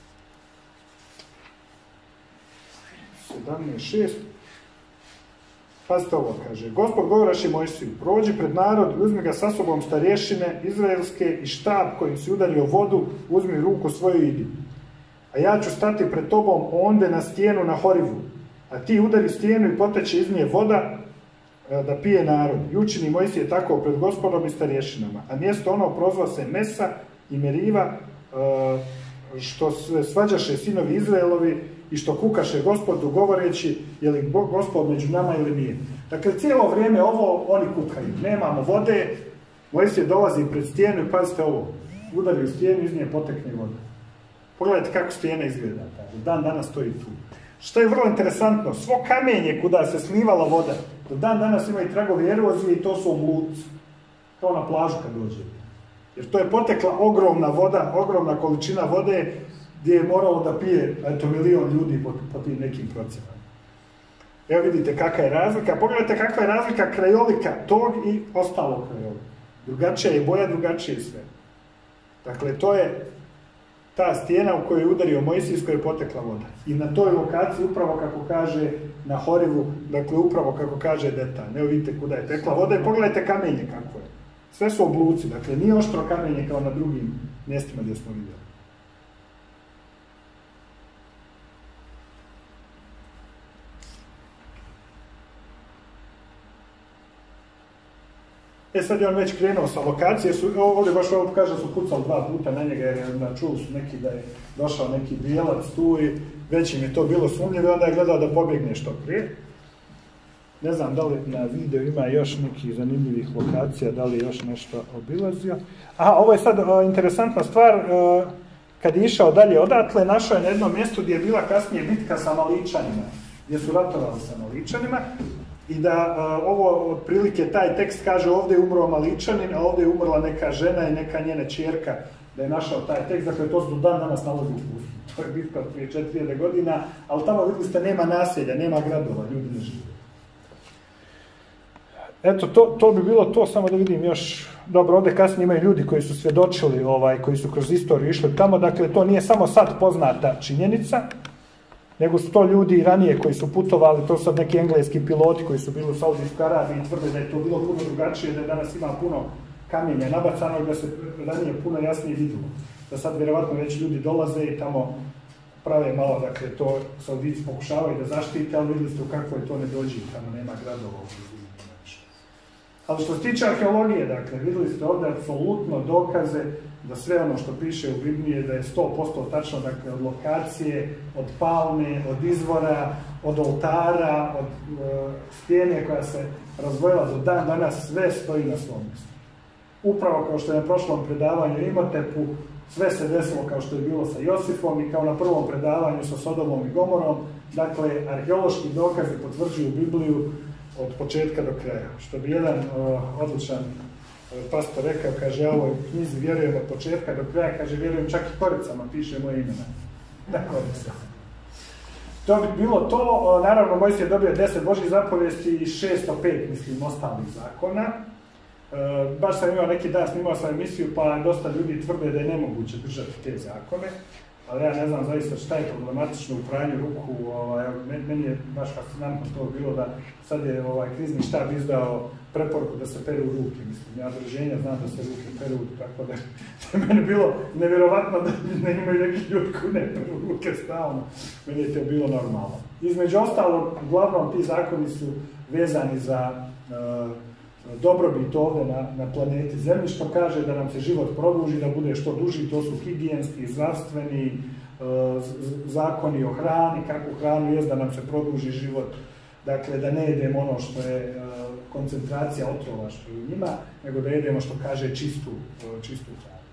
17.6. Pazite ovo, kaže. Gospod govoraše Mojsiju, prođi pred narod, uzmi ga sa sobom starješine izraelske i štab kojim si udario vodu, uzmi ruku svoju i idi. A ja ću stati pred tobom onde na stijenu na Horivu, a ti udari stijenu i poteče iz nje voda da pije narod. I učini Mojsije tako pred Gospodom i starješinama. A mjesto ono prozva se Mesa i Meriva, što se svađaše sinovi Izraelovi i što kukaše Gospodu govoreći je li Gospod među nama ili nije. Dakle, cijelo vrijeme ovo oni kukaju. Nemamo vode, Mojsije dolazi pred stijenu i pazite ovo. Udari u stijenu, iz nje potekne voda. Pogledajte kako stijena izgleda. Dan danas stoji tu. Što je vrlo interesantno, svo kamenje kuda se slivala voda, do dan danas ima i tragovi erozije i to su obluci. Kao na plažu kad dođete. Jer to je potekla ogromna voda, ogromna količina vode gdje je moralo da pije 1.000.000 ljudi po tim nekim procjenama. Evo vidite kakva je razlika. Pogledajte kakva je razlika krajolika tog i ostalog krajolika. Drugačija je boja, drugačije je sve. Dakle, to je ta stijena u kojoj je udario Mojsije, iz koje je potekla voda. I na toj lokaciji, upravo kako kaže na Horivu, dakle, upravo kako kaže detalj. Evo vidite kuda je tekla voda i pogledajte kamenje kako je. Sve su obluci, dakle, nije oštro kamenje kao na drugim mjestima gdje smo vidjeli. Sad je on već krenuo sa lokacije, ovdje baš ovo kaže da su pucali 2 puta na njega jer čuli su neki da je došao neki bijelac tu i već im je to bilo sumnjivo i onda je gledao da pobjegne što prije. Ne znam da li na videu ima još nekih zanimljivih lokacija, da li još nešto obilazio. Ovo je sad interesantna stvar, kad je išao dalje odatle, našao je na jednom mjestu gdje je bila kasnije bitka sa Amaličanima, gdje su ratovali sa Amaličanima. I da ovo, otprilike, taj tekst kaže ovdje je umro Amaličanin, a ovdje je umrla neka žena i neka njena ćerka, da je našao taj tekst, dakle to se do dan danas nalazi u pustu. To je bitka prije 4000 godina, ali tamo vidjeli ste nema naselja, nema gradova, ljudi ne žive. Eto, to bi bilo to, samo da vidim još, dobro, ovdje kasnije imaju ljudi koji su svjedočili, koji su kroz istoriju išli tamo, dakle to nije samo sad poznata činjenica, nego su to ljudi ranije koji su putovali, to su sad neki engleski piloti koji su bili u Saudijskoj Arabiji i tvrde da je to bilo puno drugačije, da danas ima puno kamenja nabacano i da se ranije puno jasnije vidilo. Da sad vjerovatno već ljudi dolaze i tamo prave malo, dakle to Saudici pokušavaju da zaštite, ali vidjeli ste u kakvo je to ne dođe, tamo nema gradova. Ali što se tiče arheologije, dakle, vidjeli ste ovdje apsolutno dokaze da sve ono što piše u Bibliji da je 100% tačno, dakle, od lokacije, od palme, od izvora, od oltara, od stijene koja se razvojila do dan danas, sve stoji na svom mjestu. Upravo kao što je na prošlom predavanju Imotepu, sve se desilo kao što je bilo sa Josifom i kao na prvom predavanju sa Sodomom i Gomorom, dakle, arheološki dokazi potvrđuju Bibliju od početka do kraja. Što bi jedan odličan pastor rekao, kaže, ja ovoj knjizi vjerujem od početka do kraja, kaže, vjerujem čak i koricama, piše moje imena. Na koricama. To bi bilo to, naravno Mojsije je dobio 10 Božjih zapovijesti i 605, mislim, ostalih zakona. Baš sam imao neki dan, snimao sam emisiju, pa dosta ljudi tvrde da je nemoguće držati te zakone, ali ja ne znam zaista šta je problematično u pranju ruku, meni je baš fascinantno to bilo da sad je krizni štab izdao preporuku da se peru ruke, mislim, ja od rođenja znam da se ruke peru, tako da je meni bilo nevjerovatno da ne imaju neki ljudi koji ne peru ruke stalno, meni je to bilo normalno. Između ostalog, uglavnom ti zakoni su vezani za dobrobit ovdje na planeti Zemlji, što kaže da nam se život produži, da bude što duži, to su higijenski, zdravstveni, zakoni o hrani, kakvu hranu jest da nam se produži život, dakle da ne jedemo ono što je koncentracija otrova što je u njima, nego da jedemo što kaže čistu hranu.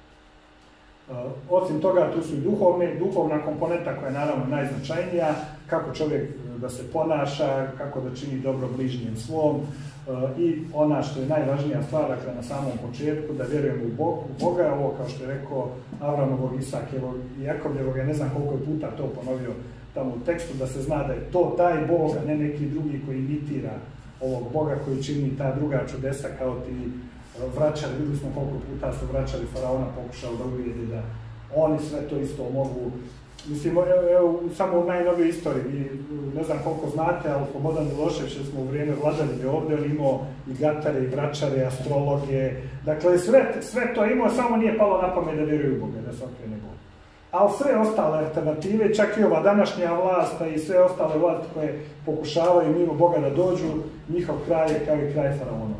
Osim toga, tu su i duhovna komponenta koja je naravno najznačajnija, kako čovjek da se ponaša, kako da čini dobro bližnjem svom i ona što je najvažnija stvar, dakle na samom početku, da vjerujemo u Boga, ovo kao što je rekao Avramovog, Isakijevog i Jakobljevog, ja ne znam koliko je puta to ponovio tamo u tekstu, da se zna da je to taj Bog, a ne neki drugi koji imitira ovog Boga koji čini ta druga čudesa kao ti vraćari, vidjeli smo koliko puta su vraćari faraona pokušali da uvijedi da oni sve to isto mogu. Mislim, evo, samo u najnovijoj istoriji, ne znam koliko znate, ali Slobodan Milošević, što smo u vrijeme vladavine ovdje, on imao i gatare, i vračare, astrologe, dakle sve to imao, samo nije palo na pamet da vjeruju u Boga, da se okrene Bogu. Ali sve ostale alternative, čak i ova današnja vlast i sve ostale vlasti koje pokušavaju mimo Boga da dođu, njihov kraj je kao i kraj faraonov.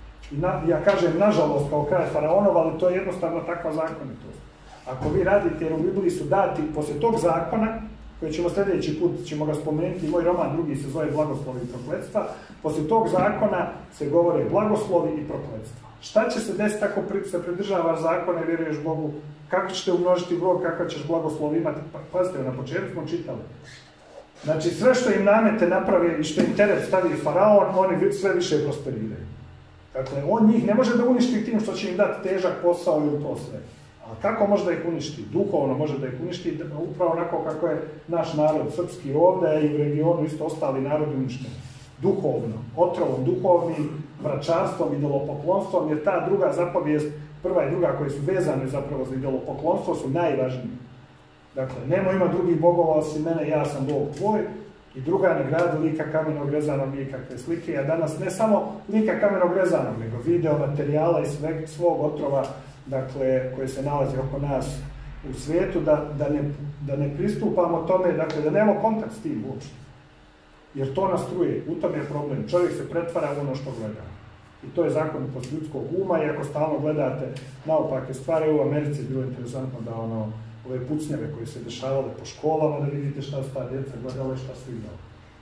Ja kažem, nažalost, kao kraj faraonov, ali to je jednostavno takva zakonitost. Ako vi radite, jer u Bibliji su dati, poslije tog zakona, koji ćemo sljedeći put, ćemo ga spomenuti, moj roman drugi se zove Blagoslovi i prokletstva, poslije tog zakona se govore blagoslovi i prokletstva. Šta će se desiti ako se pridržavaš zakona i vjeruješ Bogu? Kako ćete umnožiti Bog, kako ćeš blagoslov imati? Pazite, na početku smo čitali. Znači, sve što im namete napravi i što im teret stavi faraon, oni sve više prosperiraju. Dakle, on njih ne može da uništi tim što će im dati težak posao ili to sve. A kako može da ih uništi? Duhovno može da ih uništi, upravo onako kako je naš narod srpski ovdje i u regionu isto ostali narodi uništeni. Duhovno, otrovom duhovnim, vračarstvom, idolopoklonstvom, jer ta druga zapovijest, prva i druga koje su vezane zapravo za idolopoklonstvo, su najvažnije. Dakle, nemoj ima drugih bogova osim mene, ja sam Bog tvoj. I druga, ne gradi lika kamenog rezanog nikakve slike, a danas ne samo lika kamenog rezanog, nego video, materijala i svog otrova, dakle, koje se nalazi oko nas u svijetu, da ne pristupamo tome, dakle, da nemamo kontakt s tim uopšte. Jer to nas truje, u tom je problem. Čovjek se pretvara u ono što gleda. I to je zakonitost ljudskog uma, i ako stalno gledate naopake stvari, u Americi je bilo interesantno da ove pucnjave koje se dešavale po školama, da vidite šta su ta djeca gledala i šta su igrali.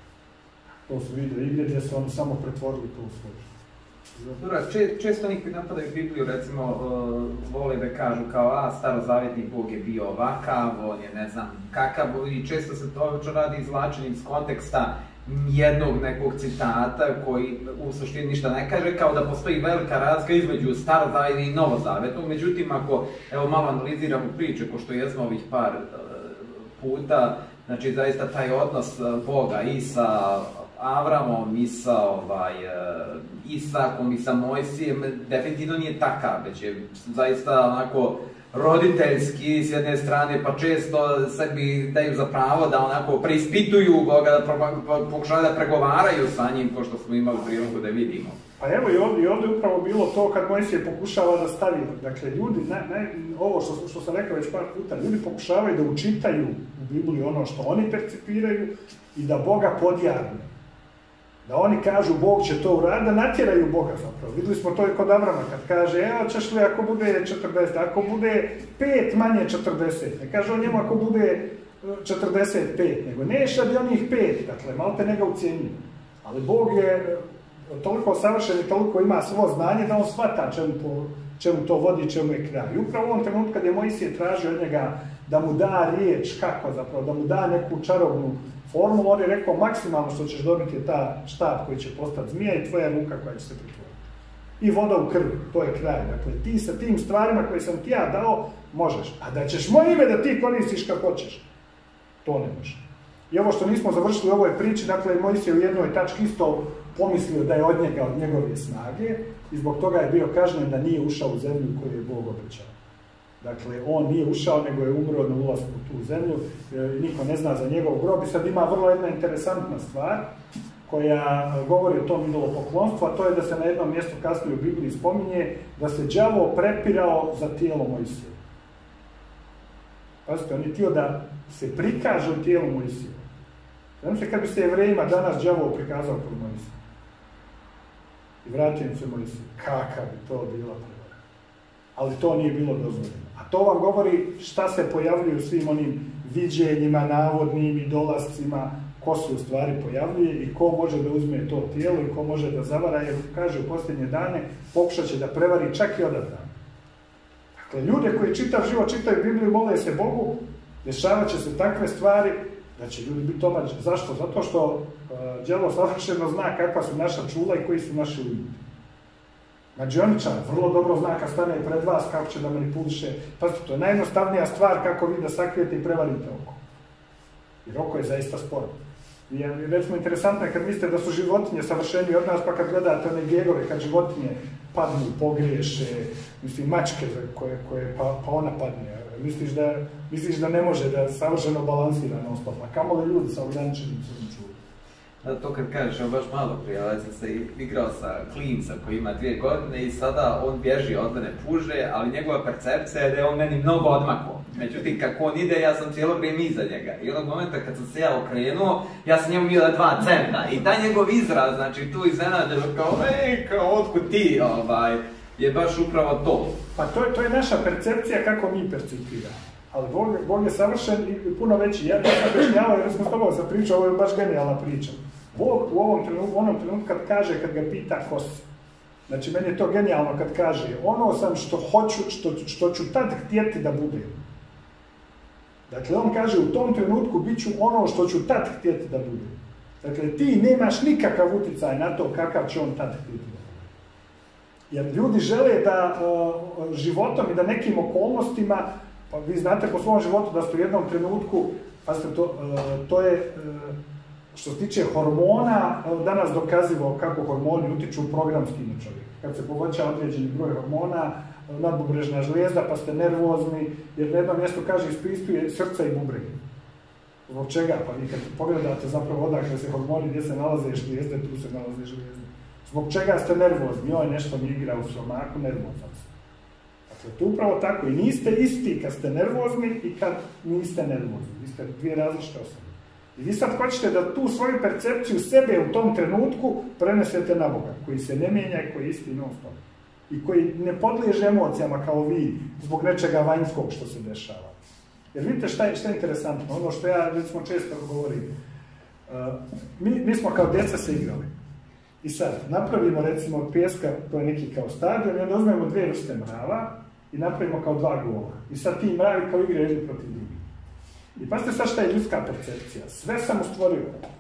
To su video igre gdje su oni samo pretvorili to u svoje. Često oni koji napadaju Bibliju, recimo, vole da kažu kao, starozavjetni Bog je bio ovakav, on je ne znam kakav, i često se to radi izvlačenjem iz konteksta jednog nekog citata koji u suštini ništa ne kaže, kao da postoji velika razlika između starozavjetnog i novozavjetnog. Međutim, ako malo analiziramo priče, ko što jesmo ovih par puta, znači zaista taj odnos Boga i sa Avramom, i sa Isakom, i sa Mojsijem, definitivno nije takav, već je zaista onako roditeljski s jedne strane, pa često sebi daju za pravo da onako preispituju Boga, da pokušavaju da pregovaraju sa njim, ko što smo imali priliku da vidimo. Pa evo i ovdje upravo bilo to kad Mojsije pokušava da stavi, dakle ljudi, ovo što sam rekao već par puta, ljudi pokušavaju da učitaju u Bibliji ono što oni percipiraju i da Boga podjarne. Da oni kažu Bog će to uraditi, da natjeraju Boga zapravo. Vidjeli smo to i kod Avrama kad kaže, evo ćeš li ako bude 40, ako bude 5 manje 40, ne kaže on njemu ako bude 45, nego neš radi onih 5, dakle malo te njega ucijenju. Ali Bog je toliko savršen i toliko ima svo znanje da on shvata čemu to vodi, čemu je kraj. I upravo u ovom trenutku kad je Mojsije tražio od njega da mu da riječ, kako zapravo, da mu da neku čarobnu formulu, on je rekao maksimalno što ćeš dobiti je ta štap koji će postati zmija i tvoja ruka koja će se pretvoriti. I voda u krvi, to je kraj. Dakle, ti sa tim stvarima koje sam ti ja dao, možeš. A da ćeš moje ime da ti koristiš kako hoćeš, to ne može. I ovo što nismo završili u ovoj priči, dakle, Mojsije u jednoj tački isto pomislio da je od njega, od njegove snage, i zbog toga je bio kažnjen da nije ušao u zemlju koju je Bog obećao. Dakle, on nije ušao, nego je umro na ulasku u tu zemlju, niko ne zna za njegov grob. I sad ima vrlo jedna interesantna stvar, koja govori o tom idolopoklonstvu, a to je da se na jednom mjestu kasnije u Bibliji spominje da se đavo prepirao za tijelo Mojsije. Pazite, on je htio da se prikaže u tijelu Mojsije. Znam se kad bi se Jevrejima danas đavo prikazao kod Mojsije. I vratio im se Mojsije. Kakav bi to bila prevara. Ali to nije bilo dozvoljeno. A to vam govori šta se pojavljuje u svim onim viđenjima, navodnim i dolascima, ko se u stvari pojavljuje i ko može da uzme to tijelo i ko može da zavara, jer kaže u posljednje dane pokušat će da prevari čak i odabrane. Dakle, ljude koji čitav život čitaju Bibliju, mole se Bogu, dešavat će se takve stvari da će ljudi biti omađeni. Zašto? Zato što đavo savršeno zna kakva su naša čula i koji su naši limiti. Mađioničar vrlo dobro zna kad stane pred vas kako će da manipuliše. Pazite, to je najjednostavnija stvar kako vi da sakrijete i prevarite oko. Jer oko je zaista sporo. I recimo interesantno je kad mislite da su životinje savršeniji od nas, pa kad gledate one gegove, kad životinje padnu, pogriješe, mislim mačke koje pa ona padne. Misliš da ne može da savršeno balansira na ostalo. A kamoli ljudi sa ograničenim svojim čulom. To kad kažeš, baš malo prije, ali sam se igrao sa klincem koji ima 2 godine i sada on bježi od mene puže, ali njegova percepcija je da je on meni mnogo odmakao. Međutim, kako on ide, ja sam cijelo vrijeme iza njega. I onog momenta kad sam se ja okrenuo, ja sam njemu bio da 2 centa. I taj njegov izraz, znači tu iznenađeno kao otkud ti, je baš upravo to. Pa to je naša percepcija kako mi percipiramo. Ali Bog je savršen i puno veći. Ja sam objašnjavao jer smo s tobom sam pričao, ovo je baš genijalna priča. Bog u onom trenutku kad ga pita ko si. Znači, meni je to genijalno kad kaže ono sam što hoću, što ću tad htjeti da budem. Dakle, on kaže u tom trenutku bit ću ono što ću tad htjeti da budem. Dakle, ti nemaš nikakav utjecaj na to kakav će on tad htjeti da bude. Jer ljudi žele da životom i da nekim okolnostima, pa vi znate po svom životu da ste u jednom trenutku, pazite, to je što se tiče hormona, danas dokazivo kako hormoni utiču programski na čovjeka. Kad se poveća određeni broj hormona, nadbubrežna žlijezda, pa ste nervozni, jer na jednom mjestu kaže ispistuje srca i bubrege. Zbog čega? Pa vi kad pogledate zapravo odakle se hormoni, gdje se nalaze žlijezde, tu se nalaze žlijezde. Zbog čega ste nervozni? Joj, nešto mi igra u stomaku, nervozan sam. Dakle, to upravo tako. I niste isti kad ste nervozni i kad niste nervozni. Vi ste 2 različite osobe. I vi sad hoćete da tu svoju percepciju sebe u tom trenutku prenesete na Boga, koji se ne mijenja i koji je isti non stop. I koji ne podliježe emocijama kao vi zbog nečega vanjskog što se dešava. Jer vidite šta je interesantno, ono što ja recimo često govorim. Mi smo kao djeca se igrali. I sad napravimo recimo od pijeska, to je neki kao stadion, i onda uzmemo 2 vrste mrava i napravimo kao 2 gola. I sad ti mravi kao igre jedni protiv drugih. I pazite sad šta je ljudska percepcija. Sve sam mu stvorio.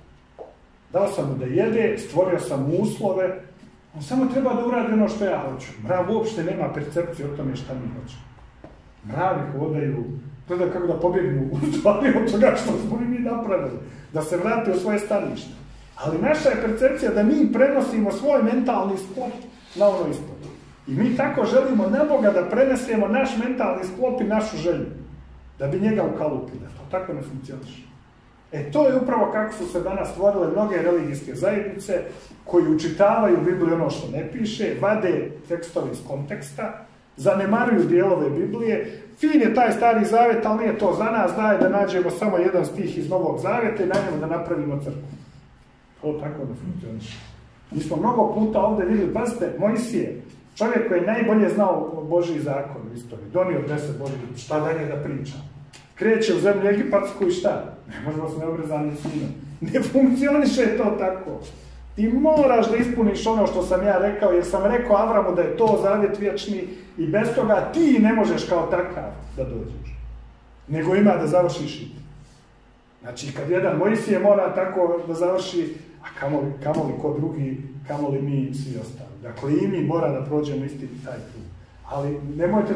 Dao sam mu da jede, stvorio sam mu uslove, on samo treba da uradi ono što ja hoću. Mrav uopšte nema percepciju o tome šta mi hoće. Mravi hodaju, gledaju kako da pobjegnu u stvari od toga što smo mi napravili. Da se vrate u svoje stanište. Ali naša je percepcija da mi prenosimo svoj mentalni sklop na ono ispod. I mi tako želimo na Boga da prenesemo naš mentalni sklop i našu želju. Da bi njega ukalupili. To tako ne funkcioniše. To je upravo kako su se danas stvorile mnoge religijske zajednice koji učitavaju Bibliju ono što ne piše, vade tekstove iz konteksta, zanemaruju dijelove Biblije. Fin je taj Stari Zavet, ali nije to za nas, daj da nađemo samo jedan stih iz Novog Zaveta i na njemu da napravimo crkvu. To tako ne funkcioniše. Mi smo mnogo puta ovdje vidjeli, pazite, Mojsije, čovjek koji je najbolje znao Božji zakon u istoriji, donio 10 Božjih, šta dalje da priča. Kreće u zemlju Egipatsku i šta? Ne možemo se neobrezani sinom. Ne funkcioniše to tako. Ti moraš da ispuniš ono što sam ja rekao, jer sam rekao Avramu da je to zavjet vječni i bez toga ti ne možeš kao takav da dođeš. Nego ima da završiš i ti. Znači, kad jedan Mojsije mora tako da završi, a kamoli ko drugi, kamoli mi svi ostali. Dakle, i mi mora da prođemo isti taj put. Ali nemojte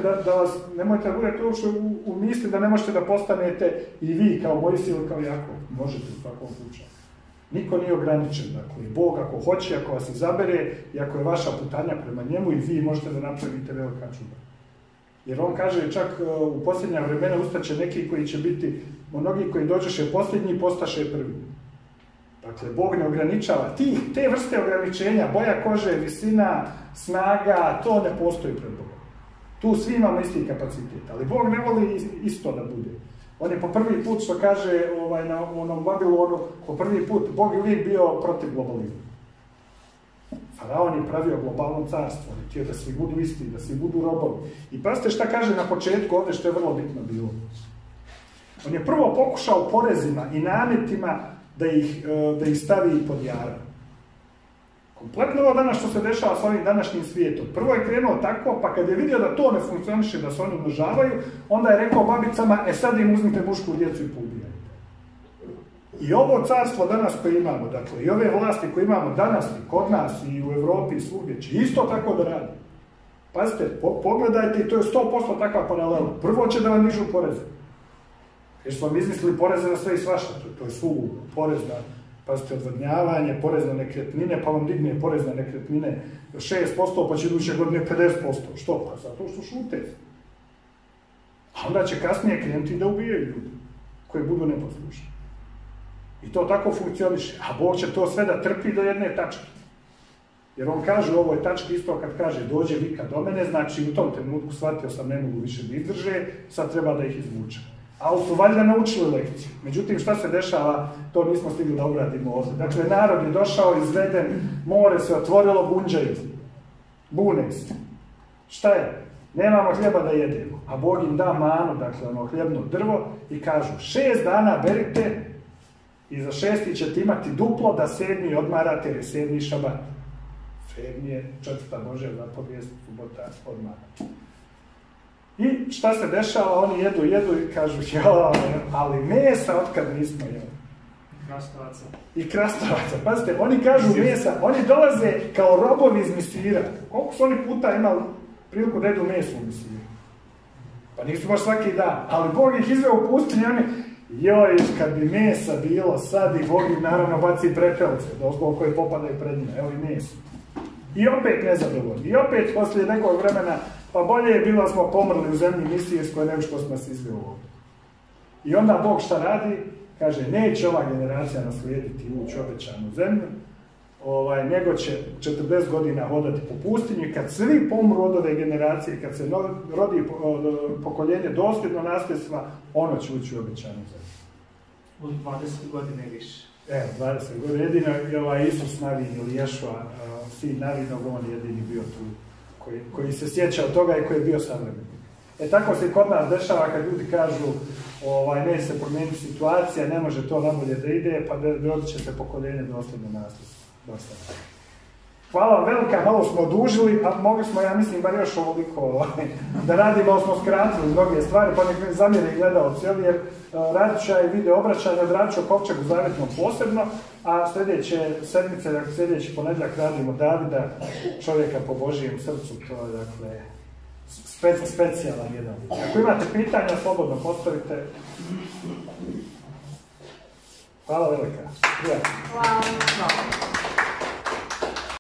da budete uopšte u misli da ne možete da postanete i vi kao Mojsije ili kao Jakov. Možete u svakom slučaju. Niko nije ograničen. Dakle, Bog ako hoće, ako vas izabere i ako je vaša putanja prema njemu i vi možete da napravite velika čuda. Jer on kaže čak u posljednja vremena ustaće neki koji će biti, mnogi koji dođeše posljednji, postaše prvi. Dakle, Bog ne ograničava. Te vrste ograničenja, boja kože, visina, snaga, to ne postoji pred Bogom. Tu svi imamo isti kapacitet, ali Bog ne voli isto da bude. On je po prvi put, što kaže na onom Babilonu, po prvi put, Bog je uvijek bio protiv globalizma. Faraon je pravio globalno carstvo, on je htio da svi budu isti, da svi budu robovi. I pazite šta kaže na početku ovdje, što je vrlo bitno bilo. On je prvo pokušao porezima i nametima da ih stavi pod jara. Kompletno ovo danas što se dešava s ovim današnjim svijetom. Prvo je krenuo tako, pa kad je vidio da to ne funkcioniše, da se oni umnožavaju, onda je rekao babicama, sad im uzmite mušku djecu i poubijajte. I ovo carstvo danas koje imamo, dakle, i ove vlasti koje imamo danas i kod nas i u Europi i svugdje, će isto tako da radi. Pazite, pogledajte, i to je 100% takva paralela. Prvo će da vam nižu poreze. Jer smo izmislili poreze na sve i svašta, to je svu porez na, pazite, odvodnjavanje, porez na nekretnine, pa vam digne porez na nekretnine 6%, pa će iduće godine 50%. Što? Pa zato što šute. A onda će kasnije krenuti da ubijaju ljudi koji budu neposlušni. I to tako funkcioniše. A Bog će to sve da trpi do jedne tačke. Jer on kaže u ovoj tački isto kad kaže dođe vika do mene, znači u tom trenutku shvatio sam ne mogu više da izdrže, sad treba da ih izvučem. Ali su valjda naučili lekciju. Međutim, šta se dešava, to nismo stigli da obradimo ovdje. Dakle, narod je došao, izveden, more se otvorilo, gunđaju. Bune se. Šta je? Nemamo hljeba da jedemo. A Bog im da manu, dakle, ono hljebno drvo i kažu 6 dana berite i za 6. ćete imati duplo da 7. odmarate jer je 7. šabat. 7. je 4. Božja zapovijest, subota odmarate. I šta se dešava? Oni jedu i kažu, ali mesa otkad nismo jeli. Krastavaca. I krastavaca. Pazite, oni kažu mesa, oni dolaze kao robovi iz Misira. Koliko su oni puta imali priliku da jedu meso u Misiru? Pa nisu baš svaki dan. Ali Bog ih izveo u pustinju i oni, joj, kad bi mesa bilo sad i Bog im naravno baci prepelce, doslovno koje popadaju pred njima, evo i meso. I opet nezadovoljni. I opet poslije nekog vremena, pa bolje je bilo smo pomrli u zemlji Misirskoj nego što smo se izveo ovdje. I onda Bog šta radi? Kaže, neće ova generacija naslijediti i ući obećanu zemlju, nego će 40 godina hodati po pustinju i kad svi pomru od ove generacije, kad se rodi pokoljenje dosljedno nasljedstva, ono će ući u obećanu zemlju. Od 20 godina i više. Evo, 20 godina. Jedino je Isus Navin ili Ješua, sin Navinog, on jedini bio tu, koji se sjeća od toga i koji je bio savremenik. Tako se kod nas dešava kad ljudi kažu neće se promijeniti situacija, ne može to nabolje da ide, pa rodit će se pokoljenje dosljedno nasljedstvo. Hvala vam velika, malo smo odužili, a mogli smo, ja mislim, bar još ovoliko da radimo, ali smo skratili mnoge stvari, pa nek ne zamjeri gledalci, jer radit ću ja i video obraćanja, odradit ću Kovčegu Zavjetnom posebno, a sljedeće sedmice, dakle sljedeći ponedjeljak radimo Davida, čovjeka po Božijem srcu, to je dakle specijalan jedan. Ako imate pitanja, slobodno postavite. Hvala velika. Hvala.